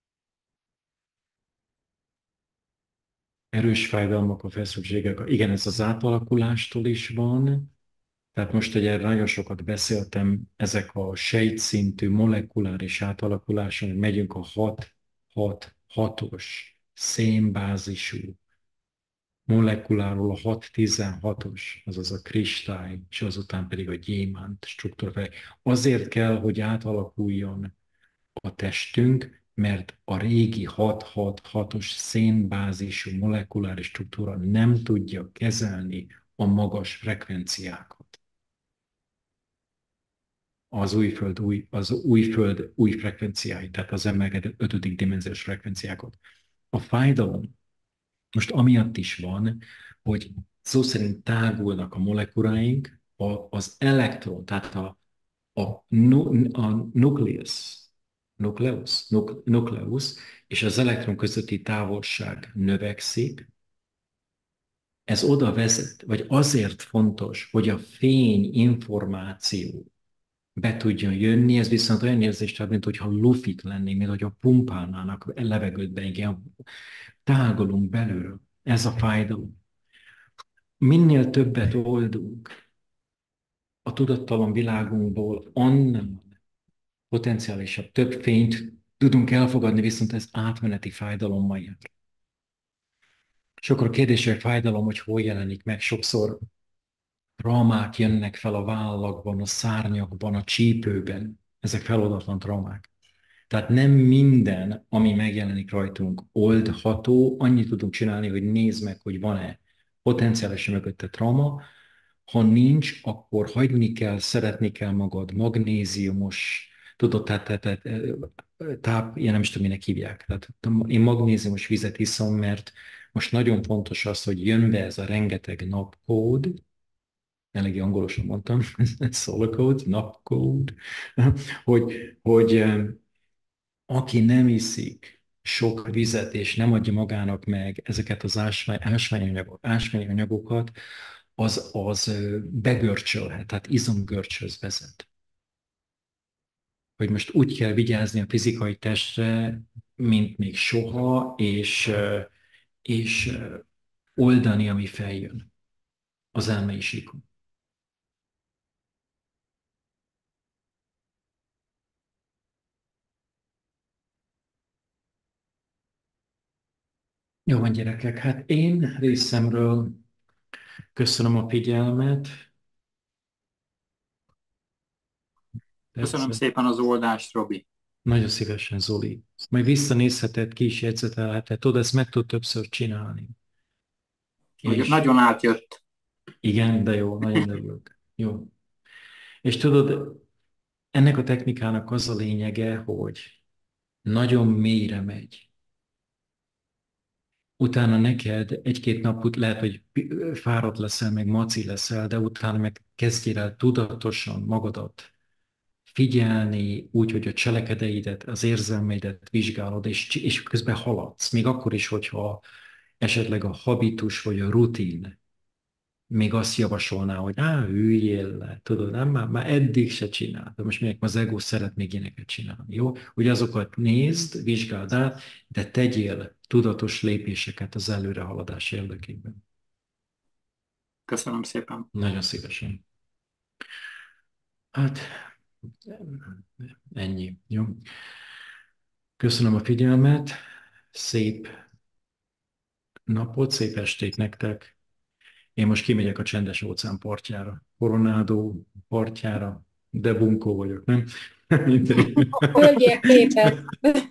[SPEAKER 1] Erős fájdalmak, a feszültségek. Igen, ez az átalakulástól is van. Tehát most ugye nagyon sokat beszéltem, ezek a sejtszintű molekuláris átalakuláson, hogy megyünk a 6-6-6-os szénbázisú molekuláról a 6-16-os, azaz a kristály, és azután pedig a gyémánt struktúra felé. Azért kell, hogy átalakuljon a testünk, mert a régi 6-6-6-os szénbázisú molekuláris struktúra nem tudja kezelni a magas frekvenciákat. Az új föld új frekvenciái, tehát az emelkedett 5. dimenziós frekvenciákat. A fájdalom most amiatt is van, hogy szó szerint tágulnak a molekuláink, az elektron, tehát a nukleus és az elektron közötti távolság növekszik. Ez oda vezet, vagy azért fontos, hogy a fény információ be tudjon jönni, ez viszont olyan érzést ad, mint hogyha lufik lennénk, mint hogyha pumpálnának levegőt be, igen, tágulunk belőle. Ez a fájdalom. Minél többet oldunk a tudattalan világunkból, annál potenciálisabb, több fényt tudunk elfogadni, viszont ez átmeneti fájdalommal jár. Sokkor a kérdés, hogy a fájdalom, hogy hol jelenik meg, sokszor traumák jönnek fel a vállakban, a szárnyakban, a csípőben. Ezek feloldatlan traumák. Tehát nem minden, ami megjelenik rajtunk, oldható, annyit tudunk csinálni, hogy nézd meg, hogy van-e potenciálisan mögötte trauma. Ha nincs, akkor hagyni kell, szeretni kell magad, magnéziumos, tudod, tehát ilyen nem is tudom, minek hívják. Tehát én magnéziumos vizet iszom, mert most nagyon fontos az, hogy jön be ez a rengeteg napkód, eléggé angolosan mondtam, solar code, napkód, hogy aki nem iszik sok vizet, és nem adja magának meg ezeket az ásványanyagokat, az begörcsölhet, tehát izomgörcshöz vezet. Hogy most úgy kell vigyázni a fizikai testre, mint még soha, és oldani, ami feljön az elmei síkon. Jó van, gyerekek, hát én részemről köszönöm a figyelmet.
[SPEAKER 3] Köszönöm szépen az oldást, Robi.
[SPEAKER 1] Nagyon szívesen, Zoli. Majd visszanézheted, ki is jegyzetelheted. Tudod, ezt meg tud többször csinálni.
[SPEAKER 3] És nagyon átjött.
[SPEAKER 1] Igen, de jó, nagyon örülök. Jó. És tudod, ennek a technikának az a lényege, hogy nagyon mélyre megy. Utána neked egy-két nap lehet, hogy fáradt leszel, meg maci leszel, de utána meg kezdjél el tudatosan magadat figyelni, úgy, hogy a cselekedeteidet, az érzelmeidet vizsgálod, és közben haladsz. Még akkor is, hogyha esetleg a habitus vagy a rutin még azt javasolná, hogy üljél le, tudod, nem? Már eddig se csináltam, most még az ego szeret még ilyeneket csinálni, jó? Hogy azokat nézd, vizsgáld át, de tegyél tudatos lépéseket az előrehaladás érdekében.
[SPEAKER 3] Köszönöm szépen.
[SPEAKER 1] Nagyon szívesen. Hát, ennyi, jó? Köszönöm a figyelmet, szép napot, szép estét nektek. Én most kimegyek a csendes óceán partjára, Coronado partjára, de bunkó vagyok, nem?
[SPEAKER 8] Hölgyek képet!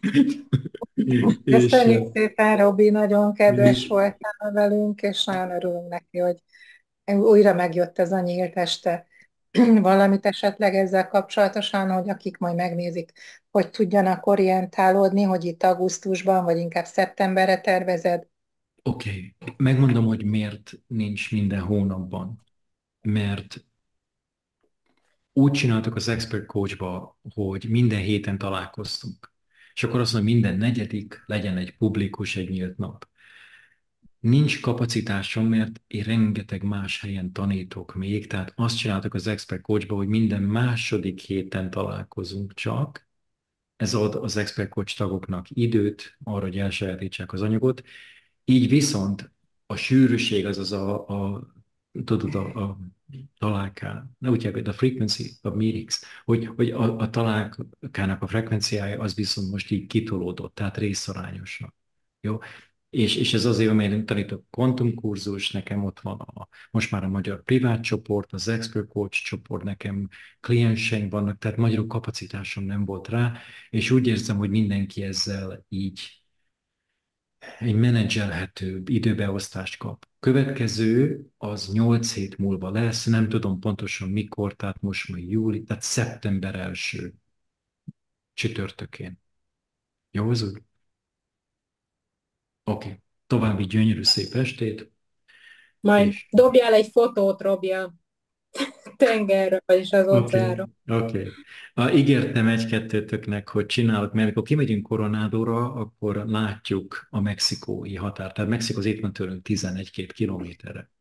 [SPEAKER 2] Köszönjük szépen, Robi, nagyon kedves voltál velünk, és nagyon örülünk neki, hogy újra megjött ez a nyílt este. Valamit esetleg ezzel kapcsolatosan, hogy akik majd megnézik, hogy tudjanak orientálódni, hogy itt augusztusban, vagy inkább szeptemberre tervezed?
[SPEAKER 1] Oké. Megmondom, hogy miért nincs minden hónapban. Mert úgy csináltuk az Expert Coachba, hogy minden héten találkoztunk. És akkor azt mondom, minden negyedik legyen egy publikus, egy nyílt nap. nincs kapacitásom, mert én rengeteg más helyen tanítok még, tehát azt csináltak az Expert Coachba, hogy minden második héten találkozunk csak. Ez ad az Expert Coach tagoknak időt arra, hogy elsajátítsák az anyagot. Így viszont a sűrűség, azaz tudod, a találká, ne úgy hívják, a frequency of meetings, hogy a találkának a frekvenciája az viszont most így kitolódott, tehát részarányosan. Jó? És ez azért, mert én tanítok kvantumkurzus, nekem ott van most már a magyar privát csoport, az Expert Coach csoport, nekem klienseim vannak, tehát magyarul kapacitásom nem volt rá, és úgy érzem, hogy mindenki ezzel így egy menedzselhető időbeosztást kap. Következő az 8 hét múlva lesz, nem tudom pontosan mikor, tehát most már júli, tehát szeptember 1. csütörtökén. Jó az úgy? Oké. További gyönyörű szép estét.
[SPEAKER 8] Majd
[SPEAKER 1] És...
[SPEAKER 8] dobjál egy fotót, Robi, a tengerről, vagyis az óceánról.
[SPEAKER 1] Oké. Ígértem egy-kettőtöknek, hogy csinálok, mert amikor kimegyünk Coronadóra, akkor látjuk a mexikói határt. Tehát Mexikó az itt van tőlünk 11-2 kilométerre.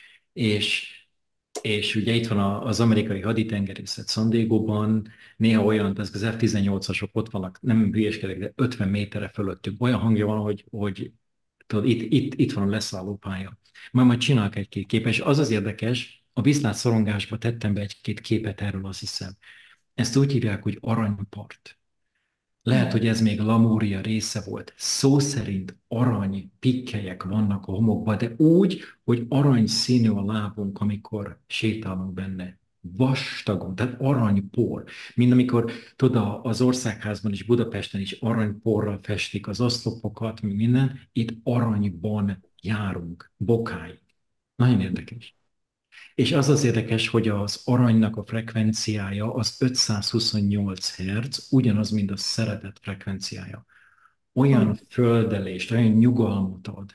[SPEAKER 1] És ugye itt van az amerikai haditengerészet San Diegóban, néha olyan, az F-18-asok ott vannak, nem hülyeskedek, de 50 méterre fölöttük. Olyan hangja van, hogy tudod, itt van a leszállópálya. Majd csinálok egy-két képet, és az érdekes, a viszlát szorongásba tettem be egy-két képet erről, azt hiszem. Ezt úgy hívják, hogy aranypart. Lehet, hogy ez még Lamúria része volt. Szó szerint arany pikkelyek vannak a homokban, de úgy, hogy arany színű a lábunk, amikor sétálunk benne. Vastagon, tehát aranypor. Mint amikor, tudod, az Országházban is, Budapesten is aranyporral festik az oszlopokat, minden, itt aranyban járunk, bokáig. Nagyon érdekes. És az érdekes, hogy az aranynak a frekvenciája az 528 Hz, ugyanaz, mint a szeretet frekvenciája. Olyan földelést, olyan nyugalmat ad.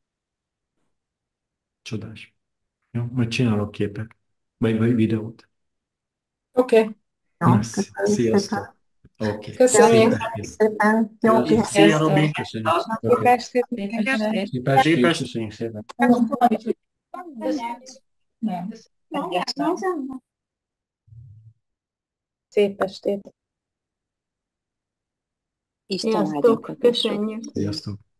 [SPEAKER 1] Csodás. Jó, majd csinálok képet, vagy videót.
[SPEAKER 8] Oké.
[SPEAKER 1] Sziasztok. Oké.
[SPEAKER 8] Köszönjük.
[SPEAKER 2] Szépen. Jó,
[SPEAKER 3] Szia, Robi. Köszönjük.
[SPEAKER 2] Szép estét.
[SPEAKER 3] Köszönjük szépen.
[SPEAKER 2] Szép estét.
[SPEAKER 7] Isten
[SPEAKER 8] Sziasztok, köszönjük.
[SPEAKER 1] Sziasztok.